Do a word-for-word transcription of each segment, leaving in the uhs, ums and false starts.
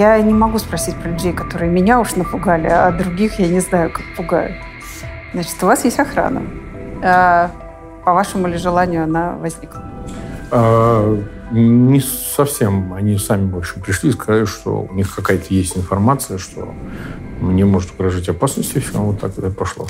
Я не могу спросить про людей, которые меня уж напугали, а других я не знаю, как пугают. Значит, у вас есть охрана. А, по вашему ли желанию она возникла? А, не совсем. Они сами, в общем, пришли и сказали, что у них какая-то есть информация, что мне может угрожать опасность, и все. Вот так это пошло.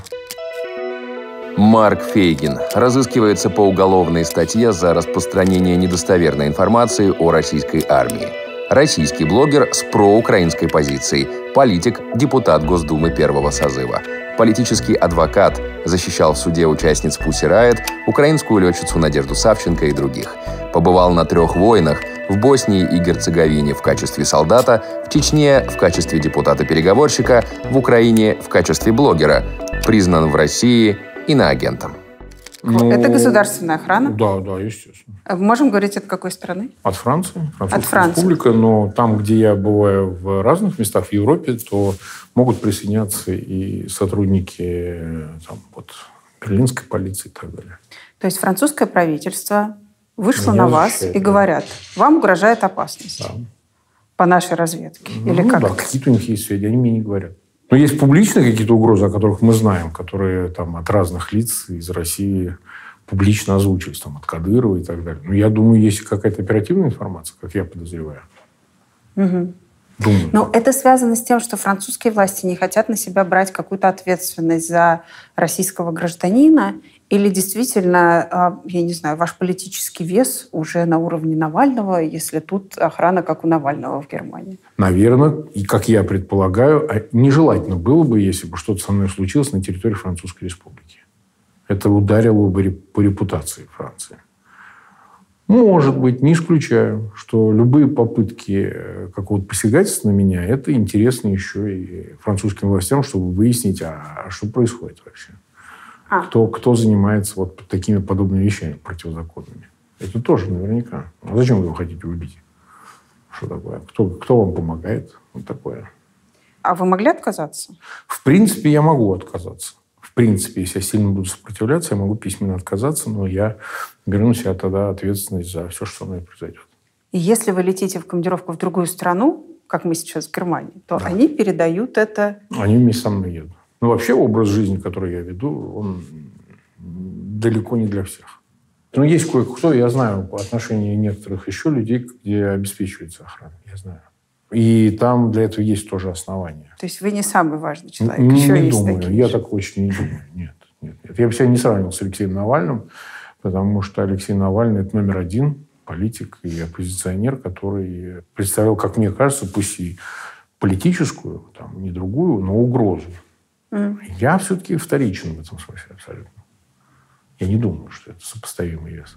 Марк Фейгин разыскивается по уголовной статье за распространение недостоверной информации о российской армии. Российский блогер с проукраинской позицией, политик, депутат Госдумы первого созыва. Политический адвокат, защищал в суде участниц Pussy Riot, украинскую летчицу Надежду Савченко и других. Побывал на трех войнах: в Боснии и Герцеговине в качестве солдата, в Чечне в качестве депутата-переговорщика, в Украине в качестве блогера. Признан в России иноагентом. Ну, это государственная охрана? Да, да, естественно. Можем говорить, от какой страны? От Франции. Французская от Франции. Республика. Но там, где я бываю в разных местах в Европе, то могут присоединяться и сотрудники там, вот, берлинской полиции и так далее. То есть французское правительство вышло Меня на вас защищает, и да. говорят, вам угрожает опасность. Да. По нашей разведке. Ну, Или как? Да, какие-то у них есть сведения, они мне не говорят. Но есть публичные какие-то угрозы, о которых мы знаем, которые там, от разных лиц из России публично озвучились, там, от Кадырова и так далее. Но я думаю, есть какая-то оперативная информация, как я подозреваю. Угу. Думаю. Но это связано с тем, что французские власти не хотят на себя брать какую-то ответственность за российского гражданина, или действительно, я не знаю, ваш политический вес уже на уровне Навального, если тут охрана, как у Навального в Германии? Наверное, и как я предполагаю, нежелательно было бы, если бы что-то со мной случилось на территории Французской Республики. Это ударило бы по репутации Франции. Может быть, не исключаю, что любые попытки какого-то посягательства на меня, это интересно еще и французским властям, чтобы выяснить, а что происходит вообще. А. Кто, кто занимается вот такими подобными вещами противозаконными. Это тоже наверняка. А зачем вы его хотите убить? Что такое? Кто, кто вам помогает? Вот такое. А вы могли отказаться? В принципе, я могу отказаться. В принципе, если я сильно буду сопротивляться, я могу письменно отказаться, но я беру на себя тогда ответственность за все, что со мной произойдет. И если вы летите в командировку в другую страну, как мы сейчас в Германии, то да. они передают это... Они вместе со мной едут. Но вообще образ жизни, который я веду, он далеко не для всех. Но есть кое-кто, я знаю, по отношению некоторых еще людей, где обеспечивается охрана. Я знаю. И там для этого есть тоже основания. То есть вы не самый важный человек? Не, еще не есть думаю. такие Я еще. так очень не думаю. Нет, нет, нет. Я бы себя не сравнивал с Алексеем Навальным, потому что Алексей Навальный – это номер один политик и оппозиционер, который представлял, как мне кажется, пусть и политическую, там, не другую, но угрозу. Mm. Я все-таки вторичен в этом смысле абсолютно. Я не думаю, что это сопоставимый вес.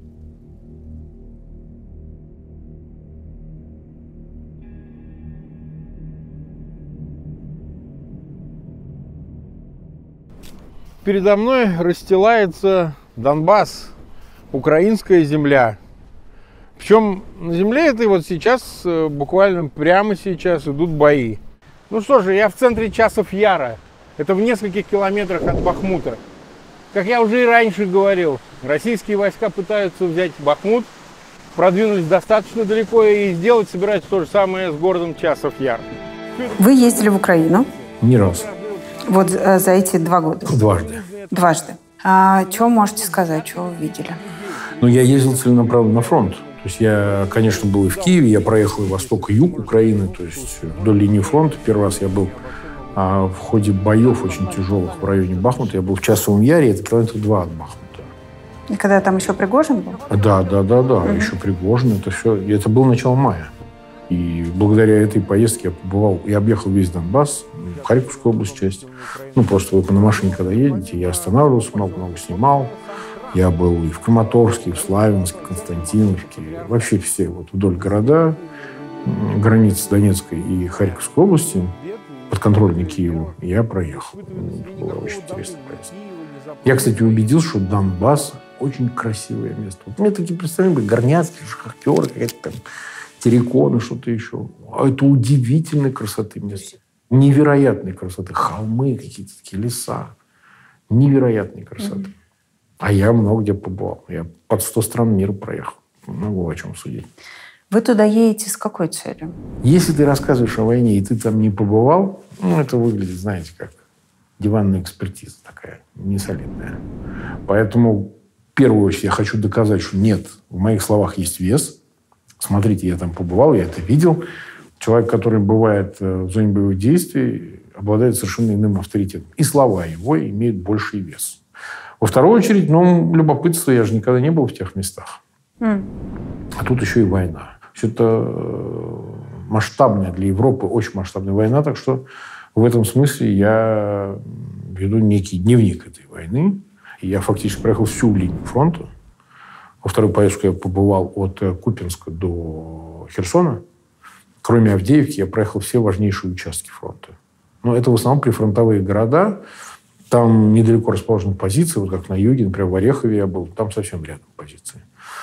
Передо мной расстилается Донбасс, украинская земля. Причем на земле этой вот сейчас, буквально прямо сейчас, идут бои. Ну что же, я в центре Часов Яра. Это в нескольких километрах от Бахмута. Как я уже и раньше говорил, российские войска пытаются взять Бахмут, продвинулись достаточно далеко и сделать собираются то же самое с городом Часов Яр. Вы ездили в Украину? Не раз. Вот за эти два года? Дважды. Дважды. А что можете сказать, что вы видели? Ну, я ездил целенаправленно на фронт. То есть я, конечно, был и в Киеве, я проехал и восток, и юг Украины, то есть вдоль линии фронта. Первый раз я был а, в ходе боев очень тяжелых в районе Бахмута. Я был в Часовом Яре, это километра два от Бахмута. И когда там еще Пригожин был? Да, да, да, да. Mm-hmm. Еще Пригожин, это все. И это было начало мая. И благодаря этой поездке я побывал, я объехал весь Донбасс, Харьковскую область часть. Ну, просто вы на машине, когда едете, я останавливался, много-много снимал. Я был и в Краматорске, и в Славянске, в Константиновке. Вообще все вот вдоль города, границы Донецкой и Харьковской области, подконтрольной Киеву, я проехал. Это была очень интересная поездка. Я, кстати, убедился, что Донбасс очень красивое место. Вот у меня такие представления были, горняцкие, шахтеры, какая-то там терриконы, что-то еще. А это удивительной красоты место. Невероятной красоты. Холмы, какие-то такие леса. Невероятной красоты. Mm-hmm. А я много где побывал. Я под сто стран мира проехал. Могу о чем судить. Вы туда едете с какой целью? Если ты рассказываешь о войне, и ты там не побывал, ну, это выглядит, знаете, как диванная экспертиза такая, несолидная. Поэтому, в первую очередь, я хочу доказать, что нет, в моих словах есть вес. Смотрите, я там побывал, я это видел. Человек, который бывает в зоне боевых действий, обладает совершенно иным авторитетом. И слова его имеют больший вес. Во вторую очередь, ну, любопытство, я же никогда не был в тех местах. Mm. А тут еще и война. Все это масштабная для Европы, очень масштабная война, так что в этом смысле я веду некий дневник этой войны. И я фактически проехал всю линию фронта. Во вторую поездку я побывал от Купянска до Херсона. Кроме Авдеевки, я проехал все важнейшие участки фронта. Но это в основном прифронтовые города. Там недалеко расположены позиции, вот как на юге, например, в Орехове я был, там совсем рядом позиции.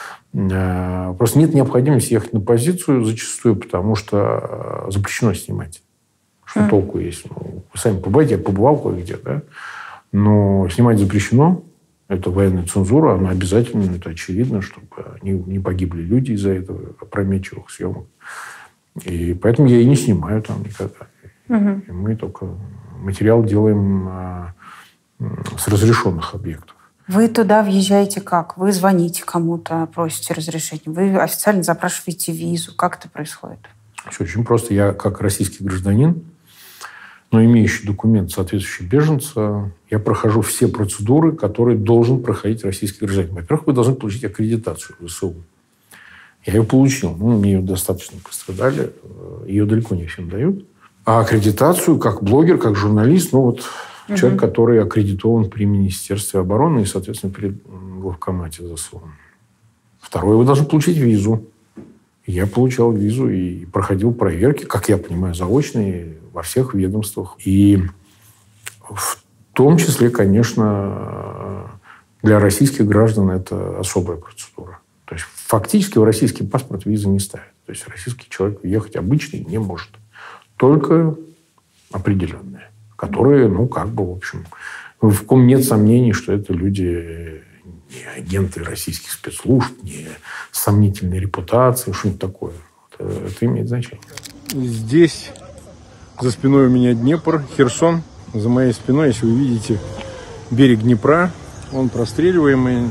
Просто нет необходимости ехать на позицию зачастую, потому что запрещено снимать. Что mm. толку есть? Ну, вы сами побывайте, я побывал кое-где, да? Но снимать запрещено. Это военная цензура, она обязательно, это очевидно, чтобы не, не погибли люди из-за этого опрометчивых съемок. И поэтому я и не снимаю там никогда. Mm-hmm. И мы только материал делаем а, с разрешенных объектов. Вы туда въезжаете как? Вы звоните кому-то, просите разрешения? Вы официально запрашиваете визу? Как это происходит? Все очень просто. Я как российский гражданин, но имеющий документ соответствующий беженца, я прохожу все процедуры, которые должен проходить российский гражданин. Во-первых, вы должны получить аккредитацию в ВСУ. Я ее получил. Ну, мне ее достаточно быстро дали. Ее далеко не всем дают. А аккредитацию как блогер, как журналист, ну вот угу. человек, который аккредитован при Министерстве обороны и, соответственно, при Главкомате ЗСУ. Второе, вы должны получить визу. Я получал визу и проходил проверки, как я понимаю, заочные во всех ведомствах. И в том числе, конечно, для российских граждан это особая процедура. То есть фактически в российский паспорт визы не ставят. То есть российский человек ехать обычный не может. Только определенные, которые, ну, как бы, в общем, в ком нет сомнений, что это люди не агенты российских спецслужб, не сомнительной репутации, что-нибудь такое. Это, это имеет значение. Здесь за спиной у меня Днепр, Херсон. За моей спиной, если вы видите, берег Днепра, он простреливаемый.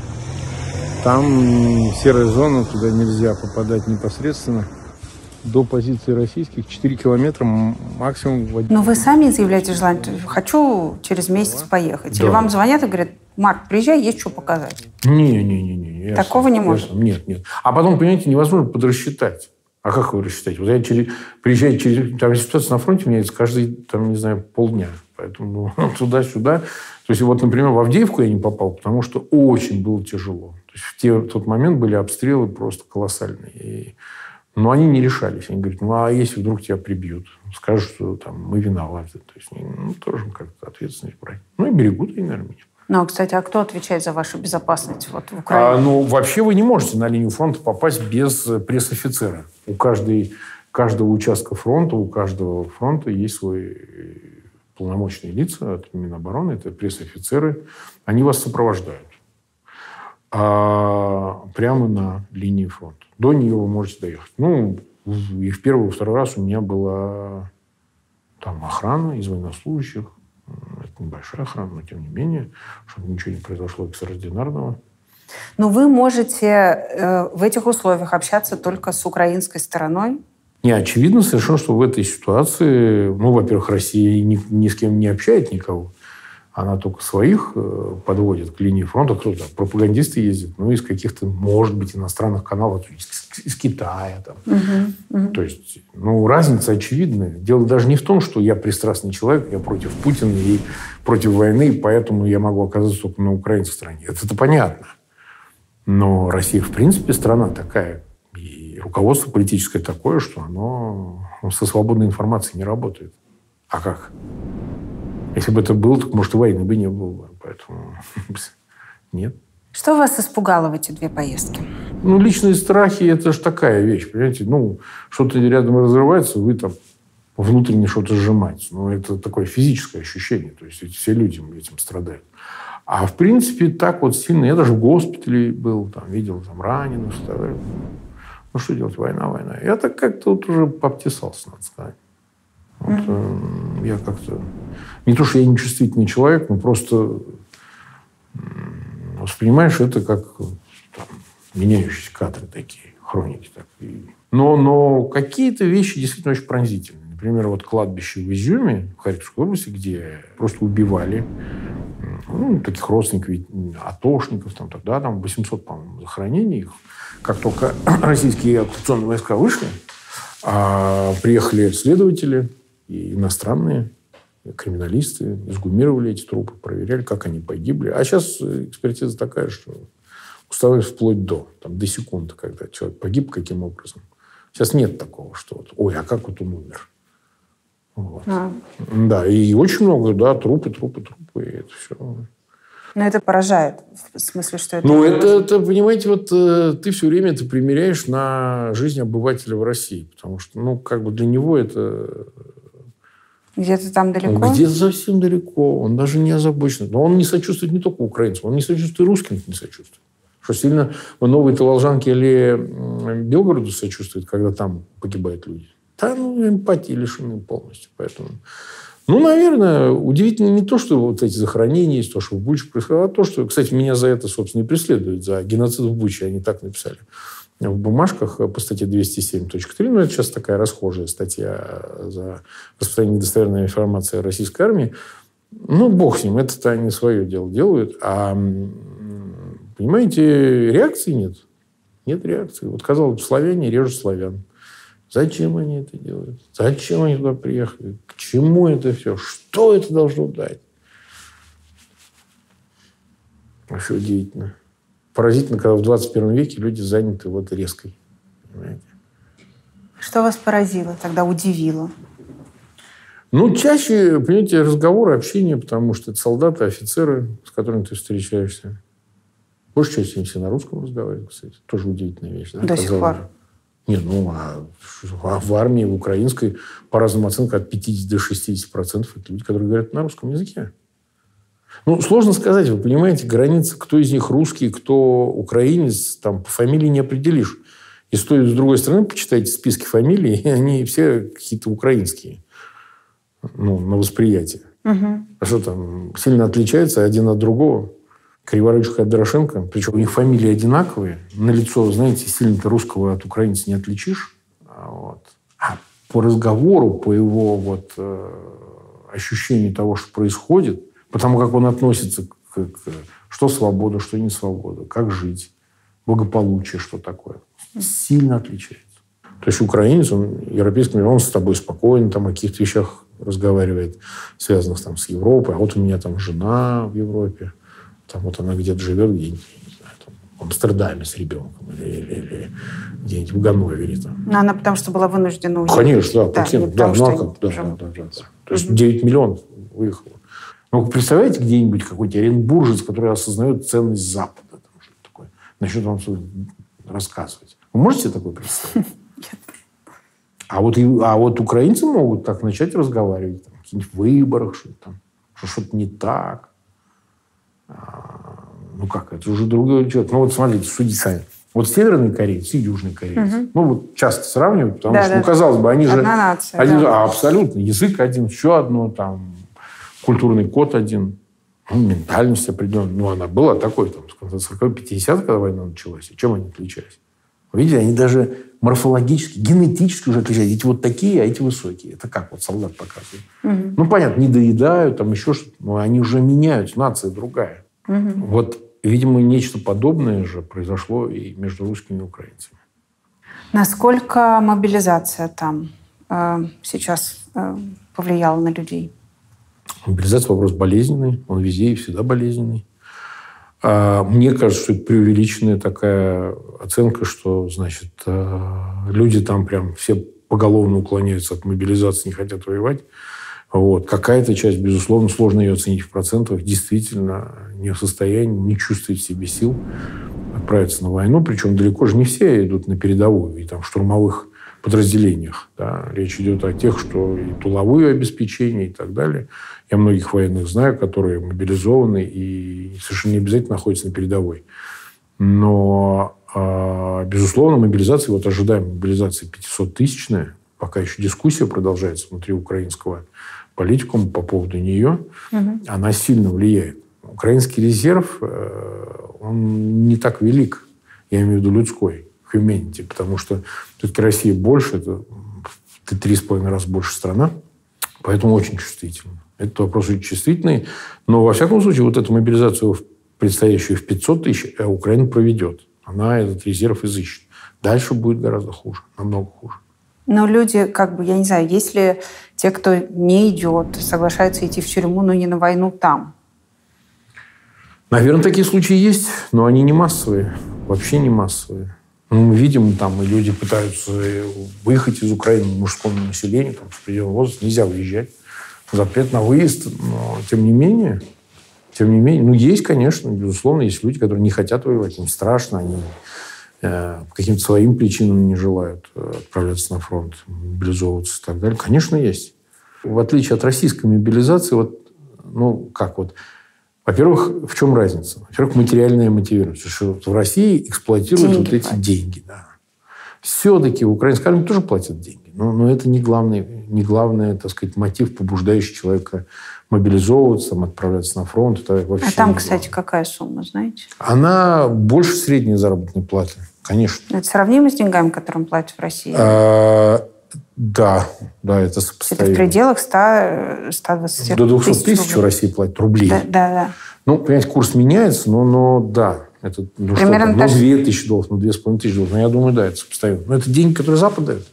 Там серая зона, туда нельзя попадать непосредственно. До позиции российских четыре километра максимум. Но вы сами заявляете желание, хочу через месяц поехать. Да. Или вам звонят и говорят, Марк, приезжай, есть что показать. Не-не-не. Такого не может? Нет, нет. А потом, понимаете, невозможно подрасчитать. А как вы рассчитаете? Вот я через, приезжаю через... Там ситуация на фронте меняется каждый, там, не знаю, полдня. Поэтому ну, туда-сюда. То есть, вот, например, в Авдеевку я не попал, потому что очень было тяжело. То есть, в, те, в тот момент были обстрелы просто колоссальные. И... Но они не решались. Они говорят, ну, а если вдруг тебя прибьют? Скажут, что там, мы виноваты. То есть, ну, тоже как-то ответственность брать. Ну, и берегут, и, наверное, меня. Ну, кстати, а кто отвечает за вашу безопасность вот, в Украине? А, ну, вообще вы не можете на линию фронта попасть без пресс-офицера. У каждой, каждого участка фронта, у каждого фронта есть свои полномочные лица от Минобороны. Это пресс-офицеры. Они вас сопровождают. А, прямо на линии фронта. До нее вы можете доехать. Ну, и в первый, и второй раз у меня была там охрана из военнослужащих. Это небольшая охрана, но тем не менее, чтобы ничего не произошло экстраординарного. Но вы можете э, в этих условиях общаться только с украинской стороной? Не, очевидно совершенно, что в этой ситуации, ну, во-первых, Россия ни, ни с кем не общает никого. Она только своих э, подводит к линии фронта. Кто-то, пропагандисты ездят, ну, из каких-то, может быть, иностранных каналов, из, из Китая. Там. Угу, угу. То есть, ну, разница очевидная. Дело даже не в том, что я пристрастный человек, я против Путина и против войны, поэтому я могу оказаться только на украинской стороне. Это, это понятно. Но Россия, в принципе, страна такая. И руководство политическое такое, что оно со свободной информацией не работает. А как? Если бы это было, так, может, и войны бы не было. Поэтому нет. Что вас испугало в эти две поездки? Ну, личные страхи – это же такая вещь, понимаете? Ну, что-то рядом разрывается, вы там внутренне что-то сжимаете. Ну, это такое физическое ощущение. То есть все люди этим страдают. А в принципе так вот сильно... Я даже в госпитале был, там видел там раненых. Ну, что делать? Война, война. Я так как-то вот уже пообтесался, надо сказать. Вот, mm-hmm. э, я как-то... Не то, что я нечувствительный человек, но просто воспринимаешь это как там, меняющиеся кадры такие, хроники. Так. Но, но какие-то вещи действительно очень пронзительные. Например, вот кладбище в Изюме, в Харьковской области, где просто убивали ну, таких родственников, атошников, там, тогда там восемьсот, по-моему, захоронений их. Как только российские оккупационные войска вышли, а приехали следователи и иностранные, и криминалисты, изгумировали эти трупы, проверяли, как они погибли. А сейчас экспертиза такая, что уставились вплоть до, там, до секунды, когда человек погиб, каким образом. Сейчас нет такого, что вот, ой, а как вот он умер? Вот. А. Да, и очень много, да, трупы, трупы, трупы, и это все. Но это поражает, в смысле, что это... Ну, это, это, понимаете, вот э, ты все время это примеряешь на жизнь обывателя в России, потому что, ну, как бы для него это... Где-то там далеко? Где-то совсем далеко, он даже не озабочен. Но он не сочувствует не только украинцам, он не сочувствует и русским, не сочувствует. Что сильно в Новой-то Волжанке или Белгороду сочувствует, когда там погибают люди. Да, ну, эмпатии лишены полностью, поэтому... Ну, наверное, удивительно не то, что вот эти захоронения есть, то, что в Буче происходило, а то, что... Кстати, меня за это, собственно, и преследуют, за геноцид в Буче. Они так написали в бумажках по статье двести семь точка три. Ну, это сейчас такая расхожая статья за распространение недостоверной информации о российской армии. Ну, бог с ним, это-то они свое дело делают. А, понимаете, реакции нет. Нет реакции. Вот, казалось бы, славяне режут славян. Зачем они это делают? Зачем они туда приехали? К чему это все? Что это должно дать? Вообще удивительно. Поразительно, когда в двадцать первом веке люди заняты вот резкой. Понимаете? Что вас поразило, тогда удивило? Ну, чаще, понимаете, разговоры, общение, потому что это солдаты, офицеры, с которыми ты встречаешься. Большая часть все на русском разговаривают, кстати. Тоже удивительная вещь. Да? До сих пор. Нет, ну, а в армии, в украинской, по разным оценкам, от пятидесяти до шестидесяти процентов это люди, которые говорят на русском языке. Ну, сложно сказать, вы понимаете, граница, кто из них русский, кто украинец, там по фамилии не определишь. И с той, с другой стороны, почитайте списки фамилий, и они все какие-то украинские, ну, на восприятие. Угу. А что там, сильно отличаются один от другого? Криворучко от Дорошенко, причем у них фамилии одинаковые, на лицо, знаете, сильно-то русского от украинца не отличишь. Вот. А по разговору, по его вот, э, ощущению того, что происходит, потому как он относится к, к что свобода, что не свобода, как жить, благополучие, что такое, сильно отличается. То есть украинец, он европейский, он с тобой спокойно там, о каких-то вещах разговаривает, связанных там, с Европой, а вот у меня там жена в Европе. Там вот она где-то живет, где-нибудь, не знаю, там, в Амстердаме с ребенком или, или, или где-нибудь в Ганновере. Там. Но она потому что была вынуждена уехать. Конечно, да. Да, покинуть, да, потому, ну, что как, да, уже... да, да, да, да. То есть угу. девять миллионов выехало. Ну, вы представляете где-нибудь какой-нибудь оренбуржец, который осознает ценность Запада? Там, что такое, начнет вам рассказывать. Вы можете себе такое представить? Нет. А вот, а вот украинцы могут так начать разговаривать. Там, в каких-нибудь выборах, что там, что что-то не так. Ну как, это уже другой человек. Ну вот смотрите, судите сами. Вот северный кореец и южный кореец. Угу. Ну вот часто сравнивают, потому да, что, да. ну казалось бы, они Одна же... нация. Один, да. а, абсолютно. Язык один, все одно, там, культурный код один, ну, ментальность определенная. Ну она была такой, там, с конца сороковых, пятидесятых, когда война началась. И чем они отличались? Вы видите, они даже морфологически, генетически уже отличаются. Эти вот такие, а эти высокие. Это как вот солдат показывает. Угу. Ну, понятно, не доедают, там еще что-то. Но они уже меняются, нация другая. Угу. Вот, видимо, нечто подобное же произошло и между русскими и украинцами. Насколько мобилизация там э, сейчас э, повлияла на людей? Мобилизация – вопрос болезненный. Он везде и всегда болезненный. Мне кажется, что это преувеличенная такая оценка, что, значит, люди там прям все поголовно уклоняются от мобилизации, не хотят воевать. Вот. Какая-то часть, безусловно, сложно ее оценить в процентах, действительно не в состоянии, не чувствует в себе сил отправиться на войну. Причем далеко же не все идут на передовую и там в штурмовых подразделениях. Да. Речь идет о тех, что и тыловое обеспечение и так далее. Я многих военных знаю, которые мобилизованы и совершенно не обязательно находятся на передовой. Но А, безусловно, мобилизация, вот ожидаем мобилизации пятисоттысячная, пока еще дискуссия продолжается внутри украинского политикума по поводу нее, угу. Она сильно влияет. Украинский резерв, он не так велик, я имею в виду людской, humanity, потому что все-таки Россия больше, это в три с половиной раза больше страна, поэтому очень чувствительно. Этот вопрос очень чувствительный, но во всяком случае вот эту мобилизацию, предстоящую в пятьсот тысяч, Украина проведет. Она этот резерв изыщет. Дальше будет гораздо хуже, намного хуже. Но люди, как бы, я не знаю, если те, кто не идет, соглашаются идти в тюрьму, но не на войну там? Наверное, такие случаи есть, но они не массовые. Вообще не массовые. Ну, мы видим, там и люди пытаются выехать из Украины мужскому населению, там, в определенном возрасте нельзя выезжать. Запрет на выезд, но тем не менее, тем не менее, ну, есть, конечно, безусловно, есть люди, которые не хотят воевать, им страшно, они э, по каким-то своим причинам не желают отправляться на фронт, мобилизовываться и так далее. Конечно, есть. В отличие от российской мобилизации, вот, ну, как вот, во-первых, в чем разница? Во-первых, материальная мотивированность. Что в России эксплуатируют деньги вот эти платят. деньги. Да. Все-таки в украинской армии тоже платят деньги. Но, но это не главный, не главный, так сказать, мотив, побуждающий человека мобилизовываться, там, отправляться на фронт. Это вообще а там, кстати, какая сумма, знаете? Она больше средней заработной платы, конечно. Это сравнимо с деньгами, которым платят в России? А, да, да, это сопоставимо. Это в пределах ста, ста двадцати тысяч. До двухсот тысяч в России платят рублей. Да, да, да. Ну, понимаете, курс меняется, но, но да. Это, ну, примерно что, ну, две тысячи долларов, ну, две с половиной тысячи долларов. Ну, я думаю, да, это сопоставимо. Но это деньги, которые Запад дает.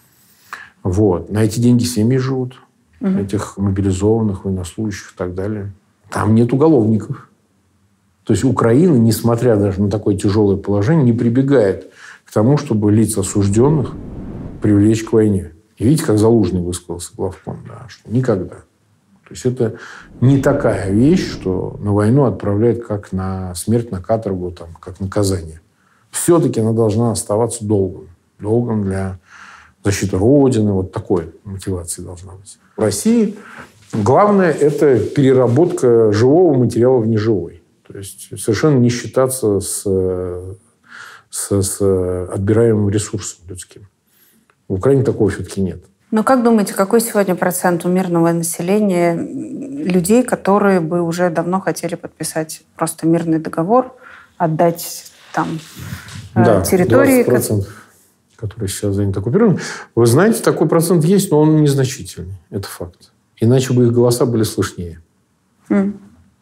Вот. На эти деньги семьи живут. Угу. Этих мобилизованных, военнослужащих и так далее. Там нет уголовников. То есть Украина, несмотря даже на такое тяжелое положение, не прибегает к тому, чтобы лиц осужденных привлечь к войне. И видите, как Залужный высказался, главком, да, что никогда. То есть это не такая вещь, что на войну отправляют как на смерть, на каторгу, там, как наказание. Все-таки она должна оставаться долгом. Долгом для защиты Родины. Вот такой мотивации должна быть. В России главное – это переработка живого материала в неживой. То есть совершенно не считаться с, с, с отбираемым ресурсом людским. В Украине такого все-таки нет. Ну, как думаете, какой сегодня процент у мирного населения людей, которые бы уже давно хотели подписать просто мирный договор, отдать там да, территории? двадцать процентов, которые сейчас заняты оккупированными. Вы знаете, такой процент есть, но он незначительный. Это факт. Иначе бы их голоса были слышнее. Mm.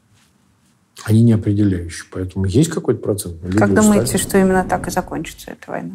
Они не определяющие. Поэтому есть какой-то процент. Как думаете, что именно так и закончится эта война?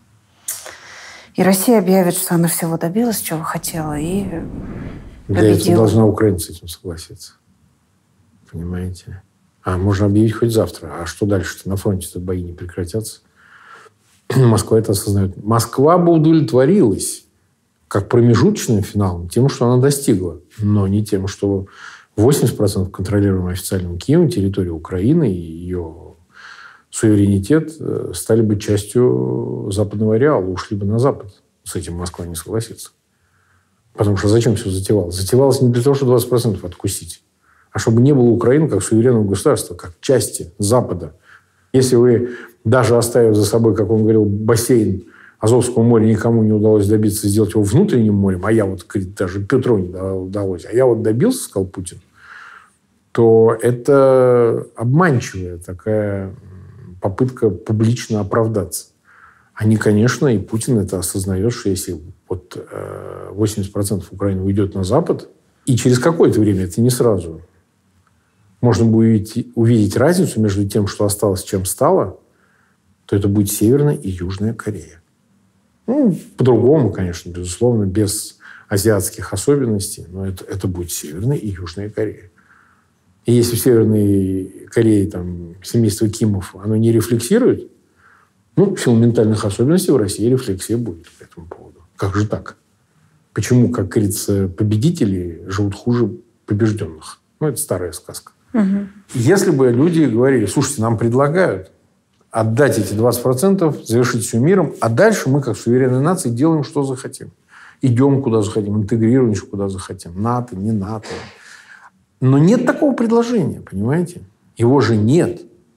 И Россия объявит, что она всего добилась, чего хотела, и для победила. Этого должна Украина с этим согласиться. Понимаете? А можно объявить хоть завтра. А что дальше-то? На фронте-то бои не прекратятся. Москва это осознает. Москва бы удовлетворилась как промежуточным финалом тем, что она достигла. Но не тем, что восемьдесят процентов контролируемой официальным Киевом территории Украины и ее суверенитет стали бы частью западного ареала, ушли бы на Запад. С этим Москва не согласится. Потому что зачем все затевалось? Затевалось не для того, чтобы двадцать процентов откусить, а чтобы не было Украины как суверенного государства, как части Запада. Если вы, даже оставив за собой, как он говорил, бассейн Азовского моря, никому не удалось добиться сделать его внутренним морем, а я вот, даже Петру не удалось, а я вот добился, сказал Путин, то это обманчивая такая попытка публично оправдаться. Они, конечно, и Путин это осознает, что если вот восемьдесят процентов Украины уйдет на Запад, и через какое-то время, это не сразу, можно будет увидеть разницу между тем, что осталось, чем стало, то это будет Северная и Южная Корея. Ну, по-другому, конечно, безусловно, без азиатских особенностей, но это, это будет Северная и Южная Корея. И если в Северной Корее там, семейство Кимов оно не рефлексирует, ну, в силу ментальных особенностей в России рефлексия будет по этому поводу. Как же так? Почему, как говорится, победители живут хуже побежденных? Ну, это старая сказка. Угу. Если бы люди говорили, слушайте, нам предлагают отдать эти двадцать процентов, завершить все миром, а дальше мы, как суверенная нация, делаем, что захотим. Идем, куда захотим, интегрируемся, куда захотим. НАТО, не НАТО. Но нет такого предложения, понимаете? Его же нет.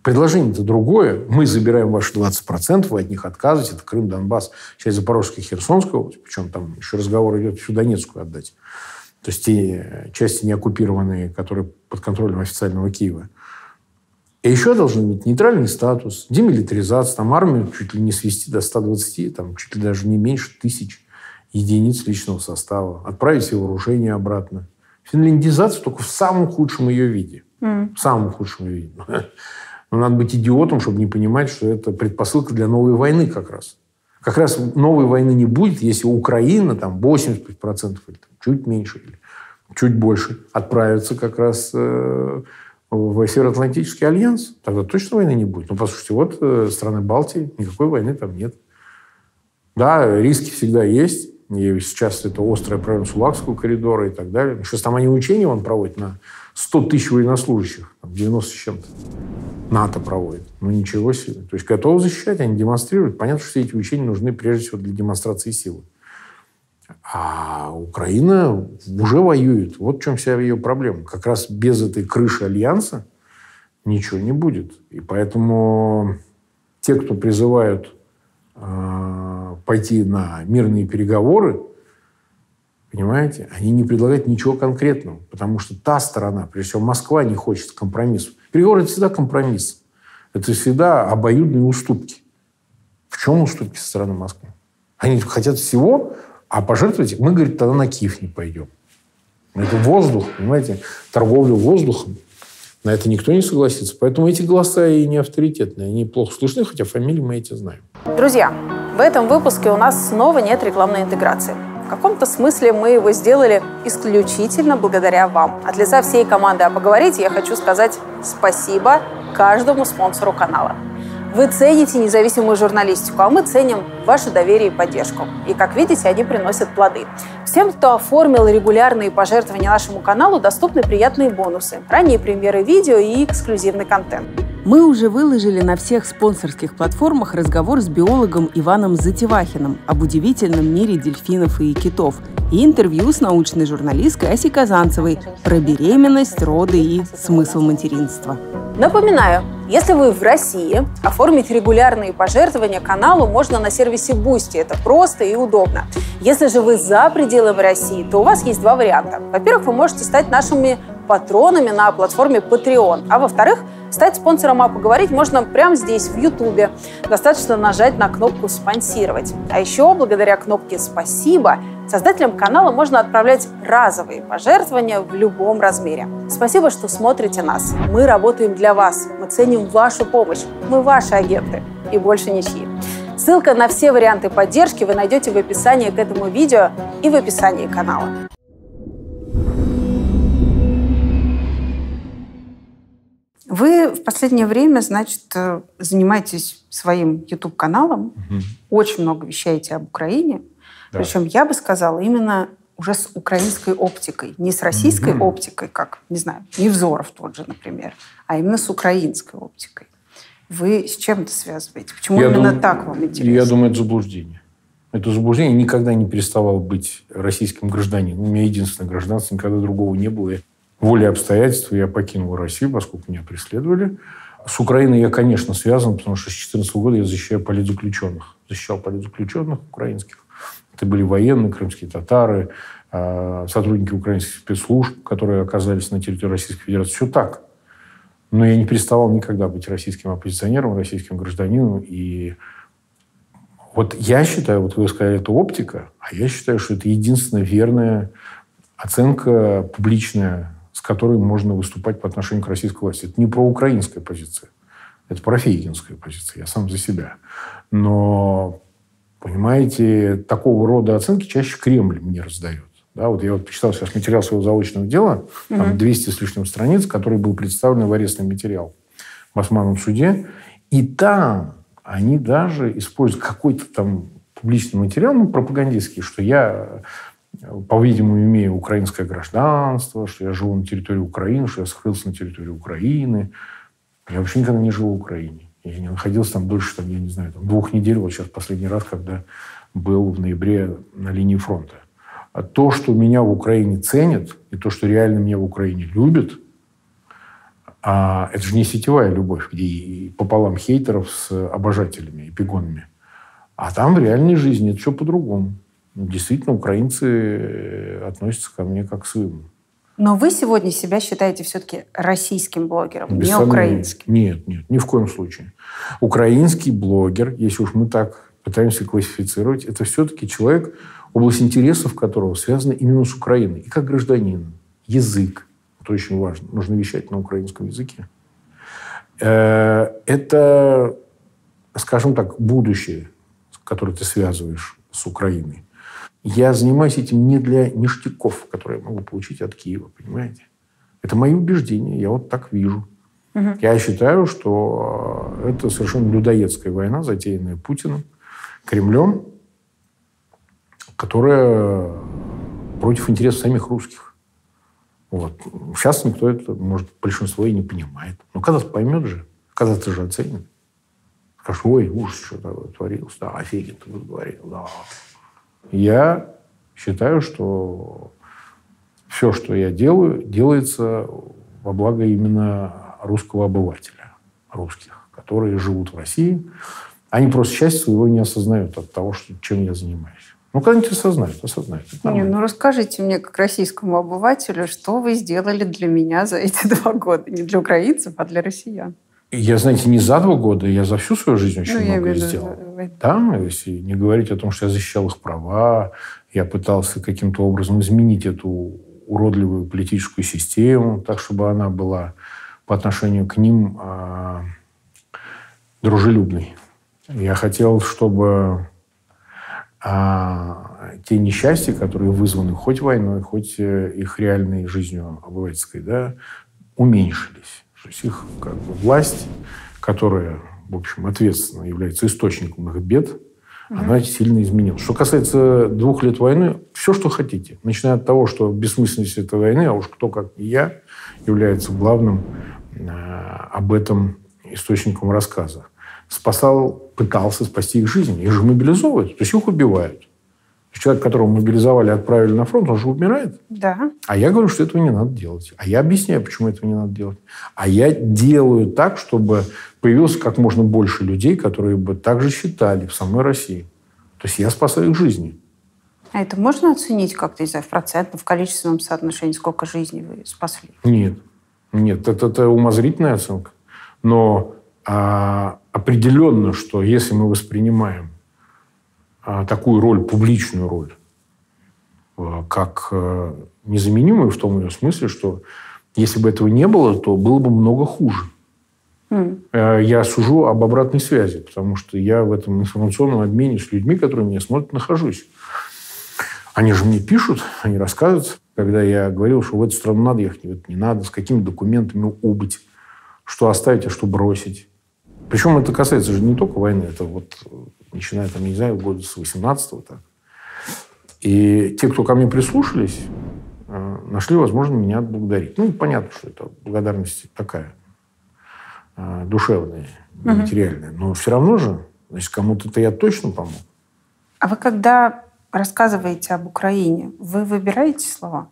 Предложение-то другое. Мы забираем ваши двадцать процентов, вы от них отказываете. Это Крым, Донбасс, часть Запорожской, Херсонской области. Причем там еще разговор идет всю Донецкую отдать. То есть те части неоккупированные, которые под контролем официального Киева. И еще должен быть нейтральный статус, демилитаризация, там армию чуть ли не свести до ста двадцати, там чуть ли даже не меньше тысяч единиц личного состава. Отправить все вооружение обратно. Финляндизация только в самом худшем ее виде. Mm. В самом худшем ее виде. Но надо быть идиотом, чтобы не понимать, что это предпосылка для новой войны как раз. Как раз новой войны не будет, если Украина там восемьдесят пять процентов или там, чуть меньше, или чуть больше отправится как раз э, в Североатлантический альянс. Тогда точно войны не будет. Ну, послушайте, вот э, страны Балтии, никакой войны там нет. Да, риски всегда есть. И сейчас это острая проблема Сулакского коридора и так далее. Сейчас там они учения он проводит на сто тысяч военнослужащих, там, девяносто с чем-то. НАТО проводит. Ну, ничего себе. То есть готовы защищать, они демонстрируют. Понятно, что все эти учения нужны прежде всего для демонстрации силы. А Украина уже воюет. Вот в чем вся ее проблема. Как раз без этой крыши альянса ничего не будет. И поэтому те, кто призывают э, пойти на мирные переговоры, понимаете, они не предлагают ничего конкретного. Потому что та сторона, прежде всего Москва, не хочет компромиссов. Переговоры – это всегда компромисс. Это всегда обоюдные уступки. В чем уступки со стороны Москвы? Они хотят всего, а пожертвовать мы, говорит, тогда на Киев не пойдем. Это воздух, понимаете, торговля воздухом. На это никто не согласится. Поэтому эти голоса и не авторитетные. Они плохо слышны, хотя фамилии мы эти знаем. Друзья, в этом выпуске у нас снова нет рекламной интеграции. В каком-то смысле мы его сделали исключительно благодаря вам. От лица всей команды «А поговорить» я хочу сказать спасибо каждому спонсору канала. Вы цените независимую журналистику, а мы ценим ваше доверие и поддержку. И, как видите, они приносят плоды. Всем, кто оформил регулярные пожертвования нашему каналу, доступны приятные бонусы, ранние премьеры видео и эксклюзивный контент. Мы уже выложили на всех спонсорских платформах разговор с биологом Иваном Затевахиным об удивительном мире дельфинов и китов и интервью с научной журналисткой Асей Казанцевой про беременность, роды и смысл материнства. Напоминаю, если вы в России, оформить регулярные пожертвования каналу можно на сервисе Boosty. Это просто и удобно. Если же вы за пределами России, то у вас есть два варианта. Во-первых, вы можете стать нашими патронами на платформе Patreon. А во-вторых, стать спонсором «А поговорить» можно прямо здесь, в Ютубе. Достаточно нажать на кнопку «Спонсировать». А еще благодаря кнопке «Спасибо» создателям канала можно отправлять разовые пожертвования в любом размере. Спасибо, что смотрите нас. Мы работаем для вас. Мы ценим вашу помощь. Мы ваши агенты. И больше ничьи. Ссылка на все варианты поддержки вы найдете в описании к этому видео и в описании канала. Вы в последнее время, значит, занимаетесь своим YouTube-каналом, угу. Очень много вещаете об Украине. Да. Причем, я бы сказала, именно уже с украинской оптикой. Не с российской угу. оптикой, как, не знаю, Невзоров тот же, например, а именно с украинской оптикой. Вы с чем это связываете? Почему я именно дум... так вам интересно? Я думаю, это заблуждение. Это заблуждение. Никогда не переставал быть российским гражданином. У меня единственное гражданство, никогда другого не было. Волей обстоятельств я покинул Россию, поскольку меня преследовали. С Украиной я, конечно, связан, потому что с две тысячи четырнадцатого года я защищаю политзаключенных. Защищал политзаключенных украинских. Это были военные, крымские татары, сотрудники украинских спецслужб, которые оказались на территории Российской Федерации. Все так. Но я не переставал никогда быть российским оппозиционером, российским гражданином. И вот я считаю, вот вы сказали, это оптика, а я считаю, что это единственная верная оценка публичная, с которой можно выступать по отношению к российской власти. Это не проукраинская позиция. Это профейгинская позиция. Я сам за себя. Но, понимаете, такого рода оценки чаще Кремль мне раздает. Да, вот я вот почитал сейчас материал своего заочного дела, угу. там двести с лишним страниц, который был представлен в арестный материал в Басманном суде. И там они даже используют какой-то там публичный материал, ну, пропагандистский, что я, по-видимому, имею украинское гражданство, что я живу на территории Украины, что я скрылся на территории Украины. Я вообще никогда не жил в Украине. Я не находился там дольше, там, я не знаю, там, двух недель. Вот сейчас последний раз, когда был в ноябре на линии фронта. А то, что меня в Украине ценят, и то, что реально меня в Украине любят, А это же не сетевая любовь, где пополам хейтеров с обожателями, эпигонами. А там в реальной жизни это все по-другому. Действительно, украинцы относятся ко мне как к своему. Но вы сегодня себя считаете все-таки российским блогером, Без не сомнений. украинским? Нет, нет, ни в коем случае. Украинский блогер, если уж мы так пытаемся классифицировать, это все-таки человек, область интересов которого связана именно с Украиной. И как гражданин. Язык. Это очень важно. Нужно вещать на украинском языке. Это, скажем так, будущее, которое ты связываешь с Украиной. Я занимаюсь этим не для ништяков, которые я могу получить от Киева, понимаете? Это мои убеждения, я вот так вижу. Угу. Я считаю, что это совершенно людоедская война, затеянная Путиным, Кремлем, которая против интересов самих русских. Вот. Сейчас никто это, может, большинство и не понимает. Но когда-то поймет же, когда-то же оценит. Скажешь, ой, ужас, что такое творилось. Да, офигенно ты говорил, да. Я считаю, что все, что я делаю, делается во благо именно русского обывателя, русских, которые живут в России. Они просто счастья своего не осознают от того, что, чем я занимаюсь. Ну, когда-нибудь осознают, осознают. Не, ну, расскажите мне, как российскому обывателю, что вы сделали для меня за эти два года. Не для украинцев, а для россиян. Я, знаете, не за два года, я за всю свою жизнь очень ну, много сделал. Да, если не говорить о том, что я защищал их права, я пытался каким-то образом изменить эту уродливую политическую систему, так, чтобы она была по отношению к ним э, дружелюбной. Я хотел, чтобы э, те несчастья, которые вызваны хоть войной, хоть их реальной жизнью обывательской, да, уменьшились. То есть их как бы, власть, которая, в общем, ответственно является источником их бед, mm-hmm. она сильно изменилась. Что касается двух лет войны, все, что хотите. Начиная от того, что бессмысленность этой войны, а уж кто, как не я, является главным э, об этом источником рассказа. Спасал, пытался спасти их жизни. Их же мобилизовывают, то есть их убивают. Человек, которого мобилизовали и отправили на фронт, он же умирает. Да. А я говорю, что этого не надо делать. А я объясняю, почему этого не надо делать. А я делаю так, чтобы появилось как можно больше людей, которые бы так же считали в самой России. То есть я спасаю их жизни. А это можно оценить как-то, не знаю, в процентном, в количественном соотношении, сколько жизней вы спасли? Нет. Нет, это, это умозрительная оценка. Но а, определенно, что если мы воспринимаем такую роль, публичную роль, как незаменимую в том ее смысле, что если бы этого не было, то было бы много хуже. Mm. Я сужу об обратной связи, потому что я в этом информационном обмене с людьми, которые меня смотрят, нахожусь. Они же мне пишут, они рассказывают, когда я говорил, что в эту страну надо ехать, в эту не надо, с какими документами убыть, что оставить, а что бросить. Причем это касается же не только войны, это вот начиная, там, не знаю, года с восемнадцатого. Так. И те, кто ко мне прислушались, нашли возможность меня отблагодарить. Ну, понятно, что это благодарность такая душевная, не материальная. Но все равно же, значит, кому-то-то я точно помог. А вы, когда рассказываете об Украине, вы выбираете слова?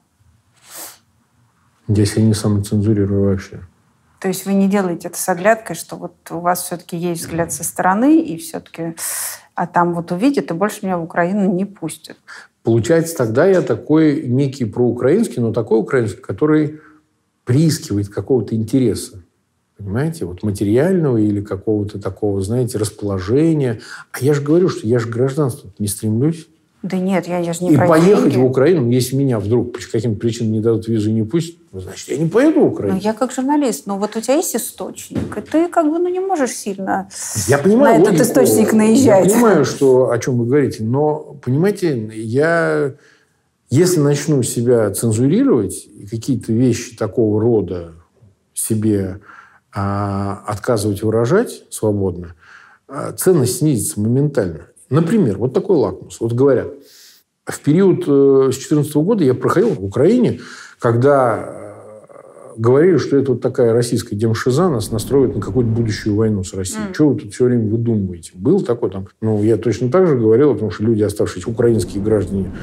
Я себя не самоцензурирую вообще. То есть вы не делаете это с оглядкой, что вот у вас все-таки есть взгляд со стороны, и все-таки, а там вот увидят, и больше меня в Украину не пустят. Получается, тогда я такой некий проукраинский, но такой украинский, который приискивает какого-то интереса. Понимаете? Вот материального или какого-то такого, знаете, расположения. А я же говорю, что я же к гражданству не стремлюсь. Да нет, я, я же не И про поехать деньги. в Украину, если меня вдруг по каким-то причинам не дадут визу и не пустят, значит, я не поеду в Украину. Ну, я как журналист, ну вот у тебя есть источник, и ты как бы ну, не можешь сильно я понимаю, на этот логику, источник наезжать. Я понимаю, что, о чем вы говорите, но, понимаете, я, если начну себя цензурировать и какие-то вещи такого рода себе а, отказывать выражать свободно, а, ценность снизится моментально. Например, вот такой лакмус. Вот говорят, в период с две тысячи четырнадцатого года я проходил в Украине, когда говорили, что это вот такая российская демшиза нас настроит на какую-то будущую войну с Россией. Mm. Что вы тут все время выдумываете? Был такой там... Ну, я точно так же говорил, потому что люди, оставшиеся украинские граждане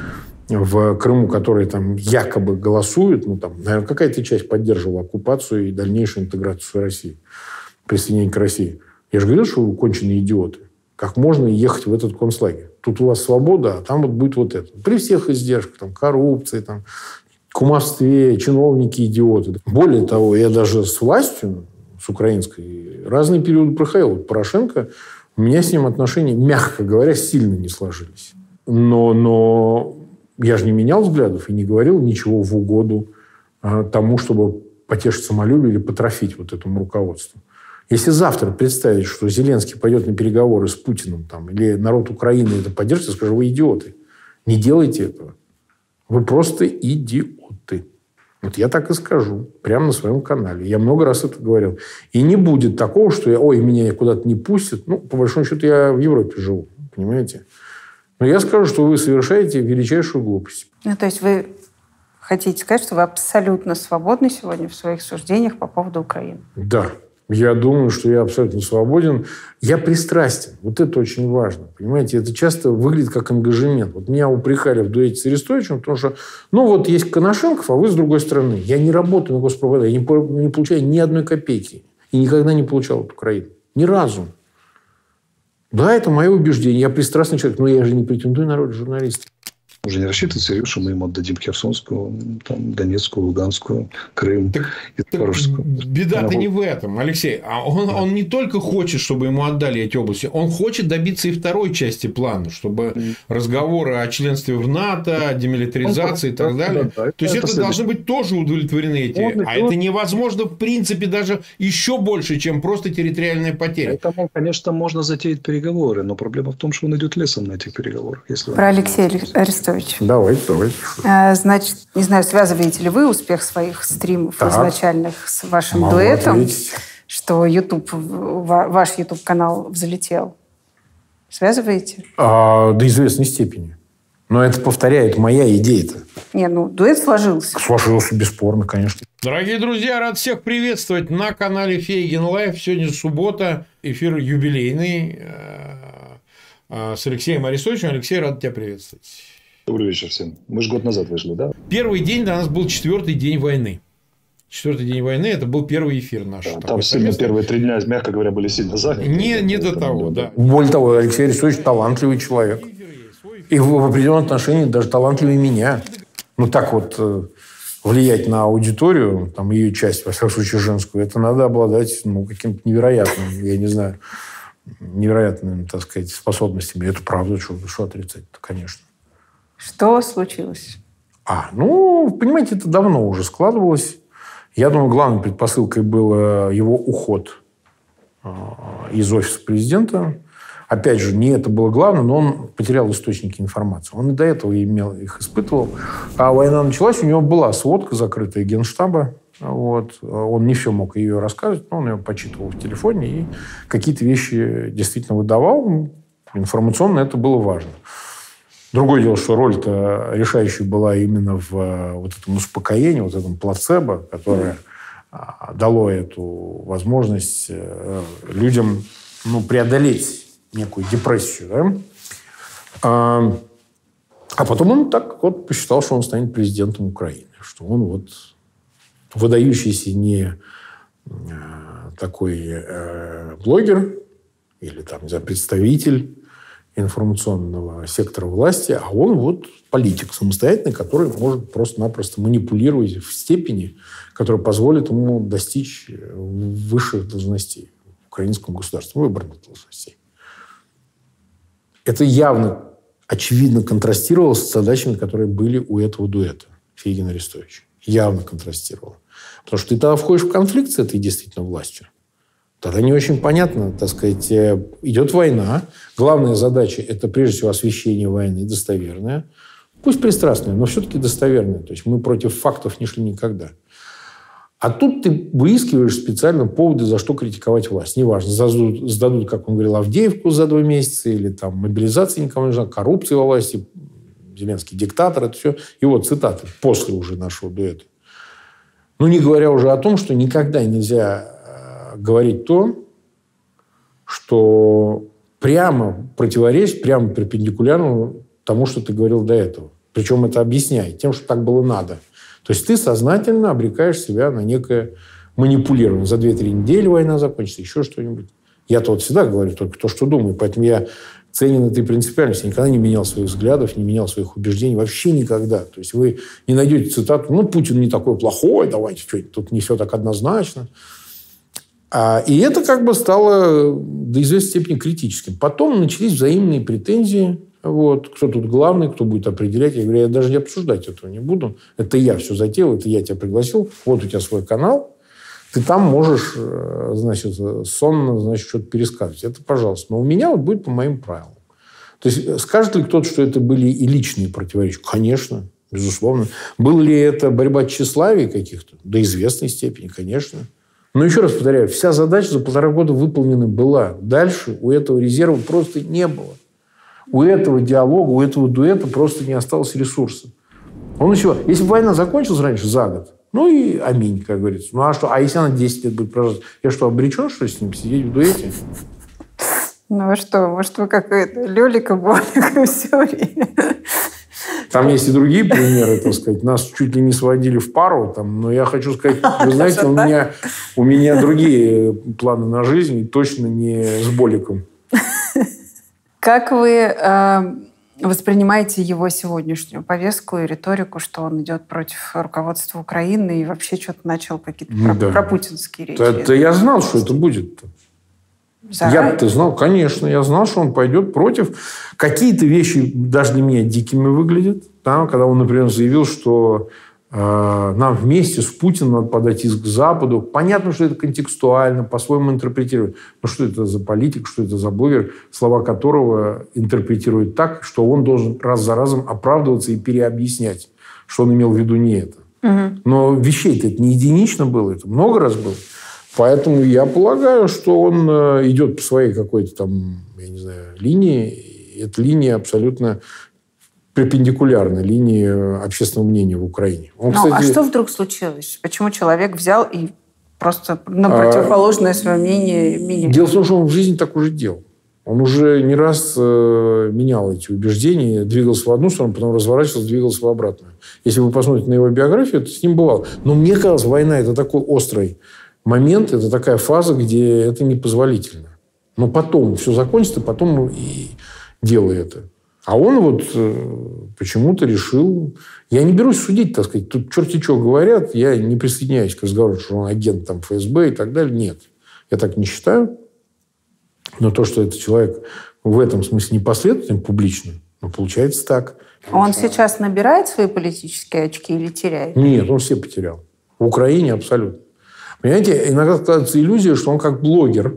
в Крыму, которые там якобы голосуют, ну, там, наверное, какая-то часть поддерживала оккупацию и дальнейшую интеграцию России, присоединение к России. Я же говорил, что вы конченые идиоты. Как можно ехать в этот концлагерь? Тут у вас свобода, а там вот будет вот это. При всех издержках, там, коррупции, там, кумовстве, чиновники идиоты. Более того, я даже с властью, с украинской, разные периоды проходил. Вот Порошенко, у меня с ним отношения, мягко говоря, сильно не сложились. Но, но я же не менял взглядов и не говорил ничего в угоду а, тому, чтобы потешить самолюбие или потрофить вот этому руководству. Если завтра представить, что Зеленский пойдет на переговоры с Путиным, там, или народ Украины это поддержит, я скажу, вы идиоты. Не делайте этого. Вы просто идиоты. Вот я так и скажу. Прямо на своем канале. Я много раз это говорил. И не будет такого, что я, ой, меня куда-то не пустят. Ну, по большому счету, я в Европе живу. Понимаете? Но я скажу, что вы совершаете величайшую глупость. Ну, то есть вы хотите сказать, что вы абсолютно свободны сегодня в своих суждениях по поводу Украины? Да. Я думаю, что я абсолютно свободен. Я пристрастен. Вот это очень важно. Понимаете, это часто выглядит как ангажемент. Вот меня упрекали в дуэте с Арестовичем, потому что, ну, вот есть Коношенков, а вы с другой стороны. Я не работаю на госпропаганда, я не, не получаю ни одной копейки. И никогда не получал от Украины. Ни разу. Да, это мое убеждение. Я пристрастный человек, но я же не претендую на роль журналиста. Уже не рассчитывать, Сереж, что мы им отдадим Херсонскую, там, Донецкую, Луганскую, Крым так, и Запорожскую. Беда-то не в этом, Алексей. А он, да. он не только хочет, чтобы ему отдали эти области, он хочет добиться и второй части плана, чтобы mm. разговоры о членстве в НАТО, о демилитаризации он, и так да, далее. Да, да, То есть, это, это должны быть тоже удовлетворены эти. Он, а он... это невозможно, в принципе, даже еще больше, чем просто территориальная потеря. Поэтому, конечно, можно затеять переговоры, но проблема в том, что он идет лесом на этих переговорах. Если Про Алексея Арестовича. Давайте, давайте. Значит, не знаю, связываете ли вы успех своих стримов так. изначальных с вашим Могу дуэтом, ответить. Что YouTube, ваш YouTube-канал взлетел? Связываете? А, до известной степени. Но это повторяет моя идея-то. Не, ну, дуэт сложился. Сложился, бесспорно, конечно. Дорогие друзья, рад всех приветствовать на канале Фейгин Лайв. Сегодня суббота, эфир юбилейный с Алексеем Арестовичем. Алексей, рад тебя приветствовать. Добрый вечер всем. Мы же год назад вышли, да? Первый день для нас был четвертый день войны. Четвертый день войны – это был первый эфир наш. Да, там сильно первые три дня, мягко говоря, были сильно заняты. Не, не до того, да. Более того, Алексей Арестович талантливый человек. И в определенном отношении даже талантливее меня. Ну, так вот влиять на аудиторию, там, ее часть, во всяком случае, женскую, это надо обладать, ну, каким-то невероятным, я не знаю, невероятными, так сказать, способностями. Это правда, что, что отрицать-то, конечно. Что случилось? А, ну, понимаете, это давно уже складывалось. Я думаю, главной предпосылкой был его уход из офиса президента. Опять же, не это было главное, но он потерял источники информации. Он и до этого имел, их испытывал. А война началась, у него была сводка закрытая Генштаба. Вот. Он не все мог ее рассказывать, но он ее почитывал в телефоне и какие-то вещи действительно выдавал. Информационно это было важно. Другое дело, что роль-то решающей была именно в вот этом успокоении, вот этом плацебо, которое дало эту возможность людям, ну, преодолеть некую депрессию. Да? А, а потом он так вот посчитал, что он станет президентом Украины. Что он вот выдающийся не такой э, блогер или там, не знаю, представитель информационного сектора власти, а он вот политик самостоятельный, который может просто-напросто манипулировать в степени, которая позволит ему достичь высших должностей в украинском государстве, выборных должностей. Это явно, очевидно контрастировало с задачами, которые были у этого дуэта Фейгин-Арестович. Явно контрастировало. Потому что ты тогда входишь в конфликт с этой действительно властью. Тогда не очень понятно, так сказать, идет война. Главная задача – это, прежде всего, освещение войны достоверное. Пусть пристрастное, но все-таки достоверное. То есть мы против фактов не шли никогда. А тут ты выискиваешь специально поводы, за что критиковать власть. Неважно, сдадут, сдадут, как он говорил, Авдеевку за два месяца, или там мобилизация никому не нужна, коррупция во власти, Зеленский диктатор, это все. И вот цитаты после уже нашего дуэта. Ну, не говоря уже о том, что никогда нельзя говорить то, что прямо противоречит, прямо перпендикулярно тому, что ты говорил до этого. Причем это объясняет тем, что так было надо. То есть ты сознательно обрекаешь себя на некое манипулирование. За две-три недели война закончится, еще что-нибудь. Я-то вот всегда говорю только то, что думаю. Поэтому я ценен этой принципиальности. Я никогда не менял своих взглядов, не менял своих убеждений. Вообще никогда. То есть вы не найдете цитату, ну, Путин не такой плохой, давайте, что тут не все так однозначно. А, и это как бы стало до известной степени критическим. Потом начались взаимные претензии. Вот, кто тут главный, кто будет определять. Я говорю, я даже не обсуждать этого не буду. Это я все затеял, это я тебя пригласил. Вот у тебя свой канал. Ты там можешь, значит, сонно, значит, что-то пересказывать. Это пожалуйста. Но у меня вот будет по моим правилам. То есть, скажет ли кто-то, что это были и личные противоречия? Конечно, безусловно. Была ли это борьба тщеславия каких-то? До известной степени, конечно. Но еще раз повторяю, вся задача за полтора года выполнена была. Дальше у этого резерва просто не было. У этого диалога, у этого дуэта просто не осталось ресурса. Он еще... Если бы война закончилась раньше, за год, ну и аминь, как говорится. Ну а что? А если она десять лет будет продолжаться? Я что, обречен, что ли, с ним сидеть в дуэте? Ну а что? Может, вы какая-то Лёлика Болика все время? Там есть и другие примеры, так сказать. Нас чуть ли не сводили в пару. Там, но я хочу сказать, вы знаете, у меня, у меня другие планы на жизнь, и точно не с Боликом. Как вы э, воспринимаете его сегодняшнюю повестку и риторику, что он идет против руководства Украины и вообще что-то начал какие-то да. про, пропутинские речи? Да, да я знал, что это будет. Я-то знал, конечно, я знал, что он пойдет против. Какие-то вещи даже для меня дикими выглядят. Да? Когда он, например, заявил, что э, нам вместе с Путиным надо подать иск к Западу. Понятно, что это контекстуально, по-своему интерпретировать. Но что это за политик, что это за блогер, слова которого интерпретируют так, что он должен раз за разом оправдываться и переобъяснять, что он имел в виду не это. Угу. Но вещей-то это не единично было, это много раз было. Поэтому я полагаю, что он идет по своей какой-то там, я не знаю, линии. И эта линия абсолютно перпендикулярна линии общественного мнения в Украине. Он, ну, кстати... А что вдруг случилось? Почему человек взял и просто на противоположное а... свое мнение менял? Дело в том, что он в жизни так уже делал. Он уже не раз э, менял эти убеждения, двигался в одну сторону, потом разворачивался, двигался в обратную. Если вы посмотрите на его биографию, это с ним бывало. Но мне казалось, война – это такой острый момент, это такая фаза, где это непозволительно. Но потом все закончится, потом и делай это. А он вот э, почему-то решил... Я не берусь судить, так сказать. Тут черти что говорят, я не присоединяюсь к разговору, что он агент там, эф эс бэ и так далее. Нет, я так не считаю. Но то, что этот человек в этом смысле непоследовательный публично, ну, получается так. Он сейчас набирает свои политические очки или теряет? Нет, он все потерял. В Украине абсолютно. Понимаете, иногда складывается иллюзия, что он как блогер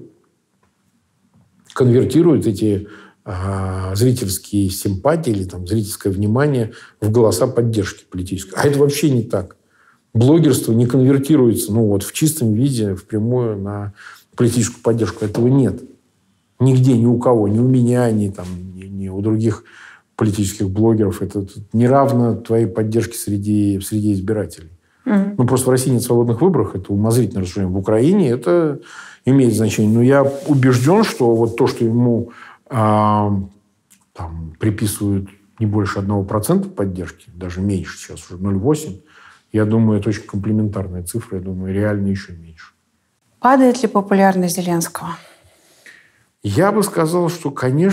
конвертирует эти э, зрительские симпатии или там, зрительское внимание в голоса поддержки политической. А это вообще не так. Блогерство не конвертируется ну, вот, в чистом виде впрямую на политическую поддержку. Этого нет. Нигде, ни у кого. Ни у меня, ни, там, ни, ни у других политических блогеров. Это, это не равно твоей поддержке среди, среди избирателей. Mm-hmm. Ну, просто в России нет свободных выборов. Это умозрительное рассуждение. В Украине это имеет значение. Но я убежден, что вот то, что ему э, там, приписывают не больше одного процента поддержки, даже меньше сейчас, уже ноль целых восемь десятых, я думаю, это очень комплементарная цифра. Я думаю, реально еще меньше. Падает ли популярность Зеленского? Я бы сказал, что,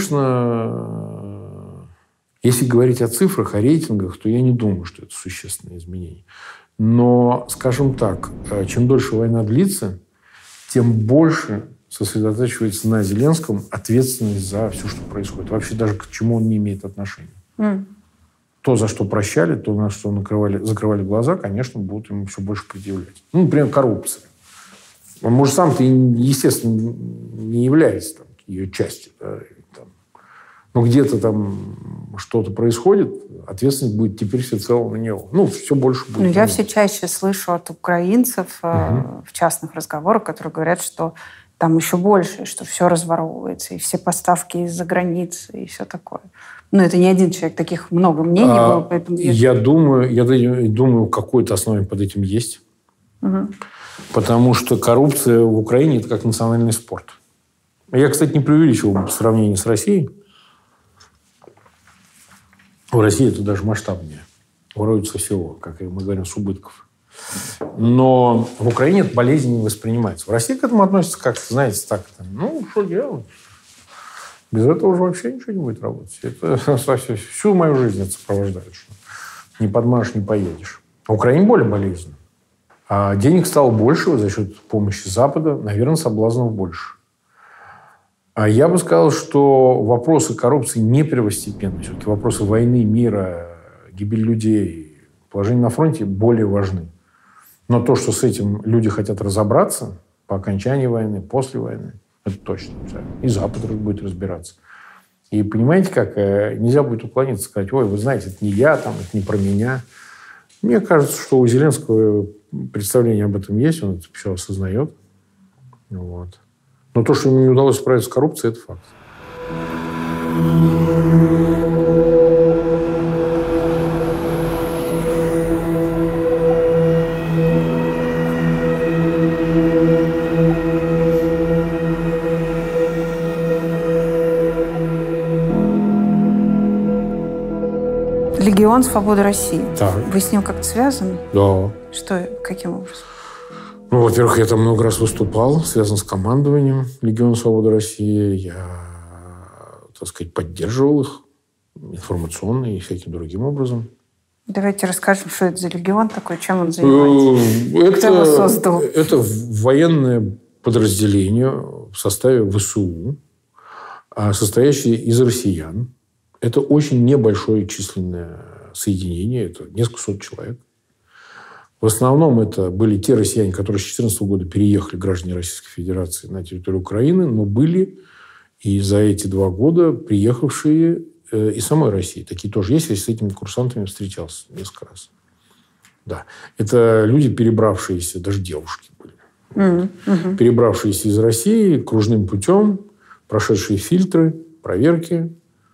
конечно, если говорить о цифрах, о рейтингах, то я не думаю, что это существенное изменение. Но, скажем так, чем дольше война длится, тем больше сосредотачивается на Зеленском ответственность за все, что происходит. Вообще даже к чему он не имеет отношения. Mm. То, за что прощали, то, на что накрывали, закрывали глаза, конечно, будут ему все больше предъявлять. Ну, например, коррупция. Он, может, сам-то, естественно, не является там, ее частью. Да, там. Но где-то там что-то происходит, ответственность будет теперь всецело на него. Ну, все больше будет. Ну, я все чаще слышу от украинцев угу. в частных разговорах, которые говорят, что там еще больше, что все разворовывается, и все поставки из-за границы, и все такое. Ну, это не один человек, таких много мнений а, было, поэтому... Я, я думаю, я думаю, какой-то основе под этим есть. Угу. Потому что коррупция в Украине – это как национальный спорт. Я, кстати, не преувеличивал по сравнению с Россией. В России это даже масштабнее. Воруется всего, как мы говорим, с убытков. Но в Украине эта болезнь не воспринимается. В России к этому относится как, знаете, так. Ну, что делать? Без этого уже вообще ничего не будет работать. Это всю мою жизнь это сопровождает. Что не подмажешь, не поедешь. В Украине более болезненно. А денег стало больше за счет помощи Запада. Наверное, соблазнов больше. А я бы сказал, что вопросы коррупции не первостепенны. Все-таки вопросы войны, мира, гибель людей, положение на фронте более важны. Но то, что с этим люди хотят разобраться по окончании войны, после войны, это точно. И Запад будет разбираться. И понимаете, как нельзя будет уклониться, сказать, ой, вы знаете, это не я, там, это не про меня. Мне кажется, что у Зеленского представление об этом есть, он это все осознает. Вот. Но то, что ему не удалось справиться с коррупцией, это факт. Легион «Свобода России». Так. Вы с ним как-то связаны? Да. Что, каким образом? Ну, во-первых, я там много раз выступал, связан с командованием Легиона «Свобода России». Я, так сказать, поддерживал их информационно и всяким другим образом. Давайте расскажем, что это за легион такой, чем он занимается. Это, Кто его создал? Это военное подразделение в составе ВСУ, состоящее из россиян. Это очень небольшое численное соединение, это несколько сот человек. В основном это были те россияне, которые с две тысячи четырнадцатого года переехали, граждане Российской Федерации, на территорию Украины, но были и за эти два года приехавшие э, из самой России. Такие тоже есть. Я с этими курсантами встречался несколько раз. Да. Это люди, перебравшиеся, даже девушки были, mm-hmm. перебравшиеся из России кружным путем, прошедшие фильтры, проверки,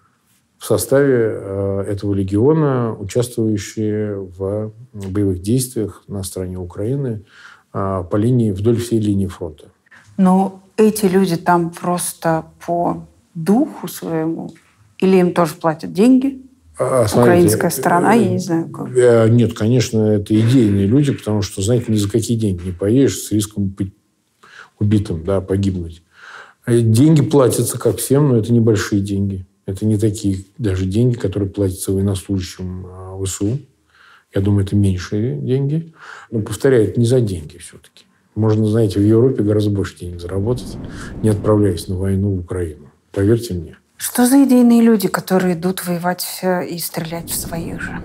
в составе э, этого легиона, участвующие в боевых действиях на стороне Украины э, по линии, вдоль всей линии фронта. Но эти люди там просто по духу своему? Или им тоже платят деньги? А, смотрите, украинская сторона, я не знаю как. Нет, конечно, это идейные люди, потому что, знаете, ни за какие деньги не поедешь с риском быть убитым, да, погибнуть. Деньги платятся, как всем, но это небольшие деньги. Это не такие даже деньги, которые платятся военнослужащим ВСУ. Я думаю, это меньшие деньги. Но, повторяю, это не за деньги все-таки. Можно, знаете, в Европе гораздо больше денег заработать, не отправляясь на войну в Украину. Поверьте мне. Что за идейные люди, которые идут воевать и стрелять в своих же?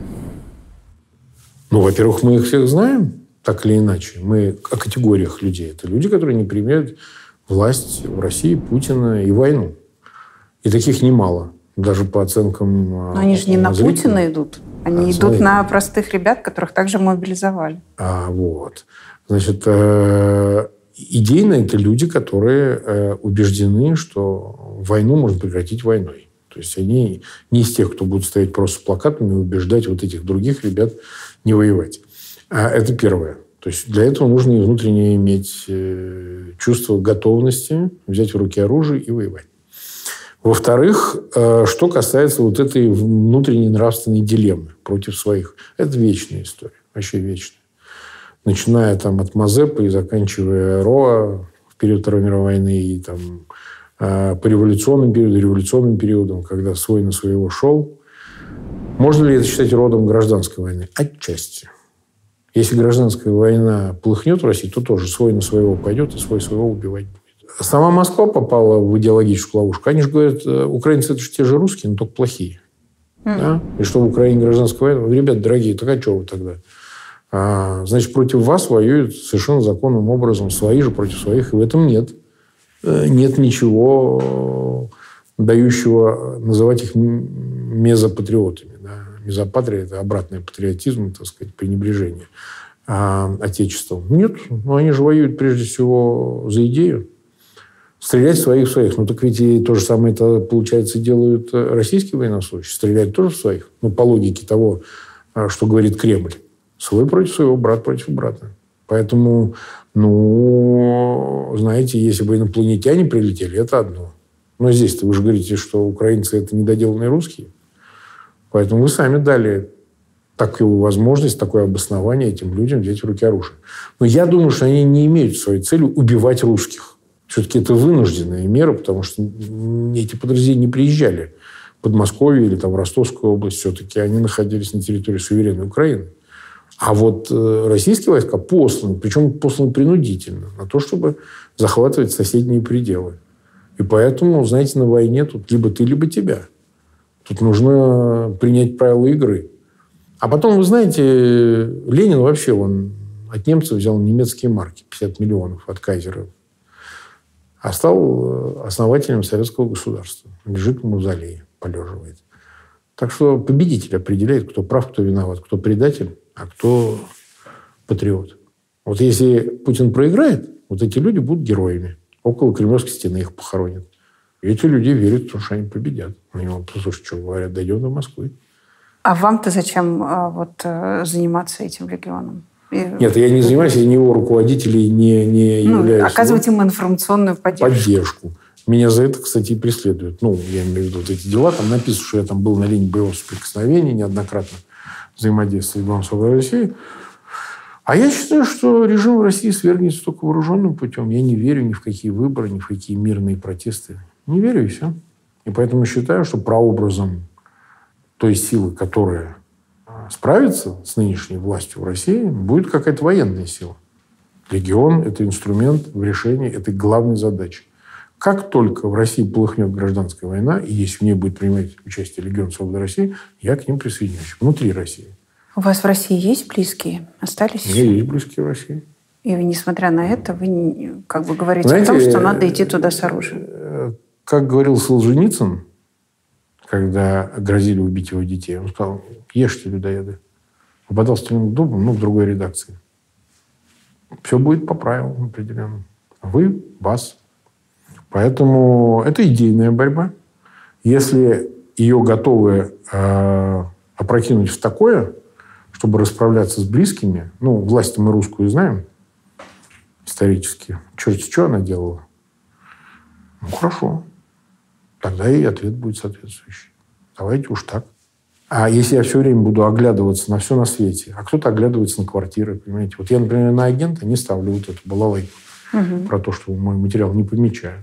Ну, во-первых, мы их всех знаем, так или иначе. Мы о категориях людей. Это люди, которые не принимают власть в России, Путина и войну. И таких немало, даже по оценкам. Но они же не на зрителей. Путина идут. Они а, идут смотрите. На простых ребят, которых также мобилизовали. А, вот. Значит, э, идейно это люди, которые э, убеждены, что войну можно прекратить войной. То есть они не из тех, кто будет стоять просто с плакатами и убеждать вот этих других ребят не воевать. А это первое. То есть для этого нужно и внутренне иметь э, чувство готовности взять в руки оружие и воевать. Во-вторых, что касается вот этой внутренней нравственной дилеммы против своих. Это вечная история. Вообще вечная. Начиная там от Мазепы и заканчивая Роа в период Второй мировой войны и там по революционным периодам, революционным периодам, когда свой на своего шел. Можно ли это считать родом гражданской войны? Отчасти. Если гражданская война полыхнет в России, то тоже свой на своего пойдет и свой своего убивать будет. Сама Москва попала в идеологическую ловушку. Они же говорят, украинцы это же те же русские, но только плохие. Mm. Да? И что в Украине гражданская война? Ребята, дорогие, так а что вы тогда? А, значит, против вас воюют совершенно законным образом свои же против своих. И в этом нет. Нет ничего дающего называть их мезопатриотами. Да? Мезопатрия – это обратный патриотизм, так сказать, пренебрежение а, отечеством. Нет, но они же воюют прежде всего за идею. Стрелять в своих в своих. Ну, так ведь и то же самое, это, получается, делают российские военнослужащие. Стрелять тоже в своих. Ну, по логике того, что говорит Кремль. Свой против своего, брат против брата. Поэтому, ну, знаете, если бы инопланетяне прилетели, это одно. Но здесь-то вы же говорите, что украинцы – это недоделанные русские. Поэтому вы сами дали такую возможность, такое обоснование этим людям взять в руки оружие. Но я думаю, что они не имеют своей целью убивать русских. Все-таки это вынужденная мера, потому что эти подразделения не приезжали в Подмосковье или там, в Ростовскую область. Все-таки они находились на территории суверенной Украины. А вот российские войска посланы, причем посланы принудительно, на то, чтобы захватывать соседние пределы. И поэтому, знаете, на войне тут либо ты, либо тебя. Тут нужно принять правила игры. А потом, вы знаете, Ленин вообще он от немцев взял немецкие марки, пятьдесят миллионов от кайзера, а стал основателем советского государства. Лежит в мавзолее, полеживает. Так что победитель определяет, кто прав, кто виноват, кто предатель, а кто патриот. Вот если Путин проиграет, вот эти люди будут героями. Около Кремлевской стены их похоронят. И эти люди верят в то, что они победят. Они вам, слушай, что говорят, дойдем до Москвы. А вам-то зачем вот, заниматься этим легионом? Нет, я не занимаюсь, я не его руководитель и не, не ну, являюсь... Оказывать им информационную поддержку. Поддержку. Меня за это, кстати, и преследуют. Ну, я имею в виду вот эти дела. Там написано, что я там был на линии боевого соприкосновения, неоднократно взаимодействовал с Легионом Свободы России. А я считаю, что режим в России свергнется только вооруженным путем. Я не верю ни в какие выборы, ни в какие мирные протесты. Не верю, и все. И поэтому считаю, что прообразом той силы, которая справится с нынешней властью в России, будет какая-то военная сила. Легион – это инструмент в решении этой главной задачи. Как только в России полыхнет гражданская война, и если в ней будет принимать участие Легион Свободы России, я к ним присоединюсь. Внутри России. У вас в России есть близкие? Остались? У меня есть близкие в России. И вы, несмотря на это, вы не, как бы говорите Знаете, о том, что надо идти туда с оружием. Как говорил Солженицын, когда грозили убить его детей, он сказал: ешьте, людоеды. Попадал в Сталинград, ну, в другой редакции. Все будет по правилам определенным. Вы, вас. Поэтому это идейная борьба. Если ее готовы э, опрокинуть в такое, чтобы расправляться с близкими, ну, власть мы русскую знаем исторически. Черт, что она делала? Ну, хорошо. Тогда и ответ будет соответствующий. Давайте уж так. А если я все время буду оглядываться на все на свете, а кто-то оглядывается на квартиры, понимаете? Вот я, например, на агента не ставлю вот эту балалайку угу. про то, что мой материал не помечаю.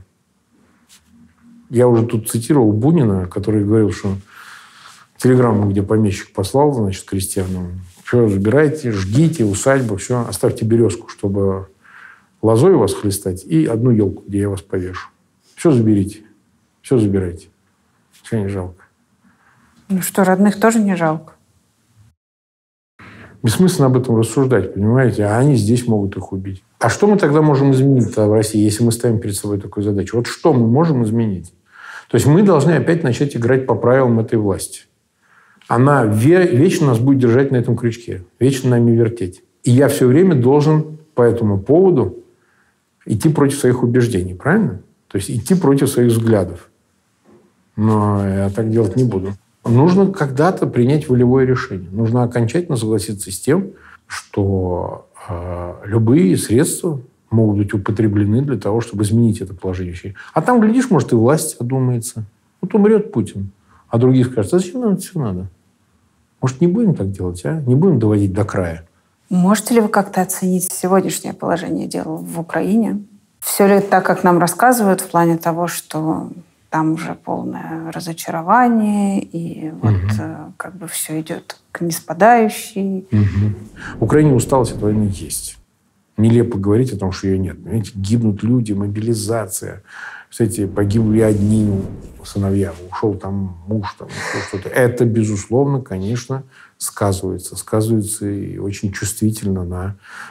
Я уже тут цитировал Бунина, который говорил, что телеграмму, где помещик послал, значит, крестьянам, все, забирайте, жгите, усадьбу, все, оставьте березку, чтобы лозой вас хлестать, и одну елку, где я вас повешу. Все заберите. Все забирайте. Все не жалко. Ну что, родных тоже не жалко? Бессмысленно об этом рассуждать, понимаете? А они здесь могут их убить. А что мы тогда можем изменить в России, если мы ставим перед собой такую задачу? Вот что мы можем изменить? То есть мы должны опять начать играть по правилам этой власти. Она вечно нас будет держать на этом крючке, вечно нами вертеть. И я все время должен по этому поводу идти против своих убеждений, правильно? То есть идти против своих взглядов. Но я так делать не буду. Нужно когда-то принять волевое решение. Нужно окончательно согласиться с тем, что э, любые средства могут быть употреблены для того, чтобы изменить это положение вещей. А там, глядишь, может, и власть одумается. Вот умрет Путин, а другие скажут: а зачем нам это все надо? Может, не будем так делать, а? Не будем доводить до края. Можете ли вы как-то оценить сегодняшнее положение дел в Украине? Все ли так, как нам рассказывают, в плане того, что там уже полное разочарование, и вот угу. как бы все идет к ниспадающей? Угу. В Украине усталость от войны есть. Нелепо говорить о том, что ее нет. Понимаете, гибнут люди, мобилизация. Кстати, погибли одни сыновья, ушел там муж, там что-то. Это, безусловно, конечно, сказывается. Сказывается и очень чувствительно на,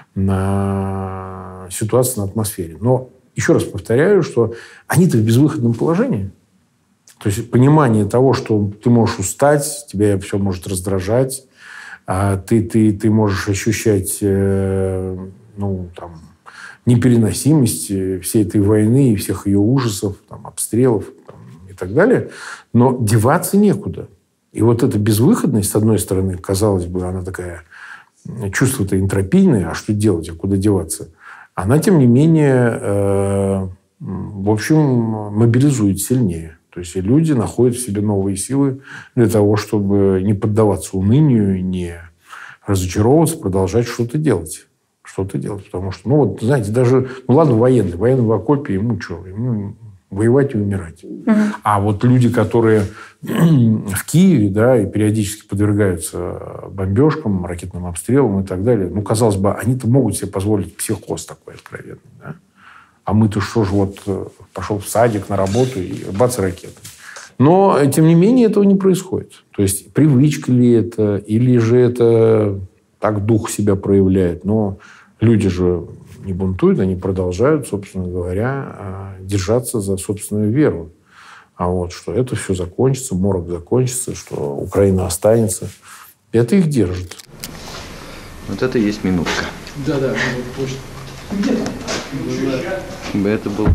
на ситуации, на атмосфере. Но еще раз повторяю, что они-то в безвыходном положении. То есть понимание того, что ты можешь устать, тебя все может раздражать, а ты, ты, ты можешь ощущать э, ну, там, непереносимость всей этой войны и всех ее ужасов, там, обстрелов там, и так далее. Но деваться некуда. И вот эта безвыходность, с одной стороны, казалось бы, она такая, чувство-то энтропийное, а что делать, а куда деваться? Она, тем не менее, э, в общем, мобилизует сильнее. То есть и люди находят в себе новые силы для того, чтобы не поддаваться унынию, не разочаровываться, продолжать что-то делать. Что-то делать. Потому что, ну вот, знаете, даже, ну ладно, военный. Военный в окопе, ему что? Ему воевать и умирать. Mm-hmm. А вот люди, которые в Киеве, да, и периодически подвергаются бомбежкам, ракетным обстрелам и так далее, ну, казалось бы, они-то могут себе позволить психоз такой откровенный, да? А мы-то что ж, вот пошел в садик на работу и бац, ракеты. Но, тем не менее, этого не происходит. То есть, привычка ли это, или же это так дух себя проявляет. Но люди же не бунтуют, они продолжают, собственно говоря, держаться за собственную веру. А вот что это все закончится, морок закончится, что Украина останется. Это их держит. Вот это и есть минутка. Да-да, точно. Где там? Бы это был...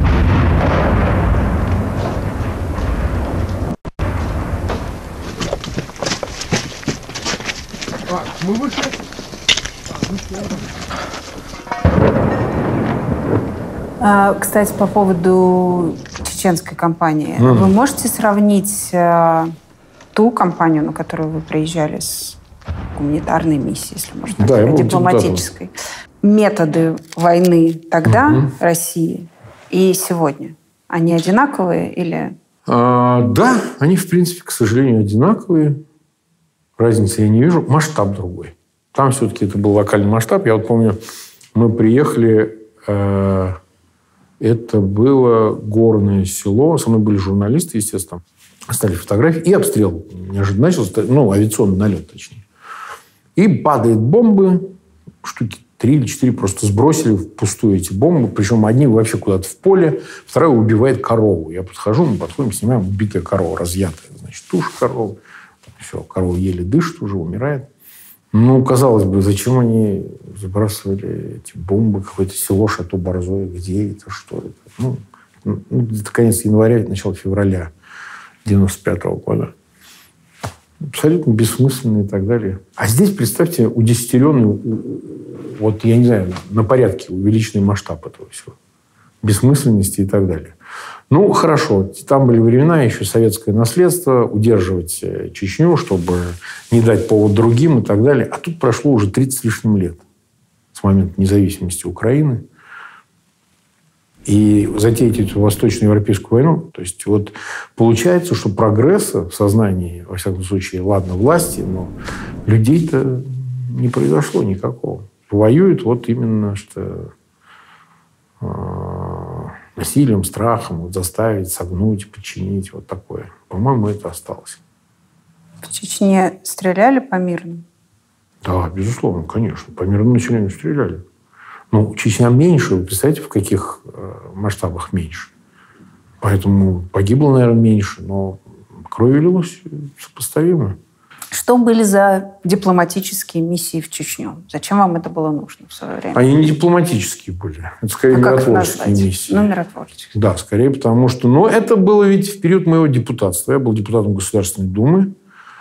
А, мы вышли. А, кстати, по поводу чеченской кампании. Mm. Вы можете сравнить а, ту кампанию, на которую вы приезжали с гуманитарной миссией, если можно так сказать, да, дипломатической? Методы войны тогда mm-hmm. России и сегодня, они одинаковые или... А, да, они, в принципе, к сожалению, одинаковые. Разницы я не вижу. Масштаб другой. Там все-таки это был локальный масштаб. Я вот помню, мы приехали... Э, это было горное село. Со мной были журналисты, естественно. Остались фотографии. И обстрел неожиданно начался. Ну, авиационный налет, точнее. И падают бомбы. Штуки три или четыре просто сбросили впустую эти бомбы. Причем одни вообще куда-то в поле. Вторая убивает корову. Я подхожу, мы подходим, снимаем убитая корова, разъятая. Значит, туша коровы. Все, корова еле дышит уже, умирает. Ну, казалось бы, зачем они забрасывали эти бомбы? Какое-то село Шато-Борзое. Где это? Что это? Ну, это конец января, начало февраля девяносто пятого года. Абсолютно бессмысленные и так далее. А здесь, представьте, удесятеренный, вот, я не знаю, на порядке увеличенный масштаб этого всего. Бессмысленности и так далее. Ну, хорошо. Там были времена, еще советское наследство, удерживать Чечню, чтобы не дать повод другим и так далее. А тут прошло уже тридцать с лишним лет с момента независимости Украины. И затеять эту восточноевропейскую войну. То есть, вот получается, что прогресса в сознании, во всяком случае, ладно, власти, но людей-то не произошло никакого. Воюют вот именно что... насилием, страхом, вот заставить, согнуть, подчинить, вот такое. По-моему, это осталось. В Чечне стреляли по мирным? Да, безусловно, конечно. По мирному населению стреляли. Ну, Чечня меньше, вы представляете, в каких э, масштабах меньше. Поэтому погибло, наверное, меньше, но крови лилось сопоставимо. Что были за дипломатические миссии в Чечню? Зачем вам это было нужно в свое время? Они не дипломатические были. Это скорее а миротворческие миссии. Ну, миротворческие. Да, скорее потому что... Но это было ведь в период моего депутатства. Я был депутатом Государственной Думы.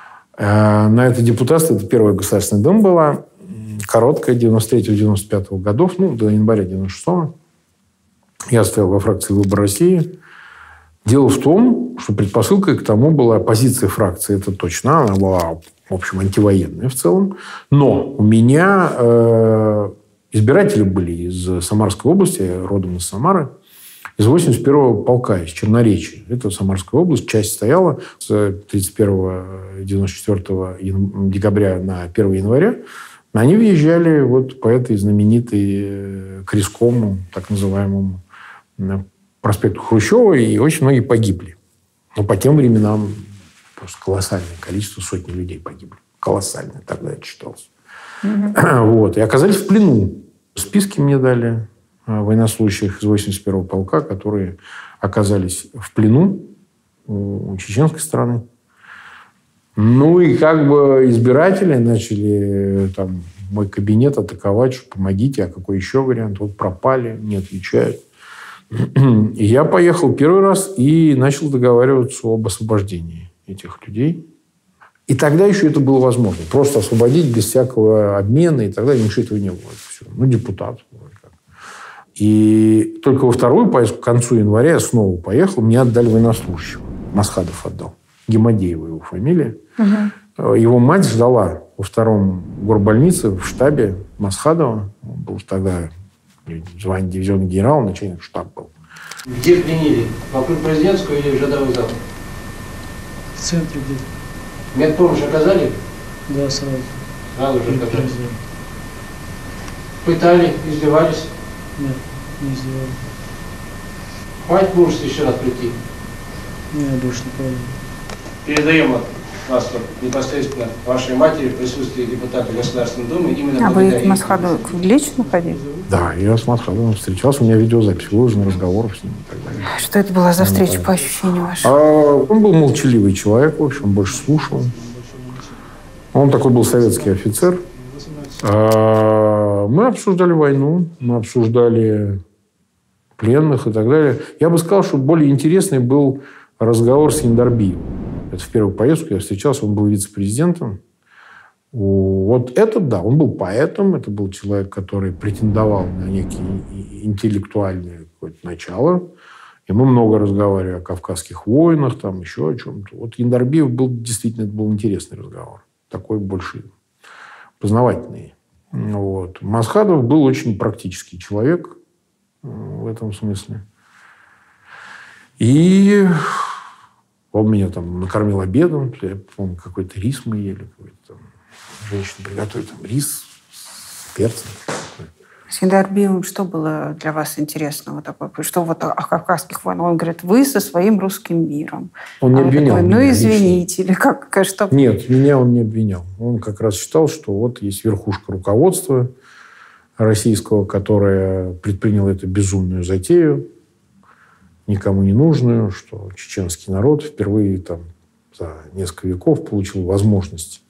На это депутатство, это первая Государственная Дума была, короткая, девяносто третьего — девяносто пятого годов, ну, до января девяносто шестого. Я стоял во фракции «Выбор России». Дело в том, что предпосылкой к тому была позиция фракции, это точно, она была, в общем, антивоенная в целом. Но у меня э, избиратели были из Самарской области, я родом из Самары, из восемьдесят первого полка, из Черноречья. Это Самарская область, часть стояла с тридцать первого — девяносто четвёртого декабря на первого января. Они въезжали вот по этой знаменитой Крискому, так называемому, проспекту Хрущева, и очень многие погибли. Но по тем временам просто колоссальное количество, сотни людей погибли. Колоссальное, тогда это считалось. Mm-hmm. Вот. И оказались в плену. Списки мне дали военнослужащих из восемьдесят первого полка, которые оказались в плену у чеченской стороны. Ну и как бы избиратели начали там мой кабинет атаковать, что помогите, а какой еще вариант? Вот пропали, не отвечают. И я поехал первый раз и начал договариваться об освобождении этих людей. И тогда еще это было возможно. Просто освободить без всякого обмена и так далее. Ничего этого не было. Все. Ну, депутат. И только во вторую поездку, к концу января, я снова поехал. Мне отдали военнослужащего. Масхадов отдал. Гемадеева его фамилия. Угу. Его мать ждала во втором горбольнице в штабе Масхадова. Он был тогда звание дивизионного генерала, начальник штаба был. Где приняли? Вокруг президентского или в жадовый зал? В центре где-то. Медпомощь оказали? Да, сразу. Сразу же оказали. Пытали, издевались? Нет, не издевались. Хватит мужества еще раз прийти? Нет, больше не пойду. Передаем от вас вот непосредственно вашей матери в присутствии депутата Государственной Думы именно А вы к Масхаду лично ходили? Да, я с Масхадовым встречался, у меня видеозапись выложена, разговоров с ним и так далее. Что это была за встреча ну, по ощущению вашему? А, он был молчаливый человек, в общем, больше слушал. Он такой был советский офицер. А, мы обсуждали войну, мы обсуждали пленных и так далее. Я бы сказал, что более интересный был разговор с Яндарбиевым. Это в первую поездку я встречался, он был вице-президентом. Вот этот, да, он был поэтом, это был человек, который претендовал на некие интеллектуальное какое-то начало. И мы много разговаривали о Кавказских войнах, там еще о чем-то. Вот Яндарбиев был, действительно, это был интересный разговор. Такой больше познавательный. Вот. Масхадов был очень практический человек в этом смысле. И он меня там накормил обедом. Я помню, какой-то рис мы ели. Какой-то там женщина приготовила там рис с перцем. С Яндарбиевым что было для вас интересного такое? Что вот о Кавказских войнах? Он говорит, вы со своим русским миром. Он не обвинял такой, меня. Ну, извините. Или как, что... Нет, меня он не обвинял. Он как раз считал, что вот есть верхушка руководства российского, которая предприняла эту безумную затею, никому не нужную, что чеченский народ впервые там, за несколько веков получил возможность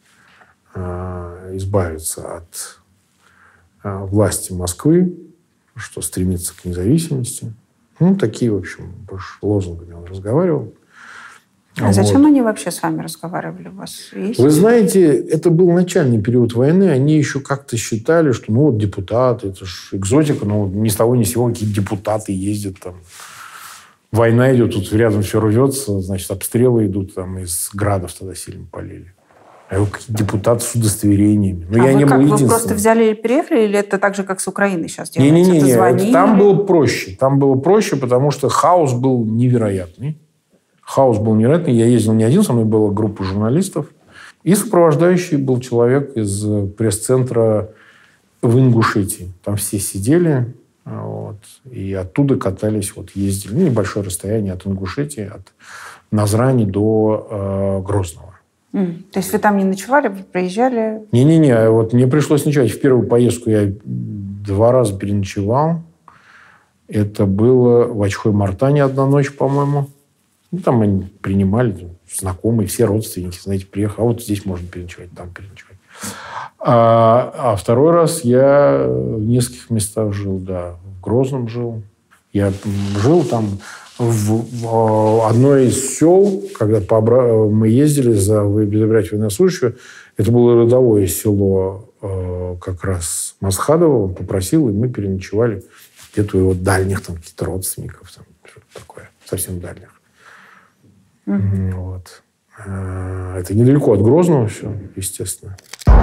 э, избавиться от э, власти Москвы, что стремится к независимости. Ну, такие, в общем, больше лозунгами он разговаривал. А вот. Зачем они вообще с вами разговаривали? У вас есть? Вы знаете, это был начальный период войны. Они еще как-то считали, что ну вот депутаты, это же экзотика, но ни с того ни с сего какие-то депутаты ездят там. Война идет, тут рядом все рвется, значит, обстрелы идут, там из градов тогда сильно полили. А его какие-то депутаты с удостоверениями. Но а я вы не как, был вы единственным. просто взяли и переехали, или это так же, как с Украиной сейчас делается? Не-не-не, там было проще. Там было проще, потому что хаос был невероятный. Хаос был невероятный. Я ездил не один, со мной была группа журналистов. И сопровождающий был человек из пресс-центра в Ингушетии. Там все сидели. Вот, и оттуда катались, вот, ездили. Ну, небольшое расстояние от Ингушетии, от Назрани до э, Грозного. Mm. То есть вы там не ночевали, вы приезжали? Не-не-не, вот мне пришлось ночевать. В первую поездку я два раза переночевал. Это было в Очхой-Мартане одна ночь, по-моему. Ну, там они принимали, знакомые, все родственники, знаете, приехали. А вот здесь можно переночевать, там переночевать. А, а второй раз я в нескольких местах жил, да. В Грозном жил. Я жил там в, в одной из сел, когда по, мы ездили за забирать военнослужащего. Это было родовое село э, как раз Масхадова. Он попросил, и мы переночевали где-то у его дальних там, каких-то родственников. Там, что-то такое, совсем дальних. Mm-hmm. Вот. Это недалеко от Грозного все, естественно.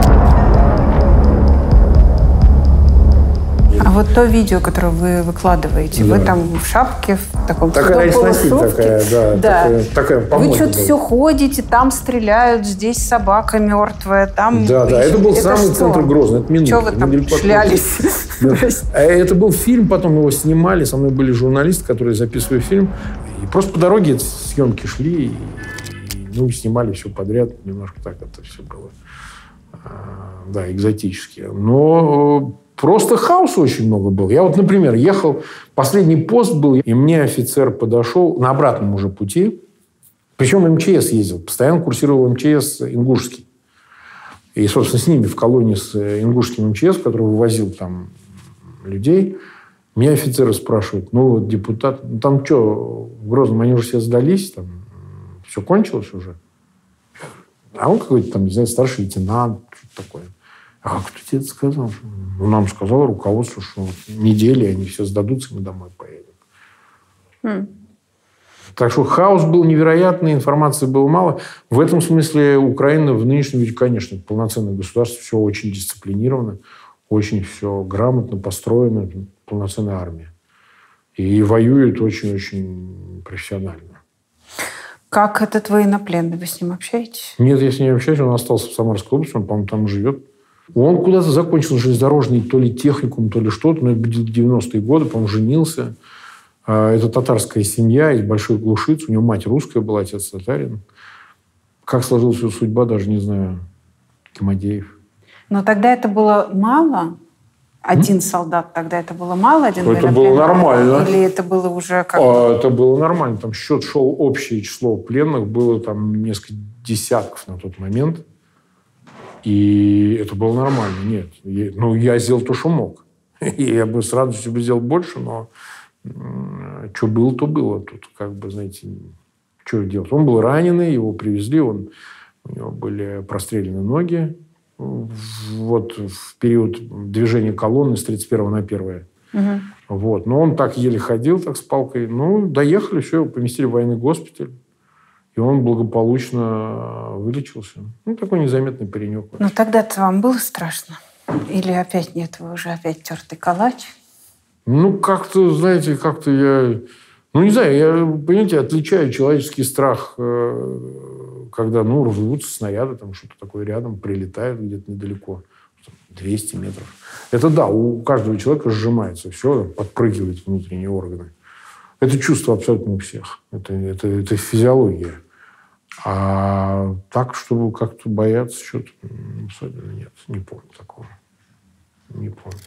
А вот то видео, которое вы выкладываете, да. Вы там в шапке, в таком такая полусрубке. Такая, да, да. Такая, такая вы что-то все ходите, там стреляют, здесь собака мертвая, там... Да, да, это был это самый что? центр Грозного. Это минутка. Что вы там шлялись? Это был фильм, потом его снимали, со мной были журналисты, которые записывали фильм. И просто по дороге съемки шли, и, ну, снимали все подряд. Немножко так это все было. Да, экзотически. Но... Просто хаоса очень много было. Я вот, например, ехал, последний пост был, и мне офицер подошел на обратном уже пути. Причем МЧС ездил. Постоянно курсировал МЧС ингушский. И, собственно, с ними в колонии с ингушским МЧС, который вывозил там людей. Меня офицеры спрашивают, ну, вот депутат, ну, там что, в Грозном они уже все сдались, там все кончилось уже. А он какой-то там, не знаю, старший лейтенант, что-то такое. А кто тебе это сказал? Ну, нам сказало руководство, что недели они все сдадутся, и мы домой поедем. Mm. Так что хаос был невероятный, информации было мало. В этом смысле Украина в нынешнем виде, конечно, полноценное государство, все очень дисциплинировано, очень все грамотно построено, полноценная армия. И воюет очень-очень профессионально. Как этот военнопленный? Вы с ним общаетесь? Нет, я с ним общаюсь. Он остался в Самарской области, он, по-моему, там живет. Он куда-то закончил железнодорожный то ли техникум, то ли что-то, но это были девяностые годы, по-моему, женился. Это татарская семья из Большой Глушицы. У него мать русская была, отец татарин. Как сложилась его судьба, даже не знаю. Кимадеев. Но тогда это было мало? Один М? солдат тогда это было мало? Один это было нормально. Или это было уже как... А, это было нормально. Там счет шел, общее число пленных было там несколько десятков на тот момент. И это было нормально. Нет. Я, ну, я сделал то, что мог. Я бы с радостью бы сделал больше, но что было, то было. Тут, как бы, знаете, что делать. Он был раненый, его привезли, он, у него были прострелены ноги. Вот в период движения колонны с тридцать первого на первое. Угу. Вот. Но он так еле ходил, так с палкой. Ну, доехали, все, его поместили в военный госпиталь. И он благополучно вылечился. Ну, такой незаметный паренек. Ну, тогда-то вам было страшно? Или опять нет, вы уже опять тертый калач? Ну, как-то, знаете, как-то я... Ну, не знаю, я, понимаете, отличаю человеческий страх, когда, ну, рвутся снаряды, там что-то такое рядом, прилетают где-то недалеко, двести метров. Это да, у каждого человека сжимается все, подпрыгивают внутренние органы. Это чувство абсолютно у всех. Это, это, это физиология. А так, чтобы как-то бояться что-то, особенно нет. Не помню такого. Не помню.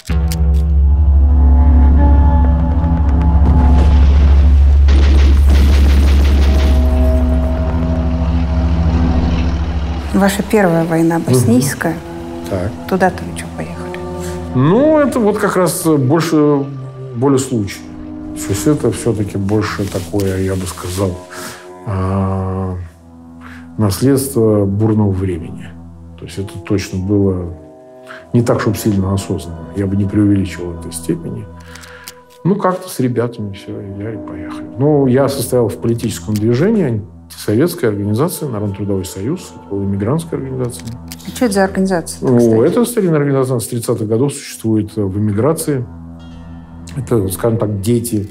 Ваша первая война боснийская. Угу. Так. Туда-то вы что поехали? Ну, это вот как раз больше, более случай. То есть это все-таки больше такое, я бы сказал, наследство бурного времени. То есть это точно было не так, чтобы сильно осознанно. Я бы не преувеличивал в этой степени. Ну, как-то с ребятами все, взяли и поехали. Ну, я состоял в политическом движении, антисоветская организация, Народно-трудовой союз. Это была иммигрантская организация. А что это за организация? Ну, это старинная организация, с тридцатых годов существует в эмиграции. Это, скажем так, дети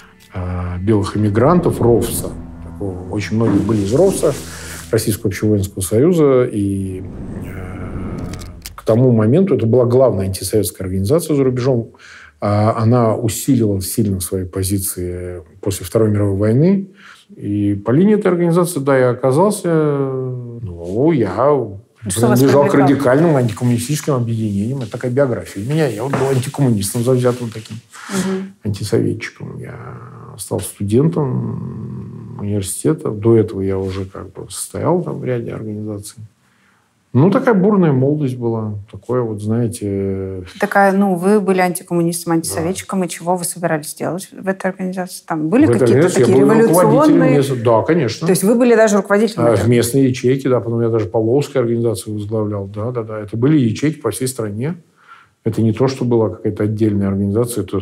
э, белых эмигрантов РОВСа. Такого, очень многие были из РОВСа, Российского общевоинского союза. И э, к тому моменту это была главная антисоветская организация за рубежом. Она усилила сильно свои позиции после Второй мировой войны. И по линии этой организации, да, я оказался... Ну, я принадлежал к радикальным антикоммунистическим объединениям. Это такая биография у меня. Я вот был антикоммунистом, завзятым таким, угу. антисоветчиком. Я стал студентом университета. До этого я уже как бы состоял там в ряде организаций. Ну, такая бурная молодость была. Такое вот, знаете... Такая, ну, вы были антикоммунистом, антисоветчиком, да. И чего вы собирались делать в этой организации? Там были какие-то такие революционные... Мест... Да, конечно. То есть вы были даже руководителем? А, в местной ячейке, да. Потом я даже Павловскую организацию возглавлял. Да, да, да. Это были ячейки по всей стране. Это не то, что была какая-то отдельная организация. Это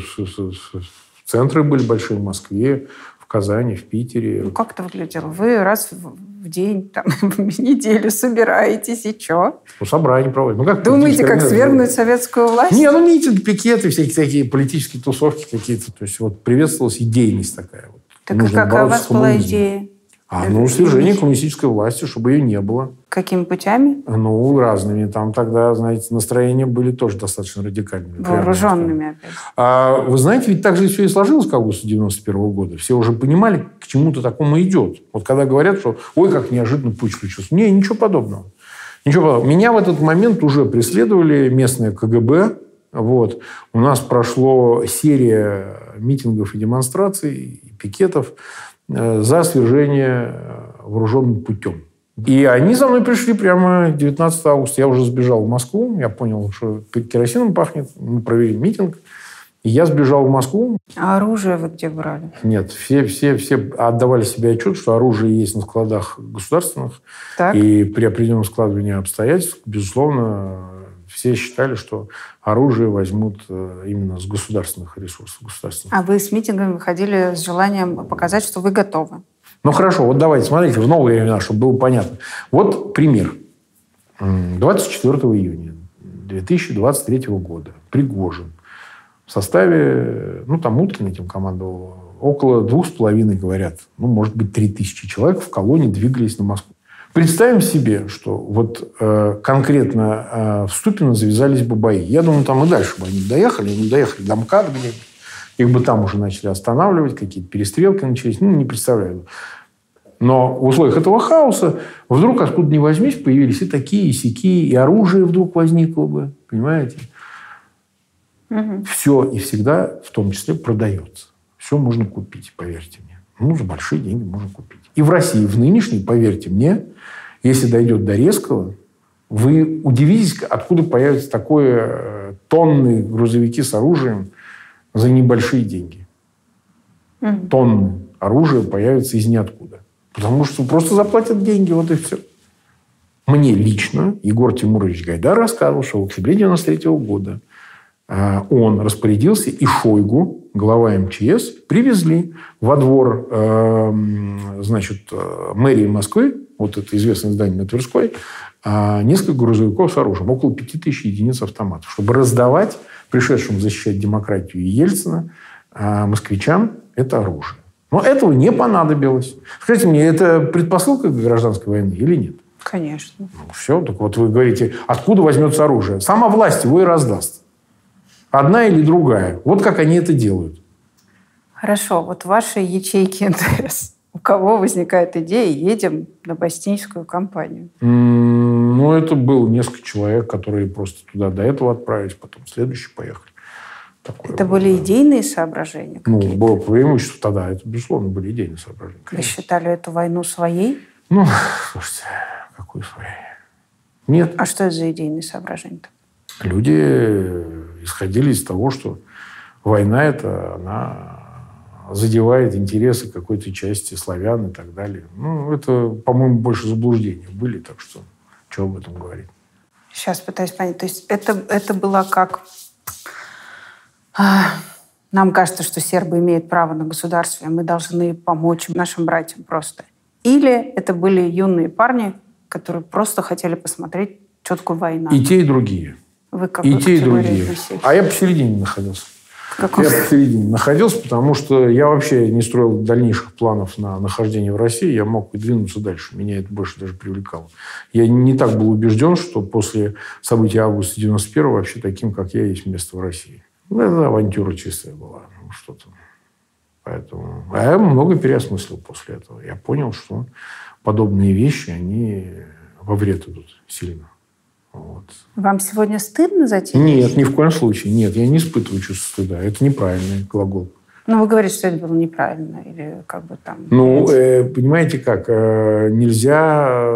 центры были большие в Москве, в Казани, в Питере. Ну, как это выглядело? Вы раз в день, там, в неделю собираетесь, и что? Ну, собрание проводим. Ну, как думаете, как свергнуть советскую власть? Не, ну, митинги, пикеты, всякие такие политические тусовки какие-то. То есть, вот приветствовалась идейность такая. Вот. Так нужно какая у вас была идея? А, ну, свержение коммунистической власти, чтобы ее не было. Какими путями? Ну, разными. Там тогда, знаете, настроения были тоже достаточно радикальными. Вооруженными опять. А, вы знаете, ведь так же все и сложилось к августу девяносто первого года. Все уже понимали, к чему-то такому идет. Вот когда говорят, что ой, как неожиданно путь включился. Не, ничего подобного. Ничего подобного. Меня в этот момент уже преследовали местное КГБ. Вот. У нас прошло серия митингов и демонстраций, и пикетов за свержение вооруженным путем. И они за мной пришли прямо девятнадцатого августа. Я уже сбежал в Москву. Я понял, что керосином пахнет. Мы провели митинг. И я сбежал в Москву. А оружие вы где брали? Нет. Все, все, все отдавали себе отчет, что оружие есть на складах государственных. Так. И при определенном складывании обстоятельств, безусловно, все считали, что оружие возьмут именно с государственных ресурсов. Государственных. А вы с митингами выходили с желанием показать, что вы готовы? Ну, хорошо, вот давайте, смотрите, в новые времена, чтобы было понятно. Вот пример. двадцать четвёртого июня две тысячи двадцать третьего года Пригожин в составе, ну, там Уткин этим командовал, около двух с половиной, говорят, ну, может быть, три тысячи человек в колонне двигались на Москву. Представим себе, что вот э, конкретно э, в Ступино завязались бы бои. Я думаю, там и дальше бы они доехали, они доехали до МКАД где-нибудь. Их бы там уже начали останавливать, какие-то перестрелки начались. Ну, не представляю. Но в условиях этого хаоса вдруг, откуда ни возьмись, появились и такие, и сякие, и оружие вдруг возникло бы. Понимаете? Угу. Все и всегда, в том числе, продается. Все можно купить, поверьте мне. Ну, за большие деньги можно купить. И в России, в нынешней, поверьте мне, если дойдет до резкого, вы удивитесь, откуда появятся такое тонны грузовики с оружием за небольшие деньги. Mm-hmm. Тонны оружия появятся из ниоткуда. Потому что просто заплатят деньги, вот и все. Мне лично Егор Тимурович Гайдар рассказывал, что в октябре девяносто третьего года он распорядился, и Шойгу, глава эм че эс, привезли во двор значит, мэрии Москвы, вот это известное здание на Тверской, несколько грузовиков с оружием, около пяти тысяч единиц автоматов, чтобы раздавать пришедшим защищать демократию и Ельцина москвичам это оружие. Но этого не понадобилось. Скажите мне, это предпосылка к гражданской войне или нет? Конечно. Ну, все, так вот вы говорите, откуда возьмется оружие? Сама власть его и раздаст. Одна или другая. Вот как они это делают. Хорошо. Вот ваши ячейки эн тэ эс. У кого возникает идея, едем на Бастинскую кампанию? Mm, ну, это было несколько человек, которые просто туда до этого отправились, потом следующие поехали. Такое это было, были да. идейные соображения? Ну, какие-то? было преимущество тогда. Это, безусловно, были идейные соображения. Вы считали эту войну своей? Ну, слушайте, какую своей? Нет. А что это за идейные соображения-то? Люди исходили из того, что война эта, она задевает интересы какой-то части славян и так далее. Ну, это, по-моему, больше заблуждения были, так что что об этом говорить? Сейчас пытаюсь понять. То есть это, это было как... А, нам кажется, что сербы имеют право на государство, и мы должны помочь нашим братьям просто. Или это были юные парни, которые просто хотели посмотреть, что такое война. И те, и другие. Вы как и те, и другие. Относились? А я посередине находился. Каком... Я посередине находился, потому что я вообще не строил дальнейших планов на нахождение в России. Я мог двинуться дальше. Меня это больше даже привлекало. Я не так был убежден, что после событий августа девяносто первого вообще таким, как я, есть место в России. Это авантюра чистая была. Ну, что-то. Поэтому... А я много переосмыслил после этого. Я понял, что подобные вещи, они во вред идут сильно. Вот. Вам сегодня стыдно за те Нет, вещи? ни в коем случае. Нет, я не испытываю чувство стыда. Это неправильный глагол. Ну, вы говорите, что это было неправильно. Или как бы там... Ну, э, понимаете как? Э, нельзя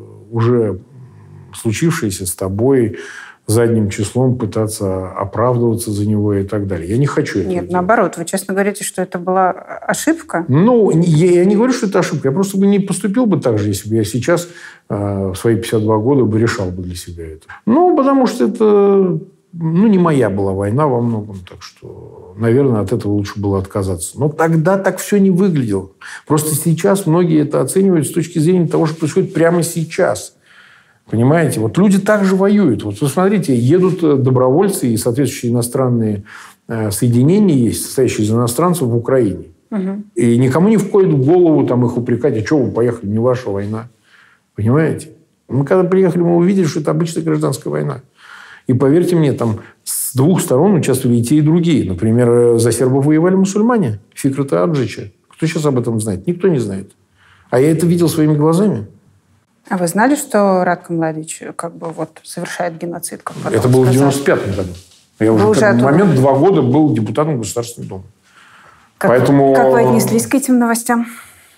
уже случившееся с тобой задним числом пытаться оправдываться за него и так далее. Я не хочу этого Нет, делать. наоборот. Вы честно говорите, что это была ошибка? Ну, я, я не говорю, что это ошибка. Я просто бы не поступил бы так же, если бы я сейчас э, в свои пятьдесят два года бы решал бы для себя это. Ну, потому что это ну, не моя была война во многом. Так что, наверное, от этого лучше было отказаться. Но тогда так все не выглядело. Просто сейчас многие это оценивают с точки зрения того, что происходит прямо сейчас. Понимаете? Вот люди также воюют. Вот вы смотрите, едут добровольцы и соответствующие иностранные э, соединения есть, состоящие из иностранцев в Украине. Угу. И никому не входит в голову там, их упрекать, а что вы поехали, не ваша война. Понимаете? Мы когда приехали, мы увидели, что это обычная гражданская война. И поверьте мне, там с двух сторон участвовали и те, и другие. Например, за сербов воевали мусульмане. Фикрат и Аджича. Кто сейчас об этом знает? Никто не знает. А я это видел своими глазами. А вы знали, что Радко Младич как бы вот совершает геноцид? Как это было в девяносто пятом году. Я вы уже в этот момент думали? два года был депутатом Государственной Думы. Как, Поэтому... как вы отнеслись к этим новостям?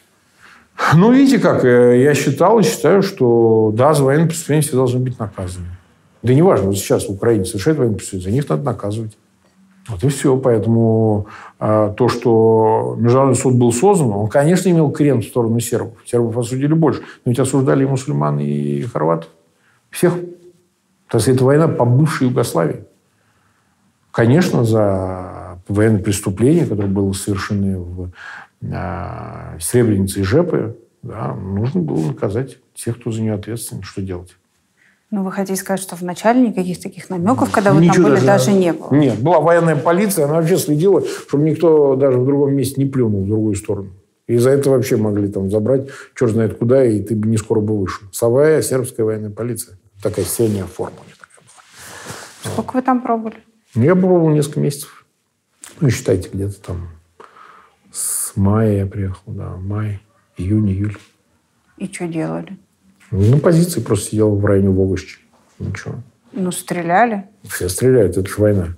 Ну, видите как, я считал и считаю, что да, за военные преступления все должны быть наказаны. Да не важно, вот сейчас в Украине совершают военные преступления, за них надо наказывать. Вот и все. Поэтому а, то, что Международный суд был создан, он, конечно, имел крен в сторону сербов. Сербов осудили больше. Но ведь осуждали и мусульман, и хорватов. Всех. То есть это война по бывшей Югославии. Конечно, за военные преступления, которые были совершены в Сребреницы и Жепы, да, нужно было наказать тех, кто за нее ответственен. Что делать? Ну, вы хотите сказать, что вначале никаких таких намеков, когда вы Ничего там были, даже, даже не было? Нет, была военная полиция, она вообще следила, чтобы никто даже в другом месте не плюнул в другую сторону. И за это вообще могли там забрать, черт знает куда, и ты бы не скоро бы вышел. САВАЯ, сербская военная полиция. Такая синяя форма у них такая была. Сколько вы там пробовали? Я пробовал несколько месяцев. Ну, считайте, где-то там с мая я приехал, да, май, июнь, июль. И что делали? На позиции просто сидел в районе Волгощи. Ничего. Ну, стреляли? Все стреляют, это же война.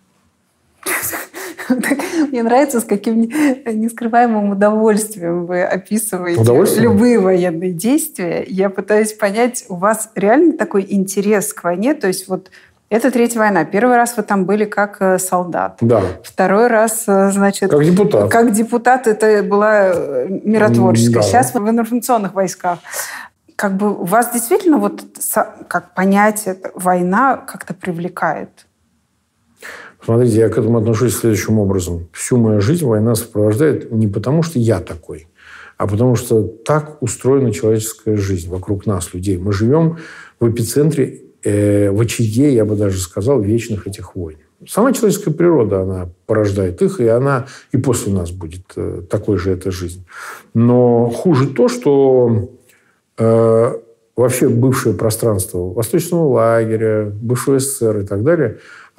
Мне нравится, с каким нескрываемым удовольствием вы описываете любые военные действия. Я пытаюсь понять, у вас реально такой интерес к войне? То есть вот это Третья война. Первый раз вы там были как солдат. Да. Второй раз, значит... Как депутат. Как депутат, это была миротворческая. Да. Сейчас вы в информационных войсках. Как бы вас действительно вот как понятие война как-то привлекает? Смотрите, я к этому отношусь следующим образом. Всю мою жизнь война сопровождает не потому, что я такой, а потому что так устроена человеческая жизнь вокруг нас, людей. Мы живем в эпицентре, э, в очаге, я бы даже сказал, вечных этих войн. Сама человеческая природа, она порождает их, и она и после нас будет э, такой же эта жизнь. Но хуже то, что э, вообще бывшее пространство Восточного лагеря, бывшего СССР и так далее,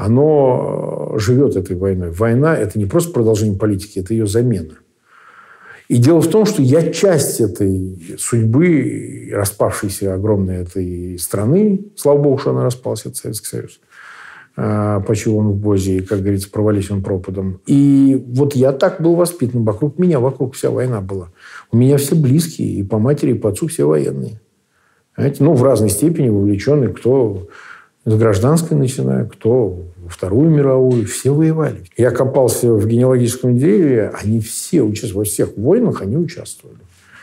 оно живет этой войной. Война – это не просто продолжение политики, это ее замена. И дело в том, что я часть этой судьбы, распавшейся огромной этой страны, слава богу, что она распалась, это Советский Союз, почил он в бозе, и, как говорится, провались он пропадом. И вот я так был воспитан. Вокруг меня, вокруг вся война была. У меня все близкие, и по матери, и по отцу все военные. Знаете? Ну, в разной степени вовлечены, кто с гражданской начиная, кто во Вторую мировую. Все воевали. Я копался в генеалогическом дереве, они все участвовали. Во всех войнах они участвовали.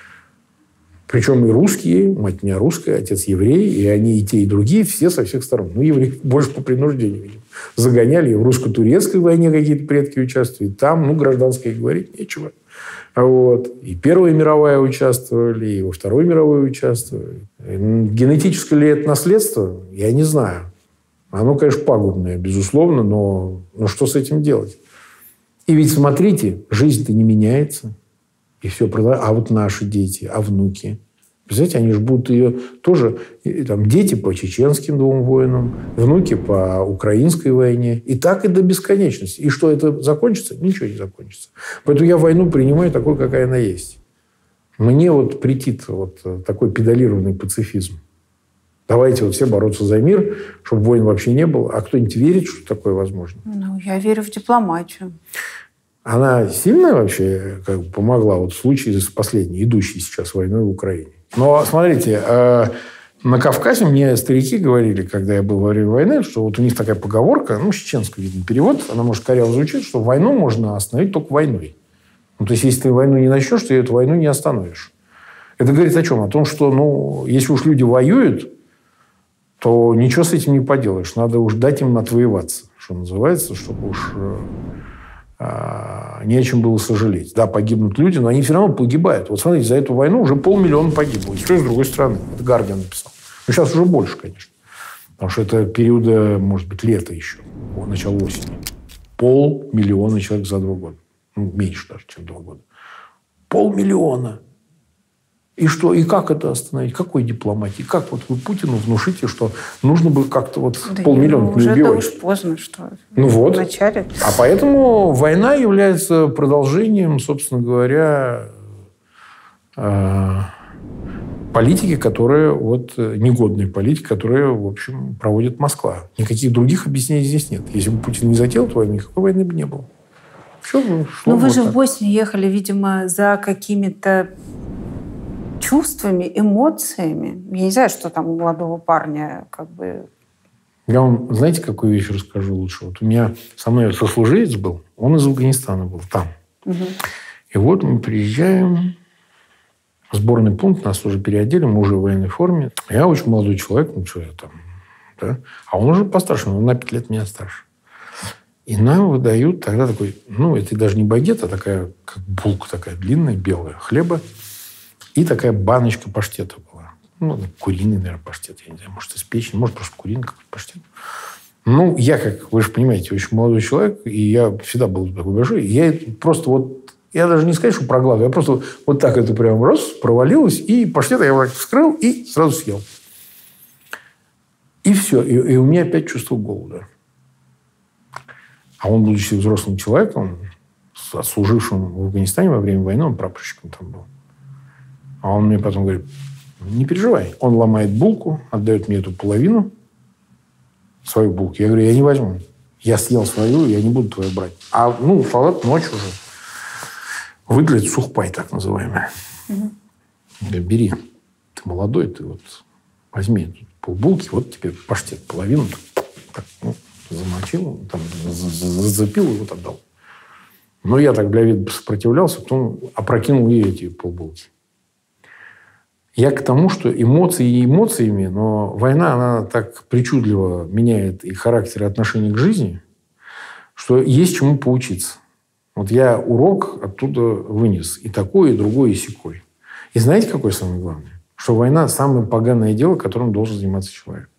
Причем и русские, мать у меня русская, отец еврей, и они и те, и другие, все со всех сторон. Ну, евреи больше по принуждению, видимо. Загоняли, и в русско-турецкой войне какие-то предки участвовали, и там, ну, гражданской говорить нечего. Вот. И Первая мировая участвовали, и во Второй мировой участвовали. Генетическое ли это наследство, я не знаю. Оно, конечно, пагубное, безусловно, но, но что с этим делать? И ведь, смотрите, жизнь-то не меняется. И все продолжается. А вот наши дети, а внуки. Представляете, они же будут ее тоже... Там, дети по чеченским двум войнам, внуки по украинской войне. И так и до бесконечности. И что, это закончится? Ничего не закончится. Поэтому я войну принимаю такой, какая она есть. Мне вот претит вот такой педалированный пацифизм. Давайте вот все бороться за мир, чтобы войн вообще не было. А кто-нибудь верит, что такое возможно? Ну, я верю в дипломатию. Она сильно вообще как бы помогла вот в случае с последней, идущей сейчас войной в Украине. Но, смотрите, э, на Кавказе мне старики говорили, когда я был во время войны, что вот у них такая поговорка, ну, чеченский, видно, перевод, она, может, коряво звучит, что войну можно остановить только войной. Ну, то есть, если ты войну не начнешь, ты эту войну не остановишь. Это говорит о чем? О том, что, ну, если уж люди воюют, то ничего с этим не поделаешь. Надо уж дать им отвоеваться, что называется, чтобы уж... не о чем было сожалеть. Да, погибнут люди, но они все равно погибают. Вот смотрите, за эту войну уже полмиллиона погибло. И все с другой стороны. Это Гардиан написал. Ну, сейчас уже больше, конечно. Потому что это периода, может быть, лета еще. Начало осени. Полмиллиона человек за два года. Ну, меньше даже, чем два года. Полмиллиона. И что? И как это остановить? Какой дипломатии? Как вот вы Путину внушите, что нужно бы как-то вот да полмиллиона не убивать? Уже уж поздно, что ну вот. Вначале. А поэтому война является продолжением, собственно говоря, политики, которая вот негодной политики, которая, в общем, проводит Москва. Никаких других объяснений здесь нет. Если бы Путин не затеял эту войну, никакой войны бы не было. Все бы шло. Но вы вот же так. в Боснию ехали, видимо, за какими-то чувствами, эмоциями. Я не знаю, что там у молодого парня как бы... Я вам, знаете, какую вещь расскажу лучше? Вот у меня со мной сослуживец был, он из Афганистана был, там. Угу. И вот мы приезжаем, сборный пункт, нас уже переодели, мы уже в военной форме. Я очень молодой человек, ну что я там, да? А он уже постарше, он на пять лет меня старше. И нам выдают тогда такой, ну, это даже не багет, а такая, как булка такая длинная, белая, хлеба. И такая баночка паштета была. Ну, куриный, наверное, паштет. Я не знаю, может, из печени, может, просто куриный какой-то паштет. Ну, я, как вы же понимаете, очень молодой человек, и я всегда был такой большой. Я просто вот, я даже не сказать, что проглатывал, я просто вот так это прям раз, провалилось, и паштет я вот вскрыл и сразу съел. И все. И, и у меня опять чувство голода. А он, будучи взрослым человеком, служившим в Афганистане во время войны, он прапорщиком там был. А он мне потом говорит, не переживай. Он ломает булку, отдает мне эту половину, свою булку. Я говорю, я не возьму. Я съел свою, я не буду твою брать. А, ну, салат ночь уже. Выглядит сухпай, так называемый. Угу. Я говорю, бери. Ты молодой, ты вот возьми полбулки, вот тебе паштет, половину. Так, ну, замочил, там, зацепил и вот отдал. Но я так для вида сопротивлялся, потом опрокинул ей эти полбулки. Я к тому, что эмоции эмоциями, но война, она так причудливо меняет и характер, и отношение к жизни, что есть чему поучиться. Вот я урок оттуда вынес. И такой, и другой, и сякой. И знаете, какое самое главное? Что война – самое поганое дело, которым должен заниматься человек.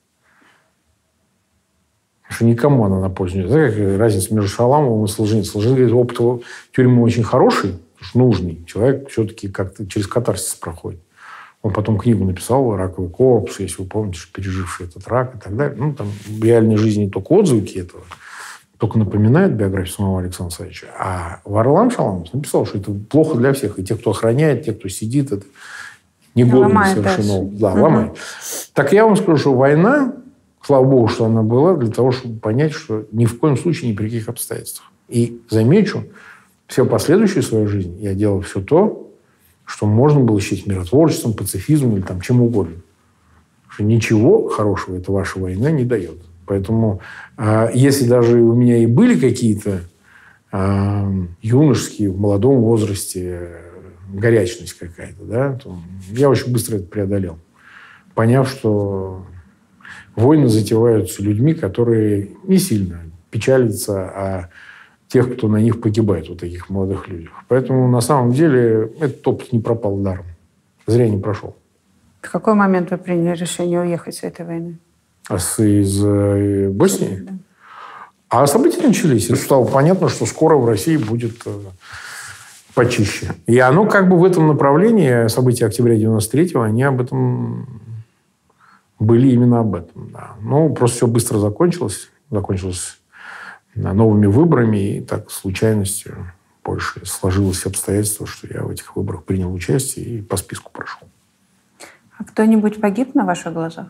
Потому что никому она на пользу не идет. Знаете, какая разница между Шаламовым и Солженицыным? Солженицын говорит, опыт тюрьмы очень хороший, нужный. Человек все-таки как-то через катарсис проходит. Он потом книгу написал «Раковый корпус», если вы помните, переживший этот рак и так далее. Ну, там в реальной жизни только отзвуки этого, только напоминают биографию самого Александра Савича. А Варлам Шаламов написал, что это плохо для всех. И те, кто охраняет, те, кто сидит, это негодно совершенно. Да, угу. Ломает. Так я вам скажу, что война, слава богу, что она была, для того, чтобы понять, что ни в коем случае, ни при каких обстоятельствах. И замечу, всю последующую свою жизнь я делал все то, что можно было считать миротворчеством, пацифизмом или там чем угодно. Что ничего хорошего эта ваша война не дает. Поэтому, э, если даже у меня и были какие-то э, юношеские, в молодом возрасте э, горячность какая-то, да, то я очень быстро это преодолел. Поняв, что войны затеваются людьми, которые не сильно печалятся о тех, кто на них погибает, вот таких молодых людях. Поэтому, на самом деле, этот опыт не пропал даром. Зря не прошел. В какой момент вы приняли решение уехать с этой войны? А с, из э, Боснии? Да. А события начались. И стало понятно, что скоро в России будет э, почище. И оно как бы в этом направлении, события октября девяносто третьего, они об этом были именно об этом. Да. Ну, просто все быстро закончилось. Закончилось новыми выборами, и так случайностью больше сложилось обстоятельство, что я в этих выборах принял участие и по списку прошел. А кто-нибудь погиб на ваших глазах?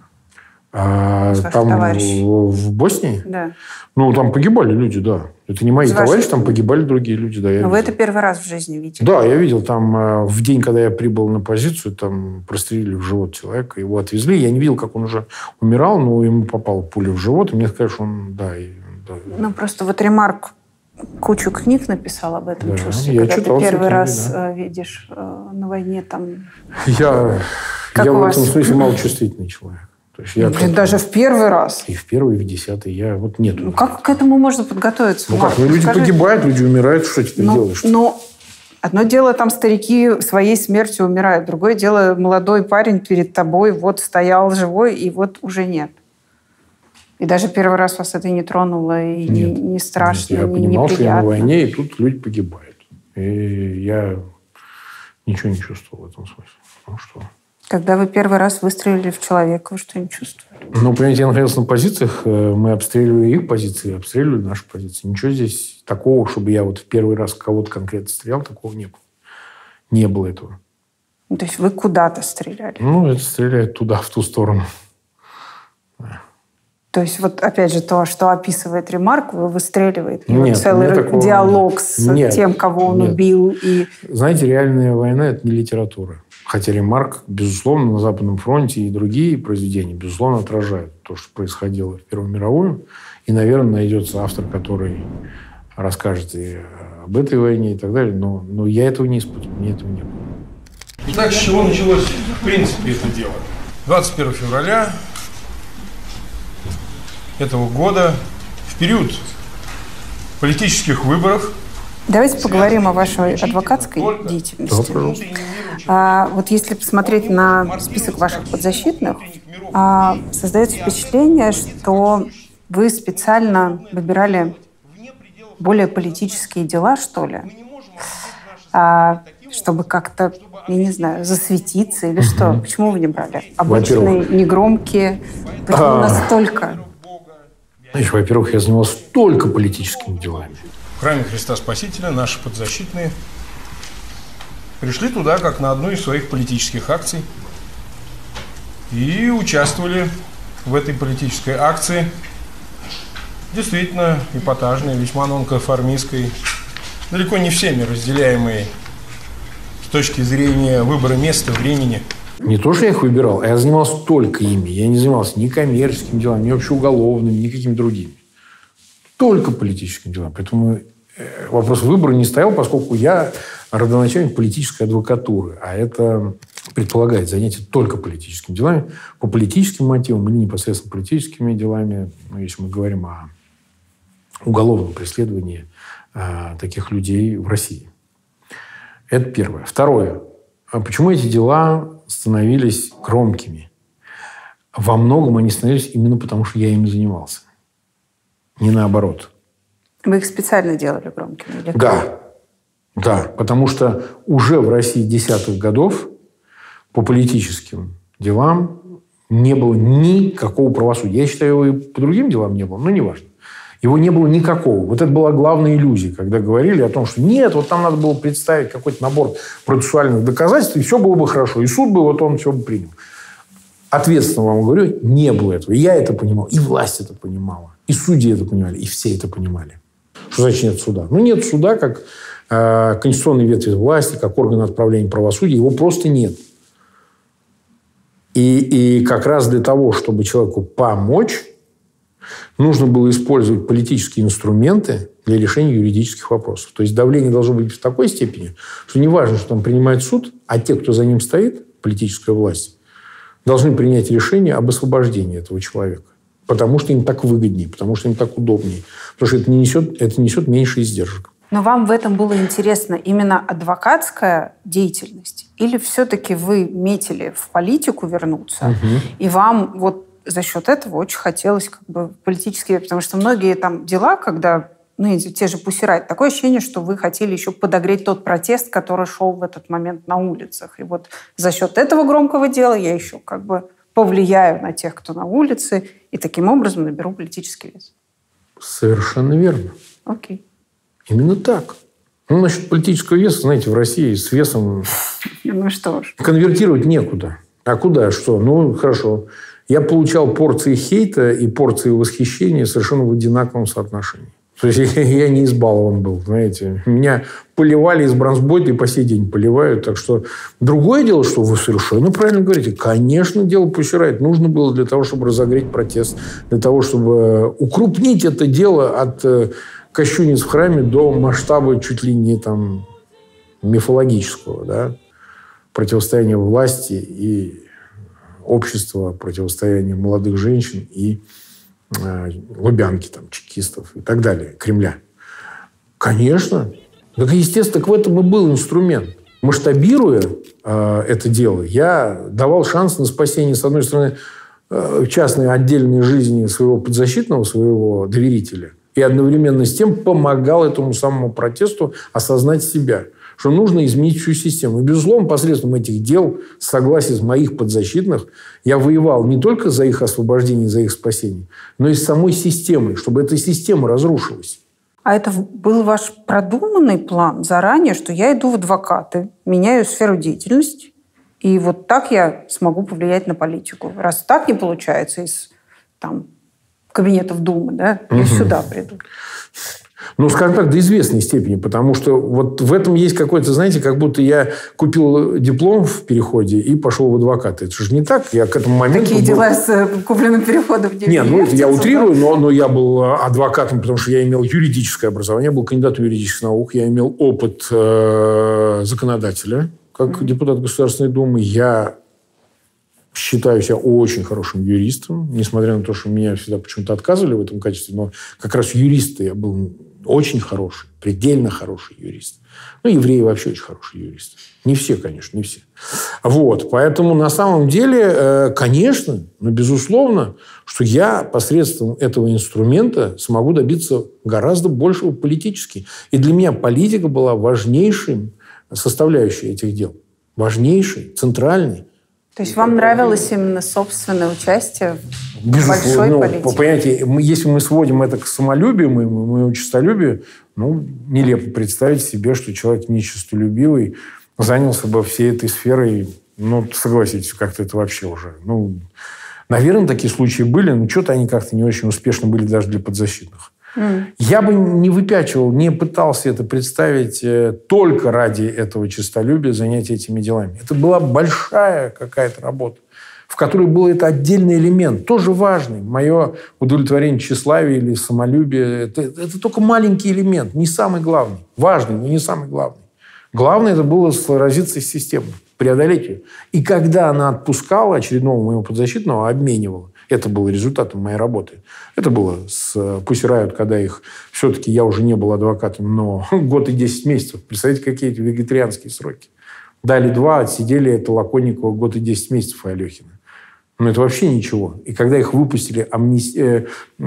А, там в, в Боснии? Да. Ну, там погибали люди, да. Это не мои С товарищи, вашей... там погибали другие люди, да. Я Но вы это первый раз в жизни видели? Да, я видел. Там в день, когда я прибыл на позицию, там прострелили в живот человека, его отвезли. Я не видел, как он уже умирал, но ему попала пуля в живот, и мне сказали, что он, да, и Ну, просто вот Ремарк кучу книг написал об этом да, чувстве. Я когда читал ты первый книги, раз да. видишь на войне там... Я, я в этом смысле малочувствительный человек. То есть я Блин, даже в первый раз? И в первый, и в десятый. Я вот нет. Ну, как к этому можно подготовиться? Ну, как? Ну, люди скажи... погибают, люди умирают. Что теперь ну, делаешь? Ну, одно дело, там старики своей смертью умирают. Другое дело, молодой парень перед тобой вот стоял живой, и вот уже нет. И даже первый раз вас это не тронуло, и нет, не, не страшно, нет, я не понимал, неприятно. что я на войне, и тут люди погибают. И я ничего не чувствовал в этом смысле. Ну, что... Когда вы первый раз выстрелили в человека, вы что, не чувствовали? Ну, понимаете, я находился на позициях, мы обстреливали их позиции, обстреливали наши позиции. Ничего здесь такого, чтобы я вот в первый раз кого-то конкретно стрелял, такого не было. Не было этого. Ну, то есть вы куда-то стреляли? Ну, это стреляет туда, в ту сторону. Да. То есть, вот опять же, то, что описывает Ремарк, вы выстреливаете. Нет, целый такого... диалог с нет, тем, кого он нет. убил. И... Знаете, реальная война – это не литература. Хотя Ремарк, безусловно, на Западном фронте и другие произведения, безусловно, отражают то, что происходило в Первую мировую. И, наверное, найдется автор, который расскажет и об этой войне и так далее. Но, но я этого не испытывал, мне этого не было. Итак, с чего началось, в принципе, это дело? двадцать первого февраля этого года, в период политических выборов. Давайте поговорим о вашей адвокатской деятельности. А, вот если посмотреть на список ваших подзащитных, а, создается впечатление, что вы специально выбирали более политические дела, что ли, а, чтобы как-то, я не знаю, засветиться или угу. что? Почему вы не брали? Обычные, негромкие? Почему а... настолько? Значит, во-первых, я занимался только политическими делами. В храме Христа Спасителя наши подзащитные пришли туда, как на одну из своих политических акций, и участвовали в этой политической акции, действительно эпатажной, весьма нонконформистской, далеко не всеми разделяемой с точки зрения выбора места, времени. Не то, что я их выбирал, а я занимался только ими. Я не занимался ни коммерческими делами, ни общеуголовными, ни какими другими. Только политическими делами. Поэтому вопрос выбора не стоял, поскольку я родоначальник политической адвокатуры. А это предполагает занятие только политическими делами. По политическим мотивам или непосредственно политическими делами, ну, если мы говорим о уголовном преследовании а, таких людей в России. Это первое. Второе. Почему эти дела становились громкими? Во многом они становились именно потому, что я ими занимался. Не наоборот. Вы их специально делали громкими? Или да. Да. Потому что уже в России десятых годов по политическим делам не было никакого правосудия. Я считаю, его и по другим делам не было, но неважно. Его не было никакого. Вот это была главная иллюзия, когда говорили о том, что нет, вот там надо было представить какой-то набор процессуальных доказательств, и все было бы хорошо. И суд бы, вот он все бы принял. Ответственно вам говорю, не было этого. И я это понимал, и власть это понимала, и судьи это понимали, и все это понимали. Что значит нет суда? Ну, нет суда как э, конституционной ветви власти, как орган отправления правосудия. Его просто нет. И, и как раз для того, чтобы человеку помочь, нужно было использовать политические инструменты для решения юридических вопросов. То есть давление должно быть в такой степени, что не важно, что там принимает суд, а те, кто за ним стоит, политическая власть, должны принять решение об освобождении этого человека. Потому что им так выгоднее, потому что им так удобнее. Потому что это не несет, это несет меньше издержек. Но вам в этом было интересно именно адвокатская деятельность? Или все-таки вы метили в политику вернуться, угу. и вам вот за счет этого очень хотелось как бы политические... Потому что многие там дела, когда... Ну, те же Pussy Riot, такое ощущение, что вы хотели еще подогреть тот протест, который шел в этот момент на улицах. И вот за счет этого громкого дела я еще как бы повлияю на тех, кто на улице, и таким образом наберу политический вес. Совершенно верно. Окей. Именно так. Ну, насчет политического веса, знаете, в России с весом... Ну, что ж. Конвертировать некуда. А куда? Что? Ну, хорошо. Я получал порции хейта и порции восхищения совершенно в одинаковом соотношении. То есть я не избалован был, знаете. Меня поливали из бронзбойта и по сей день поливают. Так что другое дело, что вы совершенно правильно говорите. Конечно, дело Pussy Riot нужно было для того, чтобы разогреть протест. Для того, чтобы укрупнить это дело от кощунниц в храме до масштаба чуть ли не там мифологического, да, противостояния власти и общества, противостояния молодых женщин и Лубянки, там, чекистов и так далее, Кремля. Конечно. Так, естественно, так в этом и был инструмент. Масштабируя э, это дело, я давал шанс на спасение, с одной стороны, э, частной отдельной жизни своего подзащитного, своего доверителя, и одновременно с тем помогал этому самому протесту осознать себя, что нужно изменить всю систему. И, безусловно, посредством этих дел, с согласия моих подзащитных, я воевал не только за их освобождение, за их спасение, но и с самой системой, чтобы эта система разрушилась. А это был ваш продуманный план заранее, что я иду в адвокаты, меняю сферу деятельности, и вот так я смогу повлиять на политику. Раз так не получается из там, кабинетов Думы, да, я угу. сюда приду. Ну, скажем так, до известной степени, потому что вот в этом есть какой-то, знаете, как будто я купил диплом в переходе и пошел в адвокаты. Это же не так. Я к этому моменту... Такие был... дела с купленным переходом. Нет, ну, это я утрирую, но, но я был адвокатом, потому что я имел юридическое образование, я был кандидатом юридических наук, я имел опыт э, законодателя, как mm-hmm. депутат Государственной Думы. Я считаю себя очень хорошим юристом, несмотря на то, что меня всегда почему-то отказывали в этом качестве, но как раз юрист я был очень хороший, предельно хороший юрист. Ну, евреи вообще очень хорошие юристы. Не все, конечно, не все. Вот. Поэтому на самом деле, конечно, но безусловно, что я посредством этого инструмента смогу добиться гораздо большего политически. И для меня политика была важнейшей составляющей этих дел. Важнейшей, центральной. То есть вам нравилось именно собственное участие в Безусловно, большой ну, политике? По понятию, если мы сводим это к самолюбию, моему, моему честолюбию, ну, нелепо представить себе, что человек нечестолюбивый занялся бы всей этой сферой. Ну, согласитесь, как-то это вообще уже... Ну, наверное, такие случаи были, но что-то они как-то не очень успешно были даже для подзащитных. Mm. Я бы не выпячивал, не пытался это представить э, только ради этого честолюбия занятия этими делами. Это была большая какая-то работа, в которой был это отдельный элемент, тоже важный. Мое удовлетворение тщеславия или самолюбия это, это только маленький элемент, не самый главный. Важный, но не самый главный. Главное это было сразиться с системой, преодолеть ее. И когда она отпускала очередного моего подзащитного, обменивала. Это было результатом моей работы. Это было с Pussy Riot, когда их... Все-таки я уже не был адвокатом, но год и десять месяцев. Представляете, какие эти вегетарианские сроки. Дали два, отсидели это Лаконникова год и десять месяцев и Алехина. Ну, это вообще ничего. И когда их выпустили, амнисти... э,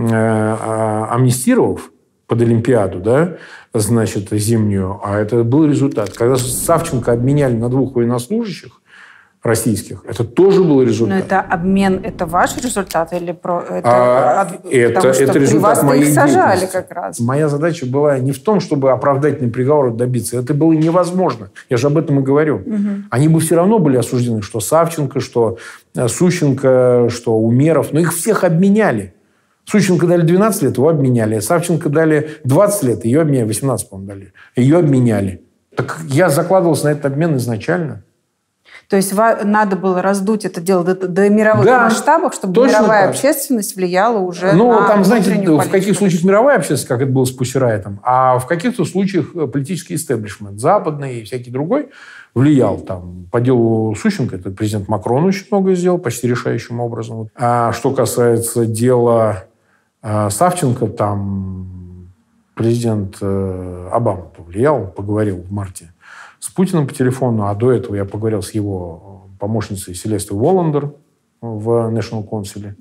э, амнистировав под Олимпиаду, да, значит, зимнюю, а это был результат. Когда Савченко обменяли на двух военнослужащих, российских. Это тоже был результат. Но это обмен, это ваш результат или про это? А, это, потому что это при результат вас моей их сажали деятельности. как раз. Моя задача была не в том, чтобы оправдательный приговор добиться. Это было невозможно. Я же об этом и говорю. Угу. Они бы все равно были осуждены, что Савченко, что Сущенко, что Умеров. Но их всех обменяли. Сущенко дали двенадцать лет, его обменяли. Савченко дали двадцать лет, ее обменяли. восемнадцать, по-моему, дали. Ее обменяли. Так я закладывался на этот обмен изначально. То есть надо было раздуть это дело до, до мировых да, масштабов, чтобы мировая так. общественность влияла уже ну, на Ну, там, знаете, политику. В каких случаях мировая общественность, как это было с Pussy Riot, а в каких-то случаях политический истеблишмент, западный и всякий другой, влиял. Там, по делу Сущенко, это президент Макрон очень много сделал, почти решающим образом. А что касается дела э, Савченко, там президент э, Обама повлиял, поговорил в марте с Путиным по телефону, а до этого я поговорил с его помощницей Селестой Воландер в National Council,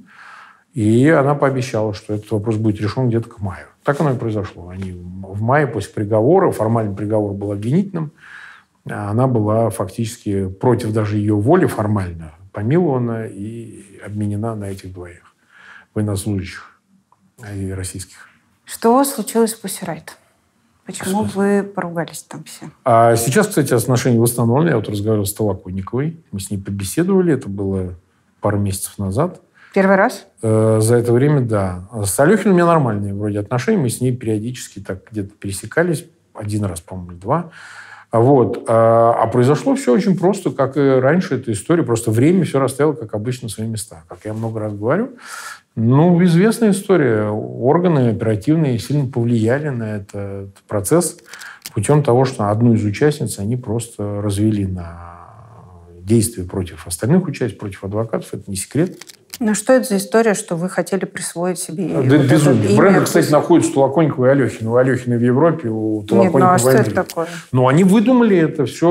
и она пообещала, что этот вопрос будет решен где-то к маю. Так оно и произошло. Они в мае после приговора, формальный приговор был обвинительным, а она была фактически против даже ее воли формально помилована и обменена на этих двоих военнослужащих и российских. Что случилось в Pussy Riot? Почему вы поругались там все? А сейчас, кстати, отношения восстановлены. Я вот разговаривал с Толоконниковой. Мы с ней побеседовали. Это было пару месяцев назад. Первый раз? Э, за это время, да. С Алехиным у меня нормальные вроде отношения. Мы с ней периодически так где-то пересекались. Один раз, по-моему, два. Вот. А, а произошло все очень просто, как и раньше эта история. Просто время все расставило, как обычно, свои места. Как я много раз говорю. Ну, известная история. Органы оперативные сильно повлияли на этот процесс путем того, что одну из участниц они просто развели на действия против остальных участников, против адвокатов. Это не секрет. Ну, что это за история, что вы хотели присвоить себе да, вот безумие. Бренд, кстати, находится у Толоконникова и Алехина. У Алехина в Европе, у Толоконникова Нет, ну а в что Америке. это такое? Ну, они выдумали это все,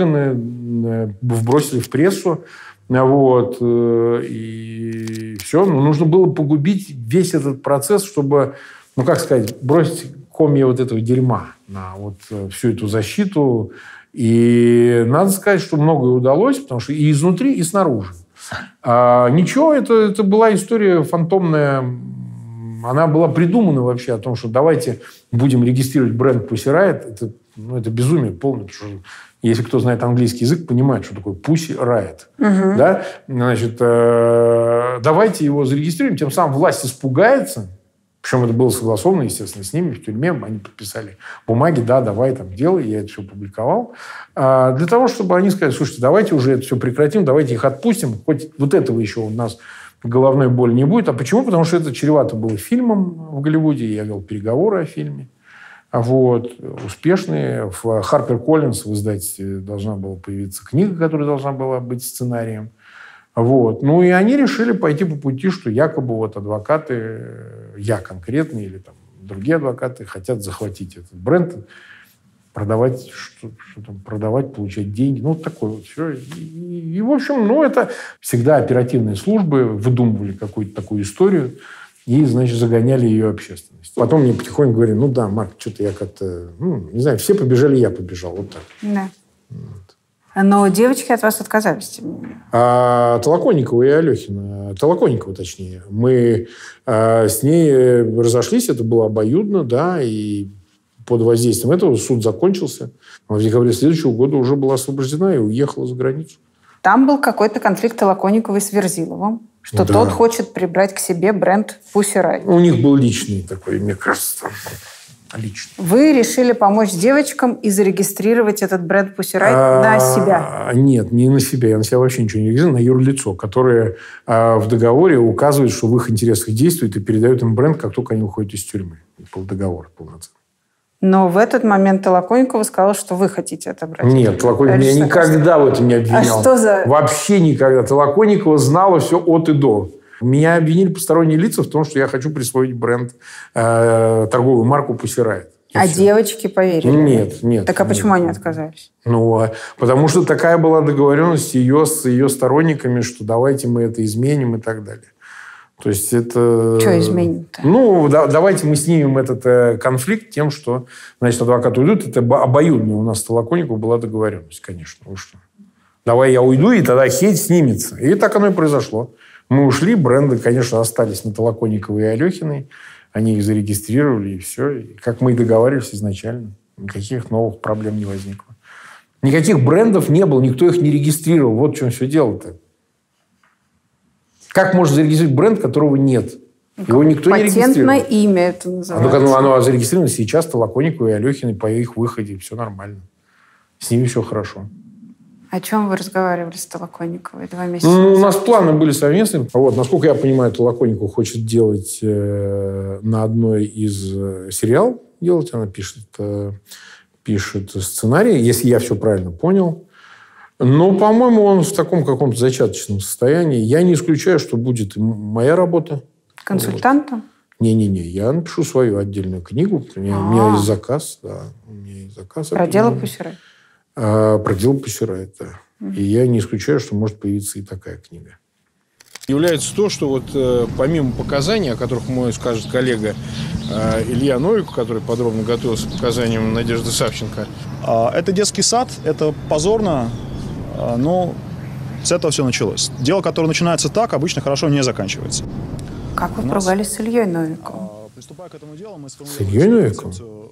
органы вбросили в прессу. Вот, и все. Ну, нужно было погубить весь этот процесс, чтобы, ну, как сказать, бросить комья вот этого дерьма на вот всю эту защиту. И надо сказать, что многое удалось, потому что и изнутри, и снаружи. А ничего, это, это была история фантомная. Она была придумана вообще о том, что давайте будем регистрировать бренд Pussy Riot. Это, ну, это безумие полное. Потому что если кто знает английский язык, понимает, что такое Pussy Riot. Uh-huh. Да? Значит, э, давайте его зарегистрируем. Тем самым власть испугается. Причем это было согласовано, естественно, с ними в тюрьме. Они подписали бумаги. Да, давай там делай. Я это все публиковал. А для того, чтобы они сказали, слушайте, давайте уже это все прекратим. Давайте их отпустим. Хоть вот этого еще у нас головной боли не будет. А почему? Потому что это чревато было фильмом в Голливуде. Я вел переговоры о фильме. Вот, успешные. В HarperCollins в издательстве должна была появиться книга, которая должна была быть сценарием. Вот. Ну, и они решили пойти по пути, что якобы вот адвокаты, я конкретно, или там другие адвокаты хотят захватить этот бренд, продавать, что, что там, продавать, получать деньги. Ну, вот такое вот все. И, и, и, в общем, ну, это всегда оперативные службы выдумывали какую-то такую историю и, значит, загоняли ее общественность. Потом мне потихоньку говорили, ну да, Марк, что-то я как-то, ну, не знаю, все побежали, я побежал. Вот так. Да. Вот. Но девочки от вас отказались, тем не менее. А Толоконникова и Алехина, Толоконникова, точнее, мы а, с ней разошлись, это было обоюдно, да, и под воздействием этого суд закончился. В декабре следующего года уже была освобождена и уехала за границу. Там был какой-то конфликт Толоконниковой с Верзиловым, что да. тот хочет прибрать к себе бренд Pussy Riot. У них был личный такой, мне кажется, личный. Вы решили помочь девочкам и зарегистрировать этот бренд Pussy Riot а, на себя? Нет, не на себя. Я на себя вообще ничего не регистрирую. На юрлицо, которое а, в договоре указывает, что в их интересах действует и передает им бренд, как только они уходят из тюрьмы. По договору полноценно. Но в этот момент Толоконникова сказала, что вы хотите это брать. Нет, Толоконникова меня никогда в этом не обвинял. А что за... Вообще никогда. Толоконникова знала все от и до. Меня обвинили посторонние лица в том, что я хочу присвоить бренд, э, торговую марку Pussy Riot. А все. Девочки поверили? Нет, нет. Так а нет, почему нет. они отказались? Ну, потому что такая была договоренность ее с ее сторонниками, что давайте мы это изменим и так далее. То есть это... Что изменим-то? Ну, да, давайте мы снимем этот э, конфликт тем, что, значит, адвокаты уйдут. Это обоюдно. У нас с Толоконниковой была договоренность, конечно. Вы что? Давай я уйду, и тогда хейт снимется. И так оно и произошло. Мы ушли, бренды, конечно, остались на Толоконниковой и Алехиной. Они их зарегистрировали, и все. И как мы и договаривались изначально. Никаких новых проблем не возникло. Никаких брендов не было, никто их не регистрировал. Вот в чем все дело-то. Как можно зарегистрировать бренд, которого нет? Его никто не регистрирует. Патентное имя это называется. Оно, оно зарегистрировано сейчас Толоконниковой и Алехиной по их выходе. Все нормально. С ними все хорошо. О чем вы разговаривали с Толоконниковой два месяца ну, назад? У нас планы были совместные. Вот, насколько я понимаю, Толоконникова хочет делать э, на одной из э, сериал делать. Она пишет, э, пишет сценарий, если я все правильно понял. Но, по-моему, он в таком каком-то зачаточном состоянии. Я не исключаю, что будет моя работа. Консультантом? Вот. Не-не-не, я напишу свою отдельную книгу. У меня, у меня есть заказ. Да, у меня есть заказ. Про дело Pussy Riot? А, про дело Pussy Riot, да. Mm-hmm. И я не исключаю, что может появиться и такая книга. Является то, что вот э, помимо показаний, о которых мой скажет коллега э, Илья Новиков, который подробно готовился к показаниям Надежды Савченко. Это детский сад, это позорно. Но с этого все началось. Дело, которое начинается так, обычно хорошо не заканчивается. Как вы поругались с Ильей Новиковым? Приступая к этому делу, мы с Ильей Новиковым?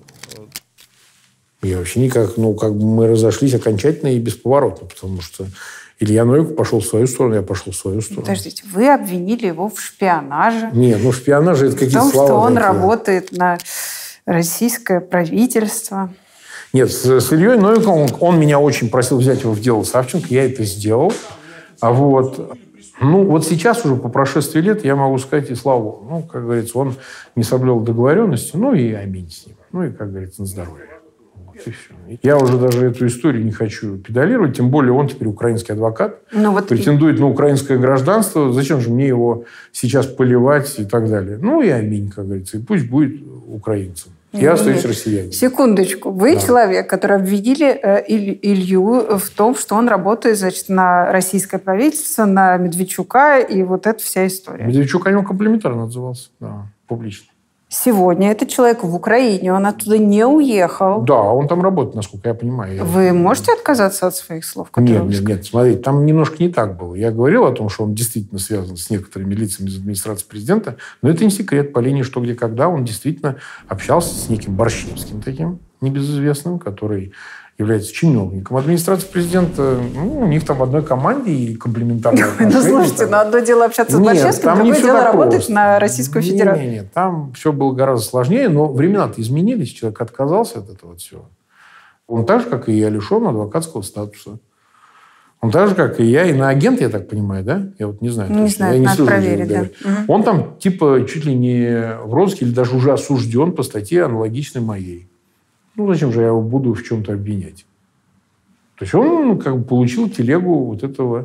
Я вообще никак... Ну, как бы мы разошлись окончательно и бесповоротно, потому что Илья Новиков пошел в свою сторону, я пошел в свою сторону. Подождите, вы обвинили его в шпионаже? Нет, ну шпионаже это какие-то слова. В том, что он такие. работает на российское правительство. Нет, с, с Ильей Новиковым он, он меня очень просил взять его в дело Савченко. Я это сделал. А вот, ну, вот сейчас уже по прошествии лет я могу сказать и слава Богу. Ну, как говорится, он не соблюл договоренности. Ну, и аминь с ним. Ну, и, как говорится, на здоровье. Вот, и все. Я уже даже эту историю не хочу педалировать. Тем более он теперь украинский адвокат. Ну, вот претендует и... на украинское гражданство. Зачем же мне его сейчас поливать и так далее? Ну, и аминь, как говорится. И пусть будет украинцем. Я остаюсь россиянином. Секундочку. Вы да. человек, который обвинили э, Иль, Илью в том, что он работает, значит, на российское правительство, на Медведчука и вот эта вся история. Медведчук о нем комплиментарно отзывался. Да, публично. Сегодня этот человек в Украине, он оттуда не уехал. Да, он там работает, насколько я понимаю. Вы можете отказаться от своих слов? Нет, нет, нет. Смотрите, там немножко не так было. Я говорил о том, что он действительно связан с некоторыми лицами из администрации президента, но это не секрет. По линии «Что, где, когда» он действительно общался с неким Борщевским таким небезызвестным, который является чиновником администрации президента. Ну, у них там в одной команде и комплементарные отношения. Ну, слушайте, но одно дело общаться с Борщевским, другое дело работать на Российскую Федерацию. Нет, нет, там все было гораздо сложнее, но времена-то изменились, человек отказался от этого всего. Он так же, как и я, лишен адвокатского статуса. Он так же, как и я, иноагент, я так понимаю, да? Я вот не знаю. Не знаю, я не надо проверить, да. Угу. Он там типа чуть ли не в розыске или даже уже осужден по статье, аналогичной моей. Ну, зачем же я его буду в чем-то обвинять? То есть он как бы получил телегу вот этого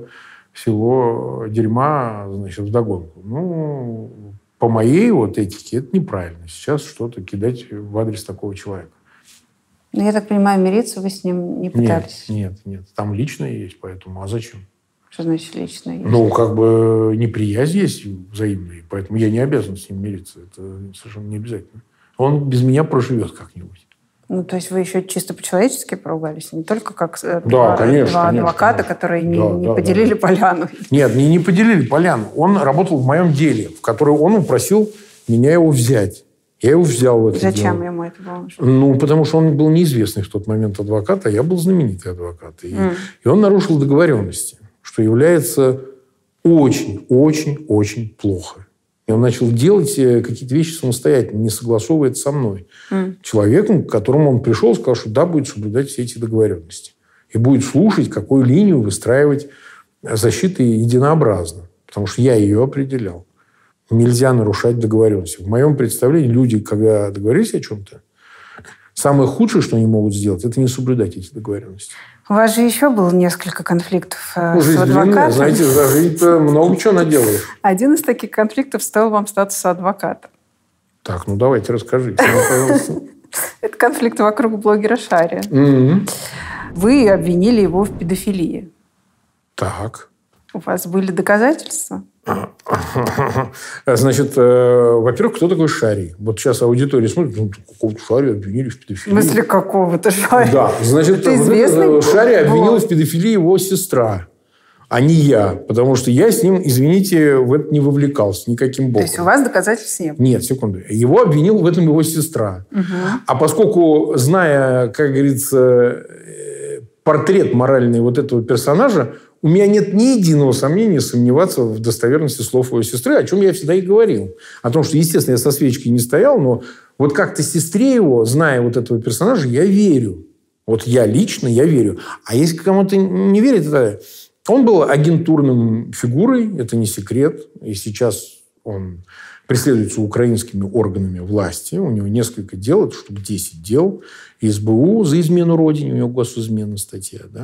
всего дерьма, значит, вдогонку. Ну, по моей вот этике это неправильно. Сейчас что-то кидать в адрес такого человека. Ну, я так понимаю, мириться вы с ним не пытались? Нет, нет, нет. Там личное есть, поэтому. А зачем? Что значит личное есть? Ну, как бы неприязнь есть взаимная, поэтому я не обязан с ним мириться. Это совершенно не обязательно. Он без меня проживет как-нибудь. Ну, то есть вы еще чисто по-человечески поругались, не только как да, два, конечно, два конечно, адвоката, конечно. которые не, да, не да, поделили да. поляну. Нет, не, не поделили поляну. Он работал в моем деле, в которое он упросил меня его взять. Я его взял в это Зачем дело. ему это было? Ну, потому что он был неизвестный в тот момент адвокат, а я был знаменитый адвокат. И, Mm. и он нарушил договоренности, что является очень-очень-очень плохо. И он начал делать какие-то вещи самостоятельно, не согласовывая это со мной. Mm. Человеком, к которому он пришел, сказал, что да, будет соблюдать все эти договоренности. И будет слушать, какую линию выстраивать защиты единообразно. Потому что я ее определял. Нельзя нарушать договоренности. В моем представлении люди, когда договорились о чем-то, самое худшее, что они могут сделать, это не соблюдать эти договоренности. У вас же еще было несколько конфликтов э, Ну, с жизнь адвокатом. длинная, знаете, за жизнь много чего наделаешь. Один из таких конфликтов стоил вам статуса адвоката. Так, ну давайте расскажите, пожалуйста. Это конфликт вокруг блогера Шария. Mm-hmm. Вы обвинили его в педофилии. Так. У вас были доказательства? Значит, э, во-первых, кто такой Шарий? Вот сейчас аудитория смотрит, ну, какого-то Шария обвинили в педофилии. В смысле, какого-то Шария? Да, значит, это известный вот Шария был. обвинила в педофилии его сестра, а не я. Потому что я с ним, извините, в это не вовлекался никаким боком. То есть у вас доказательств нет? Нет, секунду. Его обвинил в этом его сестра. Угу. А поскольку, зная, как говорится, портрет моральный вот этого персонажа, у меня нет ни единого сомнения сомневаться в достоверности слов его сестры, о чем я всегда и говорил. О том, что, естественно, я со свечкой не стоял, но вот как-то сестре его, зная вот этого персонажа, я верю. Вот я лично, я верю. А если кому-то не верит, это... Он был агентурным фигурой, это не секрет. И сейчас он преследуется украинскими органами власти. У него несколько дел, это штук десять дел. СБУ за измену родине, у него госизмена статья, да.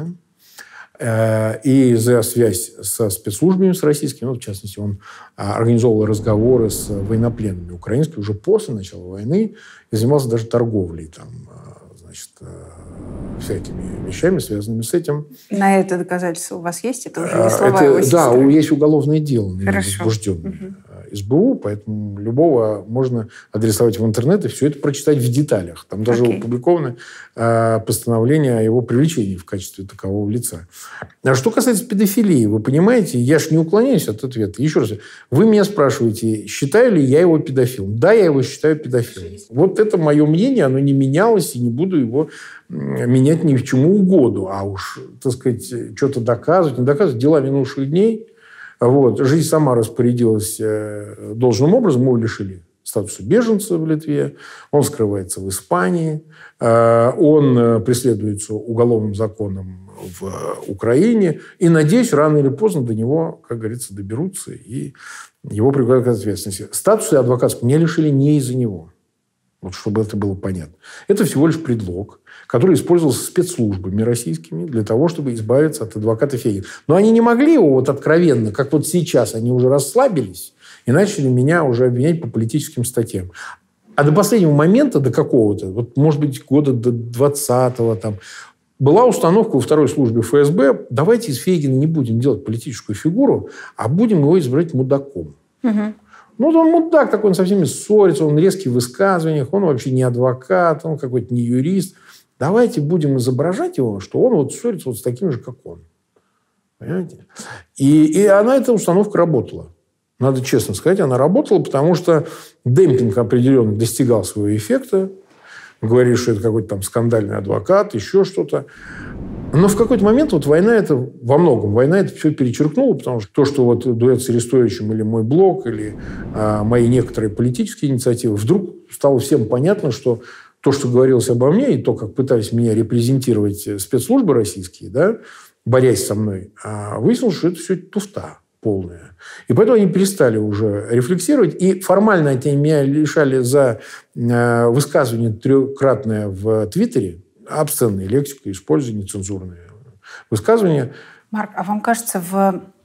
И за связь со спецслужбами, с российскими, ну, в частности, он организовывал разговоры с военнопленными украинскими уже после начала войны и занимался даже торговлей там, значит, всякими вещами, связанными с этим. На это доказательство у вас есть? Это уже не слова это, его сестры? Да, есть уголовное дело, возбужденное. Угу. СБУ, поэтому любого можно адресовать в интернет и все это прочитать в деталях. Там даже okay. опубликованы э, постановления о его привлечении в качестве такового лица. А что касается педофилии, вы понимаете, я же не уклоняюсь от ответа. Еще раз, вы меня спрашиваете, считаю ли я его педофилом? Да, я его считаю педофилом. Вот это мое мнение, оно не менялось, и не буду его менять ни в чему угоду. А уж, так сказать, что-то доказывать, не доказывать, дела минувших дней. Вот. Жизнь сама распорядилась э, должным образом. Мы его лишили статуса беженца в Литве. Он скрывается в Испании. Э, он э, преследуется уголовным законом в э, Украине. И, надеюсь, рано или поздно до него, как говорится, доберутся и его привлекут к ответственности. Статуса адвокатского не лишили не из-за него. Вот, чтобы это было понятно. Это всего лишь предлог, который использовался спецслужбами российскими для того, чтобы избавиться от адвоката Фейгина. Но они не могли его вот откровенно, как вот сейчас, они уже расслабились и начали меня уже обвинять по политическим статьям. А до последнего момента, до какого-то, вот, может быть, года до двадцатого, там, была установка во второй службе эф эс бэ, давайте из Фейгина не будем делать политическую фигуру, а будем его избирать мудаком. Угу. Ну, он мудак такой, он со всеми ссорится, он резкий в высказываниях, он вообще не адвокат, он какой-то не юрист. Давайте будем изображать его, что он вот ссорится вот с таким же, как он. Понимаете? И, и она, эта установка работала. Надо честно сказать, она работала, потому что демпинг определенно достигал своего эффекта. Говорили, что это какой-то там скандальный адвокат, еще что-то. Но в какой-то момент вот война это, во многом, война это все перечеркнула, потому что то, что вот дуэт с Арестовичем или мой блог, или а, мои некоторые политические инициативы, вдруг стало всем понятно, что то, что говорилось обо мне, и то, как пытались меня репрезентировать спецслужбы российские, да, борясь со мной, а выяснилось, что это все туфта полная. И поэтому они перестали уже рефлексировать, и формально они меня лишали за э, высказывание трехкратное в Твиттере, обсценная лексика, использование нецензурные высказывания. Марк, а вам кажется, в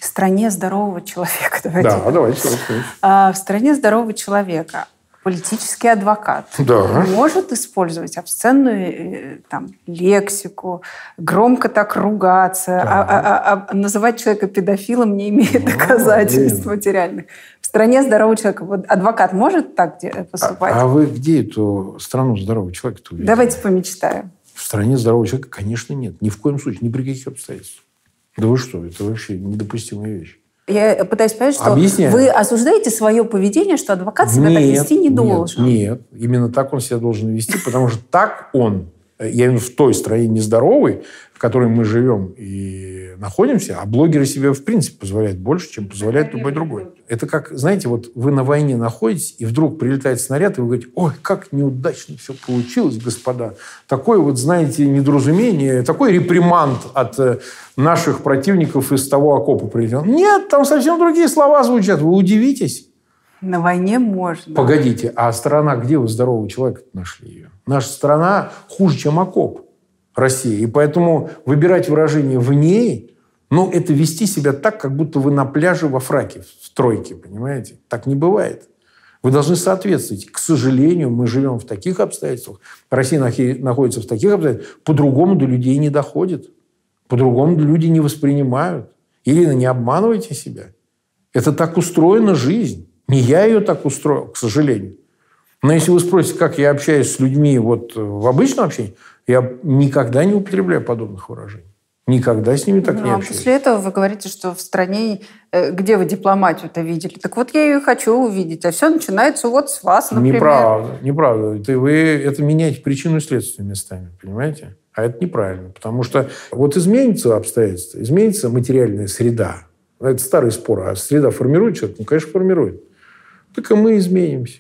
В стране здорового человека. Давайте. Да, давайте. давайте. А, в стране здорового человека политический адвокат да. может использовать обсценную там, лексику, громко так ругаться, да. а, а, а, называть человека педофилом, не имея ну, доказательств блин. материальных. В стране здорового человека вот адвокат может так поступать? А, а вы где эту страну здорового человека-то увидели? Давайте помечтаем. В стране здорового человека, конечно, нет. Ни в коем случае, ни при каких обстоятельствах. Да вы что, это вообще недопустимая вещь. Я пытаюсь понять, что Объясняю. Вы осуждаете свое поведение, что адвокат себя нет, так вести не должен. Нет, нет, именно так он себя должен вести, потому что так он, я имею в виду в той стране нездоровой, в которой мы живем и находимся, а блогеры себе в принципе позволяют больше, чем позволяет любой другой. Это как, знаете, вот вы на войне находитесь, и вдруг прилетает снаряд, и вы говорите, ой, как неудачно все получилось, господа. Такое вот, знаете, недоразумение, такой реприманд от наших противников из того окопа прилетел. Нет, там совсем другие слова звучат. Вы удивитесь. На войне можно. Погодите, а страна, где вы здорового человека нашли ее? Наша страна хуже, чем окоп. Россия. И поэтому выбирать выражение «в ней», ну, это вести себя так, как будто вы на пляже во фраке, в тройке, понимаете? Так не бывает. Вы должны соответствовать. К сожалению, мы живем в таких обстоятельствах, Россия находится в таких обстоятельствах, по-другому до людей не доходит. По-другому люди не воспринимают. Ирина, не обманывайте себя. Это так устроена жизнь. Не я ее так устроил, к сожалению. Но если вы спросите, как я общаюсь с людьми вот в обычном общении, я никогда не употребляю подобных выражений. Никогда с ними так ну, не а общаюсь. После этого вы говорите, что в стране, где вы дипломатию-то видели? Так вот я ее хочу увидеть. А все начинается вот с вас, например. Неправда. Неправда. Это вы это меняете причину и следствие местами. Понимаете? А это неправильно. Потому что вот изменится обстоятельства, изменится материальная среда. Это старый спор. А среда формирует человека? Ну, конечно, формирует. Так и мы изменимся.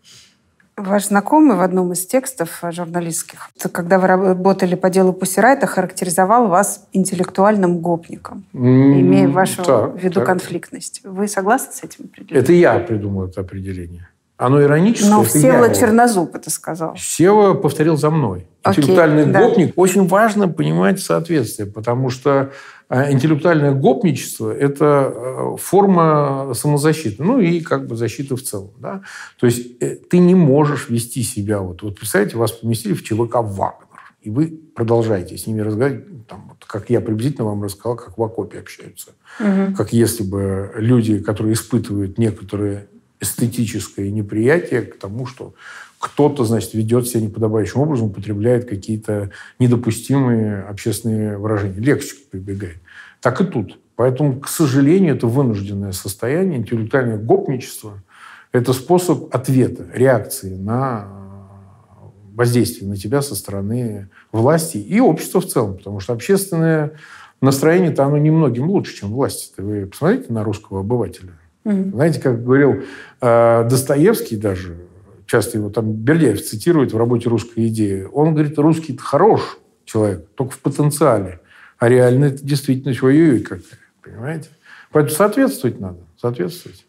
Ваш знакомый в одном из текстов журналистских, когда вы работали по делу Пусси Райта, характеризовал вас интеллектуальным гопником, mm, имея в вашу так, виду так. конфликтность. Вы согласны с этим определением? Это я придумал это определение. Оно ироническое. Но Всеволод Чернозуб это сказал. Сева повторил за мной. Окей, интеллектуальный да. гопник. Очень важно понимать соответствие, потому что интеллектуальное гопничество – это форма самозащиты, ну и как бы защиты в целом. Да? То есть ты не можешь вести себя... Вот, вот представьте, вас поместили в ЧВК «Вагнер», и вы продолжаете с ними разговаривать, там, вот, как я приблизительно вам рассказал, как в окопе общаются. Угу. Как если бы люди, которые испытывают некоторые эстетическое неприятие к тому, что кто-то, значит, ведет себя неподобающим образом, употребляет какие-то недопустимые общественные выражения, лексику прибегает. Так и тут. Поэтому, к сожалению, это вынужденное состояние, интеллектуальное гопничество – это способ ответа, реакции на воздействие на тебя со стороны власти и общества в целом. Потому что общественное настроение-то оно немногим лучше, чем власть. Вы посмотрите на русского обывателя. Mm-hmm. Знаете, как говорил э, Достоевский даже, часто его там Бердяев цитирует в работе «Русская идея», он говорит, русский-то хорош человек, только в потенциале, а реально это действительно ой-ой-ой какая, понимаете? Поэтому соответствовать надо, соответствовать.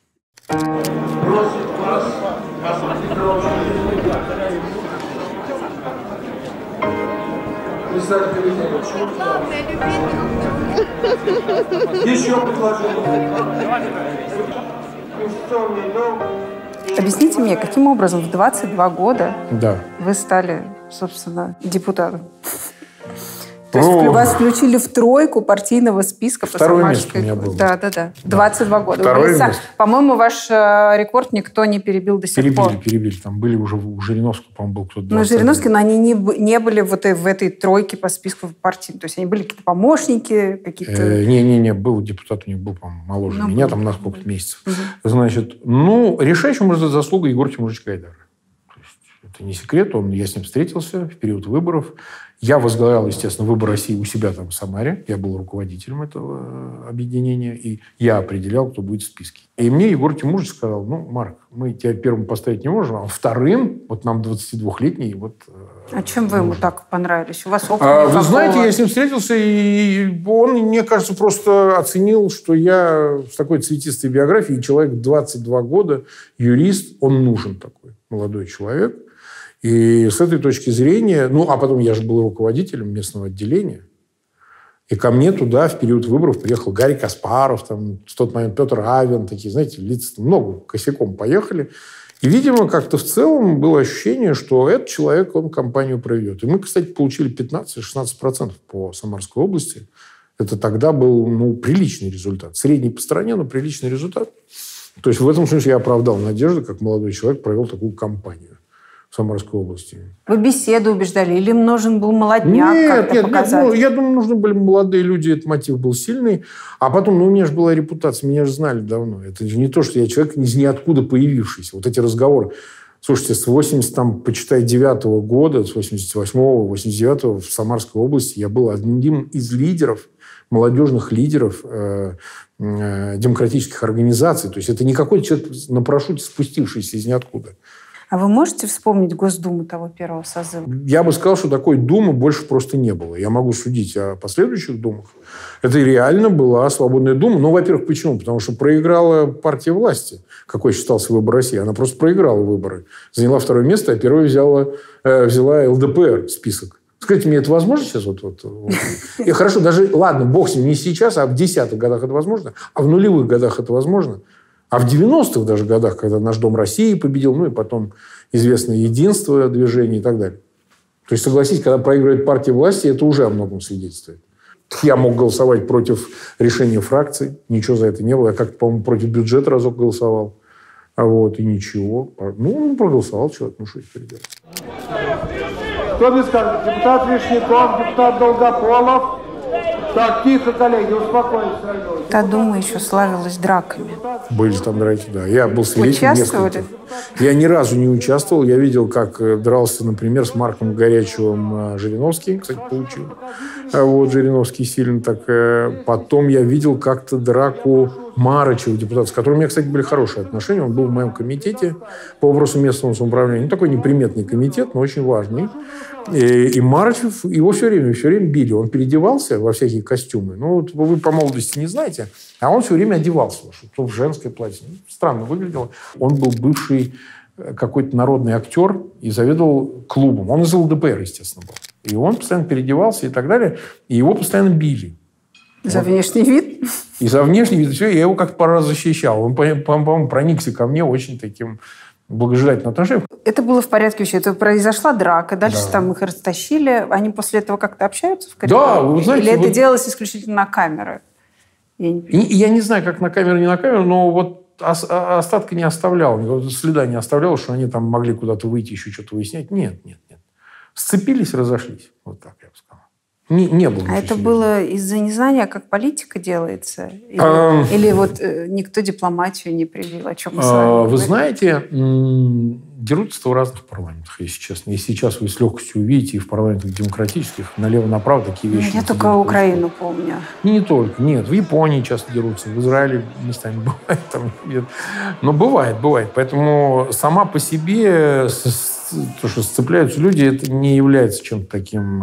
Еще предложение. Объясните мне, каким образом в двадцать два года да. вы стали, собственно, депутатом? То есть ну, вас включили в тройку партийного списка по Самарской... Второе место у меня было. Да, да, да. двадцать два года. Второе место. По-моему, ваш рекорд никто не перебил до сих перебили, пор. Перебили, перебили. Там были уже у Жириновского, по-моему, был кто-то. Ну, Жириновский, но они не, не были вот в этой тройке по списку партий. То есть они были какие-то помощники, какие-то... Не-не-не, был депутат, у них был, по-моему, моложе ну, меня, был. Там на сколько месяцев. Угу. Значит, ну, решающим может заслуга Егора Тимуровича Гайдара. То есть это не секрет, он, я с ним встретился в период выборов. Я возглавлял, естественно, выбор России у себя там в Самаре. Я был руководителем этого объединения. И я определял, кто будет в списке. И мне Егор Тимурович сказал, ну, Марк, мы тебя первым поставить не можем, а вторым, вот нам двадцатидвухлетний, вот... А чем вы ему так понравились? У вас опыт а, Вы знаете, я с ним встретился, и он, мне кажется, просто оценил, что я с такой цветистой биографией, человек двадцать два года, юрист, он нужен такой молодой человек. И с этой точки зрения... Ну, а потом я же был руководителем местного отделения. И ко мне туда в период выборов приехал Гарри Каспаров, там, в тот момент Петр Авен, такие, знаете, лица много косяком поехали. И, видимо, как-то в целом было ощущение, что этот человек, он кампанию проведет. И мы, кстати, получили пятнадцать-шестнадцать процентов по Самарской области. Это тогда был, ну, приличный результат. Средний по стране, но приличный результат. То есть в этом смысле я оправдал надежду, как молодой человек провел такую кампанию в Самарской области. Вы беседу убеждали? Или им нужен был молодняк нет, как-то нет, показать? Нет, ну, я думаю, нужны были молодые люди, этот мотив был сильный. А потом, ну, у меня же была репутация, меня же знали давно. Это же не то, что я человек из ниоткуда появившийся. Вот эти разговоры. Слушайте, с восемьдесят, там, почитай, девятого года, с восемьдесят восьмого, восемьдесят девятого в Самарской области я был одним из лидеров, молодежных лидеров э, э, демократических организаций. То есть это не какой-то человек на парашюте спустившийся из ниоткуда. А вы можете вспомнить Госдуму того первого созыва? Я бы сказал, что такой думы больше просто не было. Я могу судить о последующих думах. Это реально была свободная дума. Ну, во-первых, почему? Потому что проиграла партия власти, какой считался выбор России. Она просто проиграла выборы. Заняла второе место, а первое взяла, э, взяла эл дэ пэ эр список. Скажите, мне это возможно сейчас? Вот, вот, вот. И хорошо, даже, ладно, бог с ним, не сейчас, а в десятых годах это возможно, а в нулевых годах это возможно. А в девяностых даже годах, когда наш Дом России победил, ну и потом известное единство движения и так далее. То есть, согласитесь, когда проигрывает партия власти, это уже о многом свидетельствует. Я мог голосовать против решения фракций, ничего за это не было. Я как-то, по-моему, против бюджета разок голосовал. А вот, и ничего. Ну, проголосовал человек, ну что теперь делать? Кто мне скажет? Депутат Вишняков, депутат Долгополов. Так, тихо, коллеги, успокойтесь. Та дума еще славилась драками. Были там драки, да. Я был свидетелем Участвовали? нескольких. Я ни разу не участвовал. Я видел, как дрался, например, с Марком Горячевым Жириновский. Кстати, получил. Вот, Жириновский сильно так. Потом я видел как-то драку Марычева, депутата, с которым у меня, кстати, были хорошие отношения. Он был в моем комитете по вопросу местного самоуправления. Ну, такой неприметный комитет, но очень важный. И, и Марычев, его все время, все время били. Он переодевался во всякие костюмы. Ну, вот вы по молодости не знаете, а он все время одевался. Что в женское платье. Ну, странно выглядело. Он был бывший какой-то народный актер и заведовал клубом. Он из эл дэ пэ эр, естественно, был. И он постоянно переодевался и так далее. И его постоянно били. За вот. Внешний вид? И за внешний вид. Все, я его как-то пару раз защищал. Он, по-моему, проникся ко мне очень таким благожелательным отношением. Это было в порядке вещей. Это произошла драка. Дальше да. там их растащили. Они после этого как-то общаются в коридоре? Да, вы знаете... Или вот... это делалось исключительно на камеры? Я не, и, я не знаю, как на камеру, не на камеру, но вот остатка не оставлял. Следа не оставлял, что они там могли куда-то выйти, еще что-то выяснять. Нет, нет, нет. Сцепились, разошлись. Вот так я бы сказал. Не, не было. А это серьезного. было из-за незнания, как политика делается? Или, а, или вот э, никто дипломатию не привил? О чем мы с вами а, говорим? Вы знаете, дерутся в разных парламентах, если честно. И сейчас вы с легкостью увидите и в парламентах демократических налево-направо такие вещи. Я только Украину помню. И не только. Нет, в Японии часто дерутся, в Израиле местами бывает. Там, нет. Но бывает, бывает. Поэтому сама по себе то, что сцепляются люди, это не является чем-то таким...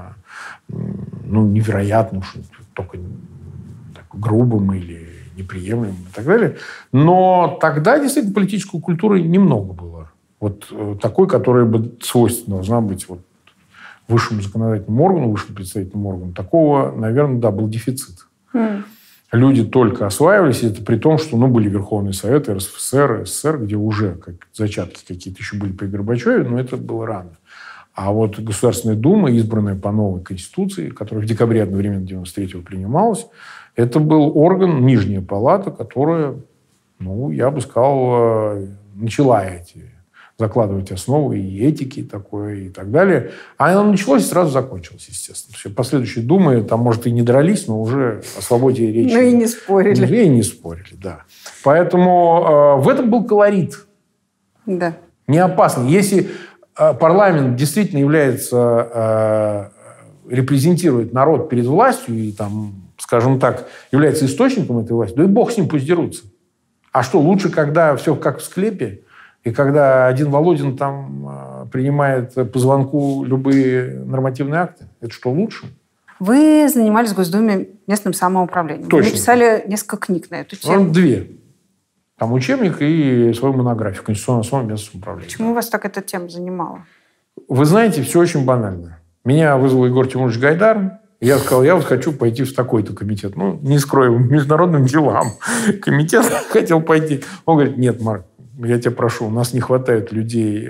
ну, невероятным, что только так, грубым или неприемлемым и так далее. Но тогда действительно политической культуры немного было. Вот такой, которая бы свойственна должна быть вот высшему законодательному органу, высшему представительному органу. Такого, наверное, да, был дефицит. Mm. Люди только осваивались, и это при том, что ну, были Верховные Советы, эр эс эф эс эр, эс эс эс эр, где уже как, зачатки какие-то еще были при Горбачеве, но это было рано. А вот Государственная Дума, избранная по новой Конституции, которая в декабре одновременно девяносто третьего принималась, это был орган, нижняя палата, которая, ну, я бы сказал, начала эти, закладывать основы и этики такой, и так далее. А оно началось и сразу закончилось, естественно. Все последующие Думы, там, может, и не дрались, но уже о свободе речи. Ну и не спорили. И не спорили, да. Поэтому э, в этом был колорит. Да. Не опасный. Если... парламент действительно является, э, репрезентирует народ перед властью и, там, скажем так, является источником этой власти, да и бог с ним, пусть дерутся. А что, лучше, когда все как в склепе, и когда один Володин там э, принимает по звонку любые нормативные акты? Это что, лучше? Вы занимались в Госдуме местным самоуправлением. Точно. Вы написали несколько книг на эту тему. Ну, две. Там учебник и свою монографию «Конституционная основа местного самоуправления». Почему вас так эта тема занимала? Вы знаете, все очень банально. Меня вызвал Егор Тимурович Гайдар. Я сказал, я вот хочу пойти в такой-то комитет. Ну, не скрою, международным делам. Комитет хотел пойти. Он говорит, нет, Марк, я тебя прошу, у нас не хватает людей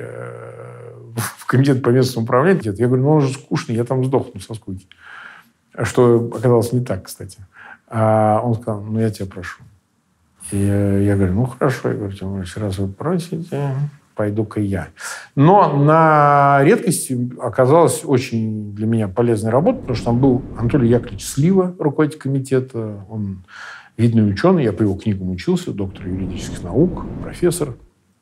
в комитет по местному управлению. Я говорю, ну, он же скучный, я там сдохну со скуки. Что оказалось не так, кстати. А он сказал, ну, я тебя прошу. И я говорю, ну, хорошо. Я говорю, раз вы просите, пойду-ка я. Но на редкость оказалась очень для меня полезная работа, потому что там был Анатолий Яковлевич Слива, руководитель комитета. Он видный ученый. Я по его книгам учился, доктор юридических наук, профессор.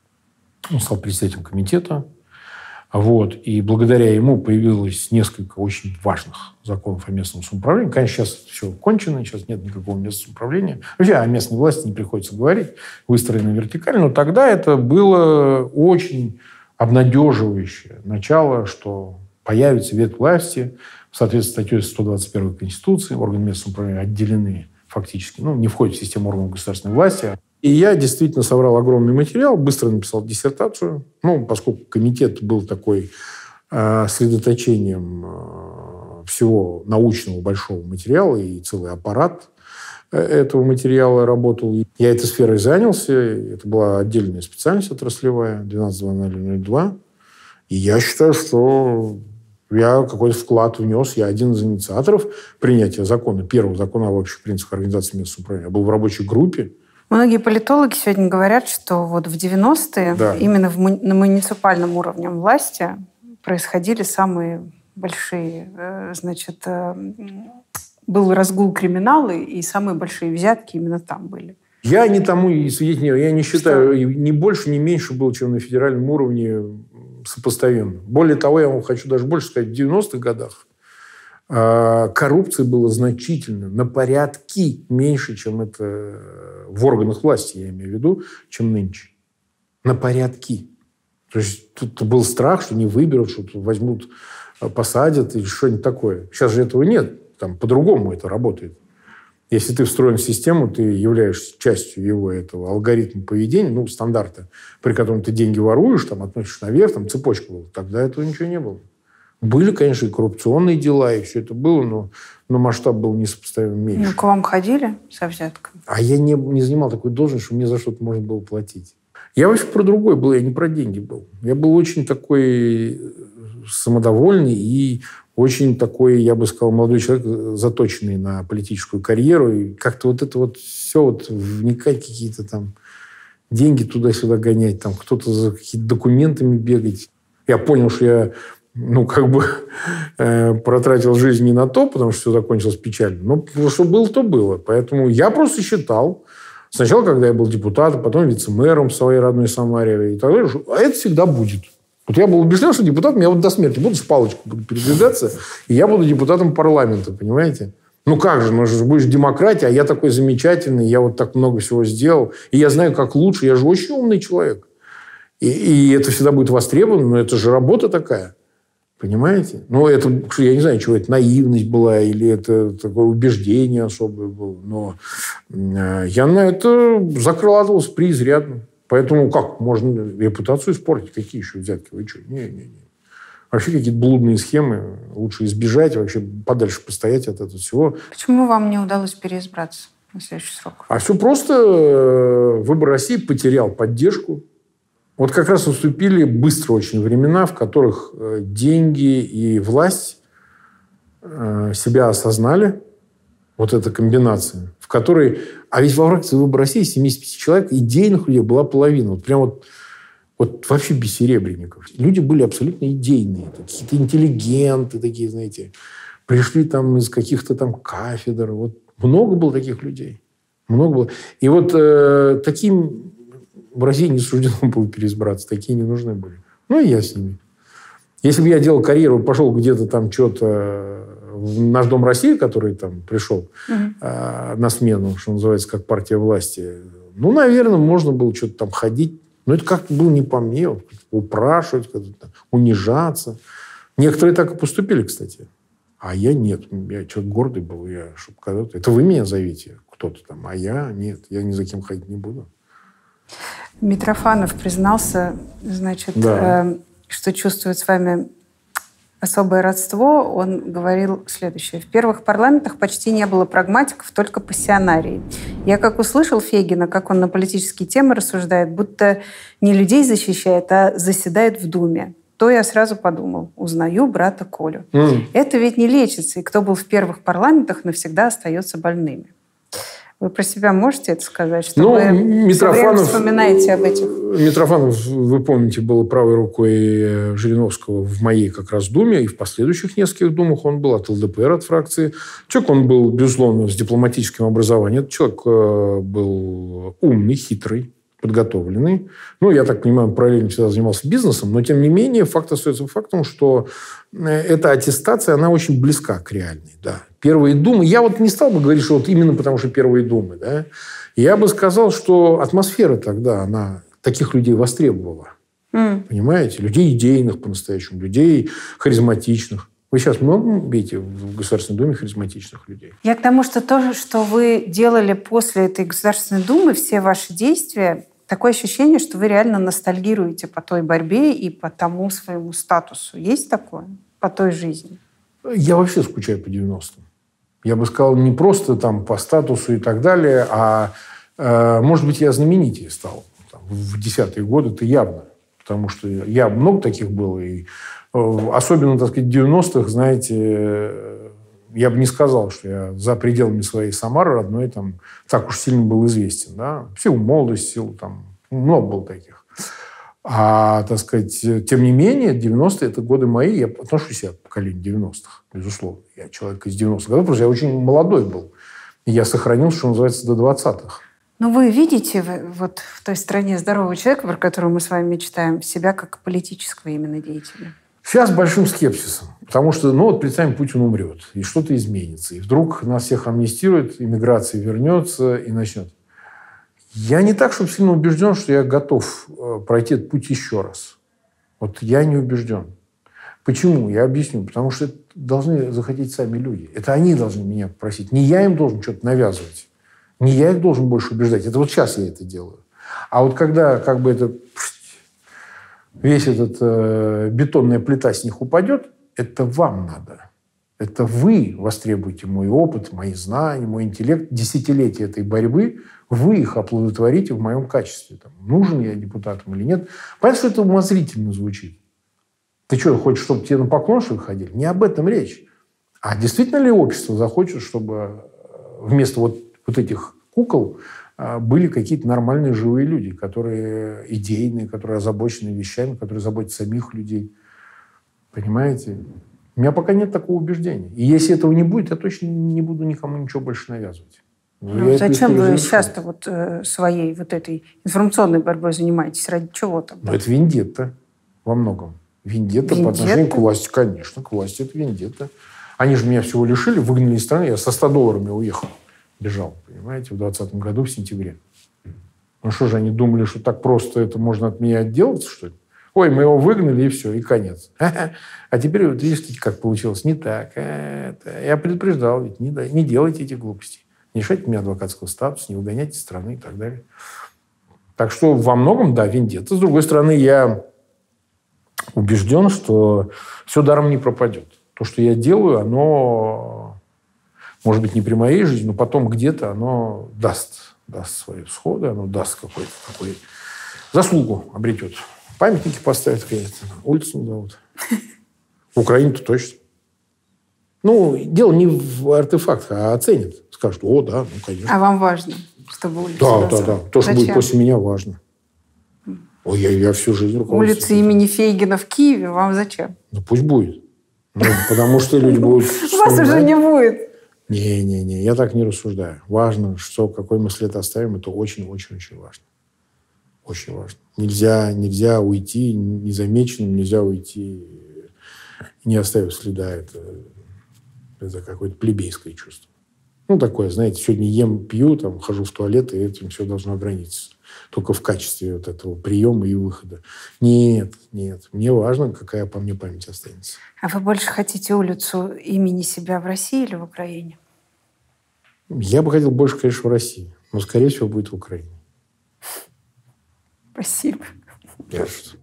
Он стал председателем комитета. Вот. И благодаря ему появилось несколько очень важных законов о местном самоуправлении. Конечно, сейчас все кончено, сейчас нет никакого местного самоуправления. Вообще о местной власти не приходится говорить, выстроено вертикально. Но тогда это было очень обнадеживающее начало, что появится ветвь власти в соответствии с статьей сто двадцать первой Конституции. Органы местного самоуправления отделены фактически, ну, не входят в систему органов государственной власти. И я действительно собрал огромный материал, быстро написал диссертацию. Ну, поскольку комитет был такой э, сосредоточением э, всего научного большого материала и целый аппарат э, этого материала работал. Я этой сферой занялся. Это была отдельная специальность отраслевая, двенадцать две тысячи ноль два. И я считаю, что я какой-то вклад внес. Я один из инициаторов принятия закона, первого закона об общих принципах организации местного самоуправления. Я был в рабочей группе. Многие политологи сегодня говорят, что вот в девяностые да. именно в му- на муниципальном уровне власти происходили самые большие, э, значит, э, был разгул криминала, и самые большие взятки именно там были. Я не тому и свидетель, я не считаю, что? Ни больше, ни меньше было, чем на федеральном уровне сопоставимо. Более того, я вам хочу даже больше сказать, в девяностых годах коррупции было значительно, на порядки меньше, чем это в органах власти, я имею в виду, чем нынче. На порядки. То есть тут был страх, что не выберут, что возьмут, посадят или что-нибудь такое. Сейчас же этого нет. Там по-другому это работает. Если ты встроен в систему, ты являешься частью его этого алгоритма поведения, ну, стандарта, при котором ты деньги воруешь, там, относишь наверх, там цепочка была. Тогда этого ничего не было. Были, конечно, и коррупционные дела, и все это было, но, но масштаб был несопоставимо меньше. Ну, к вам ходили со взятками? А я не, не занимал такой должность, что мне за что-то можно было платить. Я вообще про другое был, я не про деньги был. Я был очень такой самодовольный и очень такой, я бы сказал, молодой человек, заточенный на политическую карьеру. И как-то вот это вот все, вот вникать какие-то там деньги туда-сюда гонять, там кто-то за какими-то документами бегать. Я понял, что я ну, как бы э, протратил жизнь не на то, потому что все закончилось печально. Но что было, то было. Поэтому я просто считал, сначала, когда я был депутатом, потом вице-мэром в своей родной Самаре и так далее, что, а это всегда будет. Вот я был убежден, что депутатом я вот до смерти буду с палочкой буду передвигаться, и я буду депутатом парламента, понимаете? Ну как же, ну же будешь демократия, а я такой замечательный, я вот так много всего сделал, и я знаю, как лучше, я же очень умный человек. И, и это всегда будет востребовано, но это же работа такая. Понимаете? Ну, это, я не знаю, чего это, наивность была или это такое убеждение особое было. Но я на это закладывался преизрядно. Поэтому как? Можно репутацию испортить? Какие еще взятки? Вы что? Не-не-не. Вообще какие-то блудные схемы лучше избежать, вообще подальше постоять от этого всего. Почему вам не удалось переизбраться на следующий срок? А все просто. Выбор России потерял поддержку. Вот как раз наступили быстро очень времена, в которых деньги и власть себя осознали. Вот эта комбинация, в которой... А ведь во фракции «Выбор России» из семидесяти пяти человек идейных людей была половина. Вот прям вот, вот вообще бессеребренников. Люди были абсолютно идейные. Какие-то интеллигенты такие, знаете. Пришли там из каких-то там кафедр. Вот много было таких людей. Много было. И вот э, таким... В России не суждено было переизбраться. Такие не нужны были. Ну, и я с ними. Если бы я делал карьеру, пошел где-то там что-то в наш Дом России, который там пришел uh-huh. э, на смену, что называется, как партия власти, ну, наверное, можно было что-то там ходить. Но это как-то было не по мне. Вот, упрашивать, унижаться. Некоторые так и поступили, кстати. А я нет. Я человек гордый был. Я, чтобы когда-то... Это вы меня зовите, кто-то там. А я нет. Я ни за кем ходить не буду. Митрофанов признался, значит, да. э, что чувствует с вами «Особое родство», он говорил следующее. В первых парламентах почти не было прагматиков, только пассионарии. Я как услышал Фейгина, как он на политические темы рассуждает, будто не людей защищает, а заседает в Думе, то я сразу подумал, узнаю брата Колю. Mm. Это ведь не лечится, и кто был в первых парламентах, навсегда остается больными. Вы про себя можете это сказать? Что ну, вы Митрофанов, вспоминаете об этих? Митрофанов, вы помните, был правой рукой Жириновского в моей как раз Думе, и в последующих нескольких Думах он был от ЛДПР, от фракции. Человек, он был, безусловно, с дипломатическим образованием. Этот человек был умный, хитрый, подготовленный. Ну, я так понимаю, он параллельно всегда занимался бизнесом, но, тем не менее, факт остается фактом, что эта аттестация, она очень близка к реальной, да. Первые думы. Я вот не стал бы говорить, что вот именно потому, что первые думы, да. Я бы сказал, что атмосфера тогда, она таких людей востребовала. Mm. Понимаете? Людей идейных по-настоящему, людей харизматичных. Вы сейчас много видите в Государственной Думе харизматичных людей? Я к тому, что то, что вы делали после этой Государственной Думы, все ваши действия, такое ощущение, что вы реально ностальгируете по той борьбе и по тому своему статусу. Есть такое? По той жизни? Я вообще скучаю по девяностым. Я бы сказал, не просто там по статусу и так далее, а, э, может быть, я знаменитее стал. Там, в десятые годы-то явно. Потому что я много таких был. И, э, особенно, так сказать, в девяностых, знаете, э, я бы не сказал, что я за пределами своей Самары родной там, так уж сильно был известен. Да? В силу молодости, в силу там, много было таких. А, так сказать, тем не менее, девяностые – это годы мои. Я отношусь к поколению девяностых, безусловно. Я человек из девяностых годов, потому что я очень молодой был. И я сохранился, что называется, до двадцатых. Но вы видите вот в той стране здорового человека, про которую мы с вами мечтаем, себя как политического именно деятеля? Сейчас с большим скепсисом. Потому что, ну, вот, представим, Путин умрет, и что-то изменится. И вдруг нас всех амнистируют, иммиграция вернется и начнет. Я не так, чтобы сильно убежден, что я готов пройти этот путь еще раз. Вот я не убежден. Почему? Я объясню. Потому что это должны захотеть сами люди. Это они должны меня просить. Не я им должен что-то навязывать. Не я их должен больше убеждать. Это вот сейчас я это делаю. А вот когда как бы это, весь этот э, бетонная плита с них упадет, это вам надо. Это вы востребуете мой опыт, мои знания, мой интеллект, десятилетия этой борьбы. Вы их оплодотворите в моем качестве. Там, нужен я депутатом или нет. Понятно, что это умозрительно звучит. Ты что, хочешь, чтобы тебе на поклон, что ли, ходили? Не об этом речь. А действительно ли общество захочет, чтобы вместо вот, вот этих кукол были какие-то нормальные живые люди, которые идейные, которые озабочены вещами, которые заботятся самих людей? Понимаете? У меня пока нет такого убеждения. И если этого не будет, я точно не буду никому ничего больше навязывать. Ну, зачем вы сейчас-то вот, э, своей вот этой информационной борьбой занимаетесь? Ради чего-то? Ну, это вендетта во многом. Вендетта, вендетта по отношению к власти. Конечно, к власти это вендетта. Они же меня всего лишили, выгнали из страны. Я со ста долларами уехал. Бежал, понимаете, в двадцатом году, в сентябре. Ну что же, они думали, что так просто это можно от меня отделаться, что ли? Ой, мы его выгнали, и все, и конец. А теперь, вот видите, как получилось. Не так. Это... Я предупреждал, ведь не, не делайте эти глупости. Не лишайте меня адвокатского статуса, не выгоняйте из страны и так далее. Так что во многом, да, вендетта. С другой стороны, я убежден, что все даром не пропадет. То, что я делаю, оно, может быть, не при моей жизни, но потом где-то оно даст, даст свои всходы, оно даст какой-то такой заслугу обретет. Памятники поставят, конечно, улицу назовут. В Украине-то точно. Ну, дело не в артефактах, а оценят. Скажут, о, да, ну, конечно. А вам важно, чтобы улица Да, да, да. То, что Зачем? будет после меня, важно. Ой, я, я всю жизнь руководствуюсь. Улица имени Фейгина в Киеве вам зачем? Ну, пусть будет. Ну, потому что люди будут... Вас уже не будет. Не-не-не, я так не рассуждаю. Важно, что какой мы след оставим, это очень-очень-очень важно. Очень важно. Нельзя, нельзя уйти незамеченным, нельзя уйти, не оставив следа. Это, это какое-то плебейское чувство. Ну, такое, знаете, сегодня ем, пью, там, хожу в туалет, и этим все должно ограничиться. Только в качестве вот этого приема и выхода. Нет, нет. Мне важно, какая по мне память останется. А вы больше хотите улицу имени себя в России или в Украине? Я бы хотел больше, конечно, в России. Но, скорее всего, будет в Украине. Спасибо. Я что?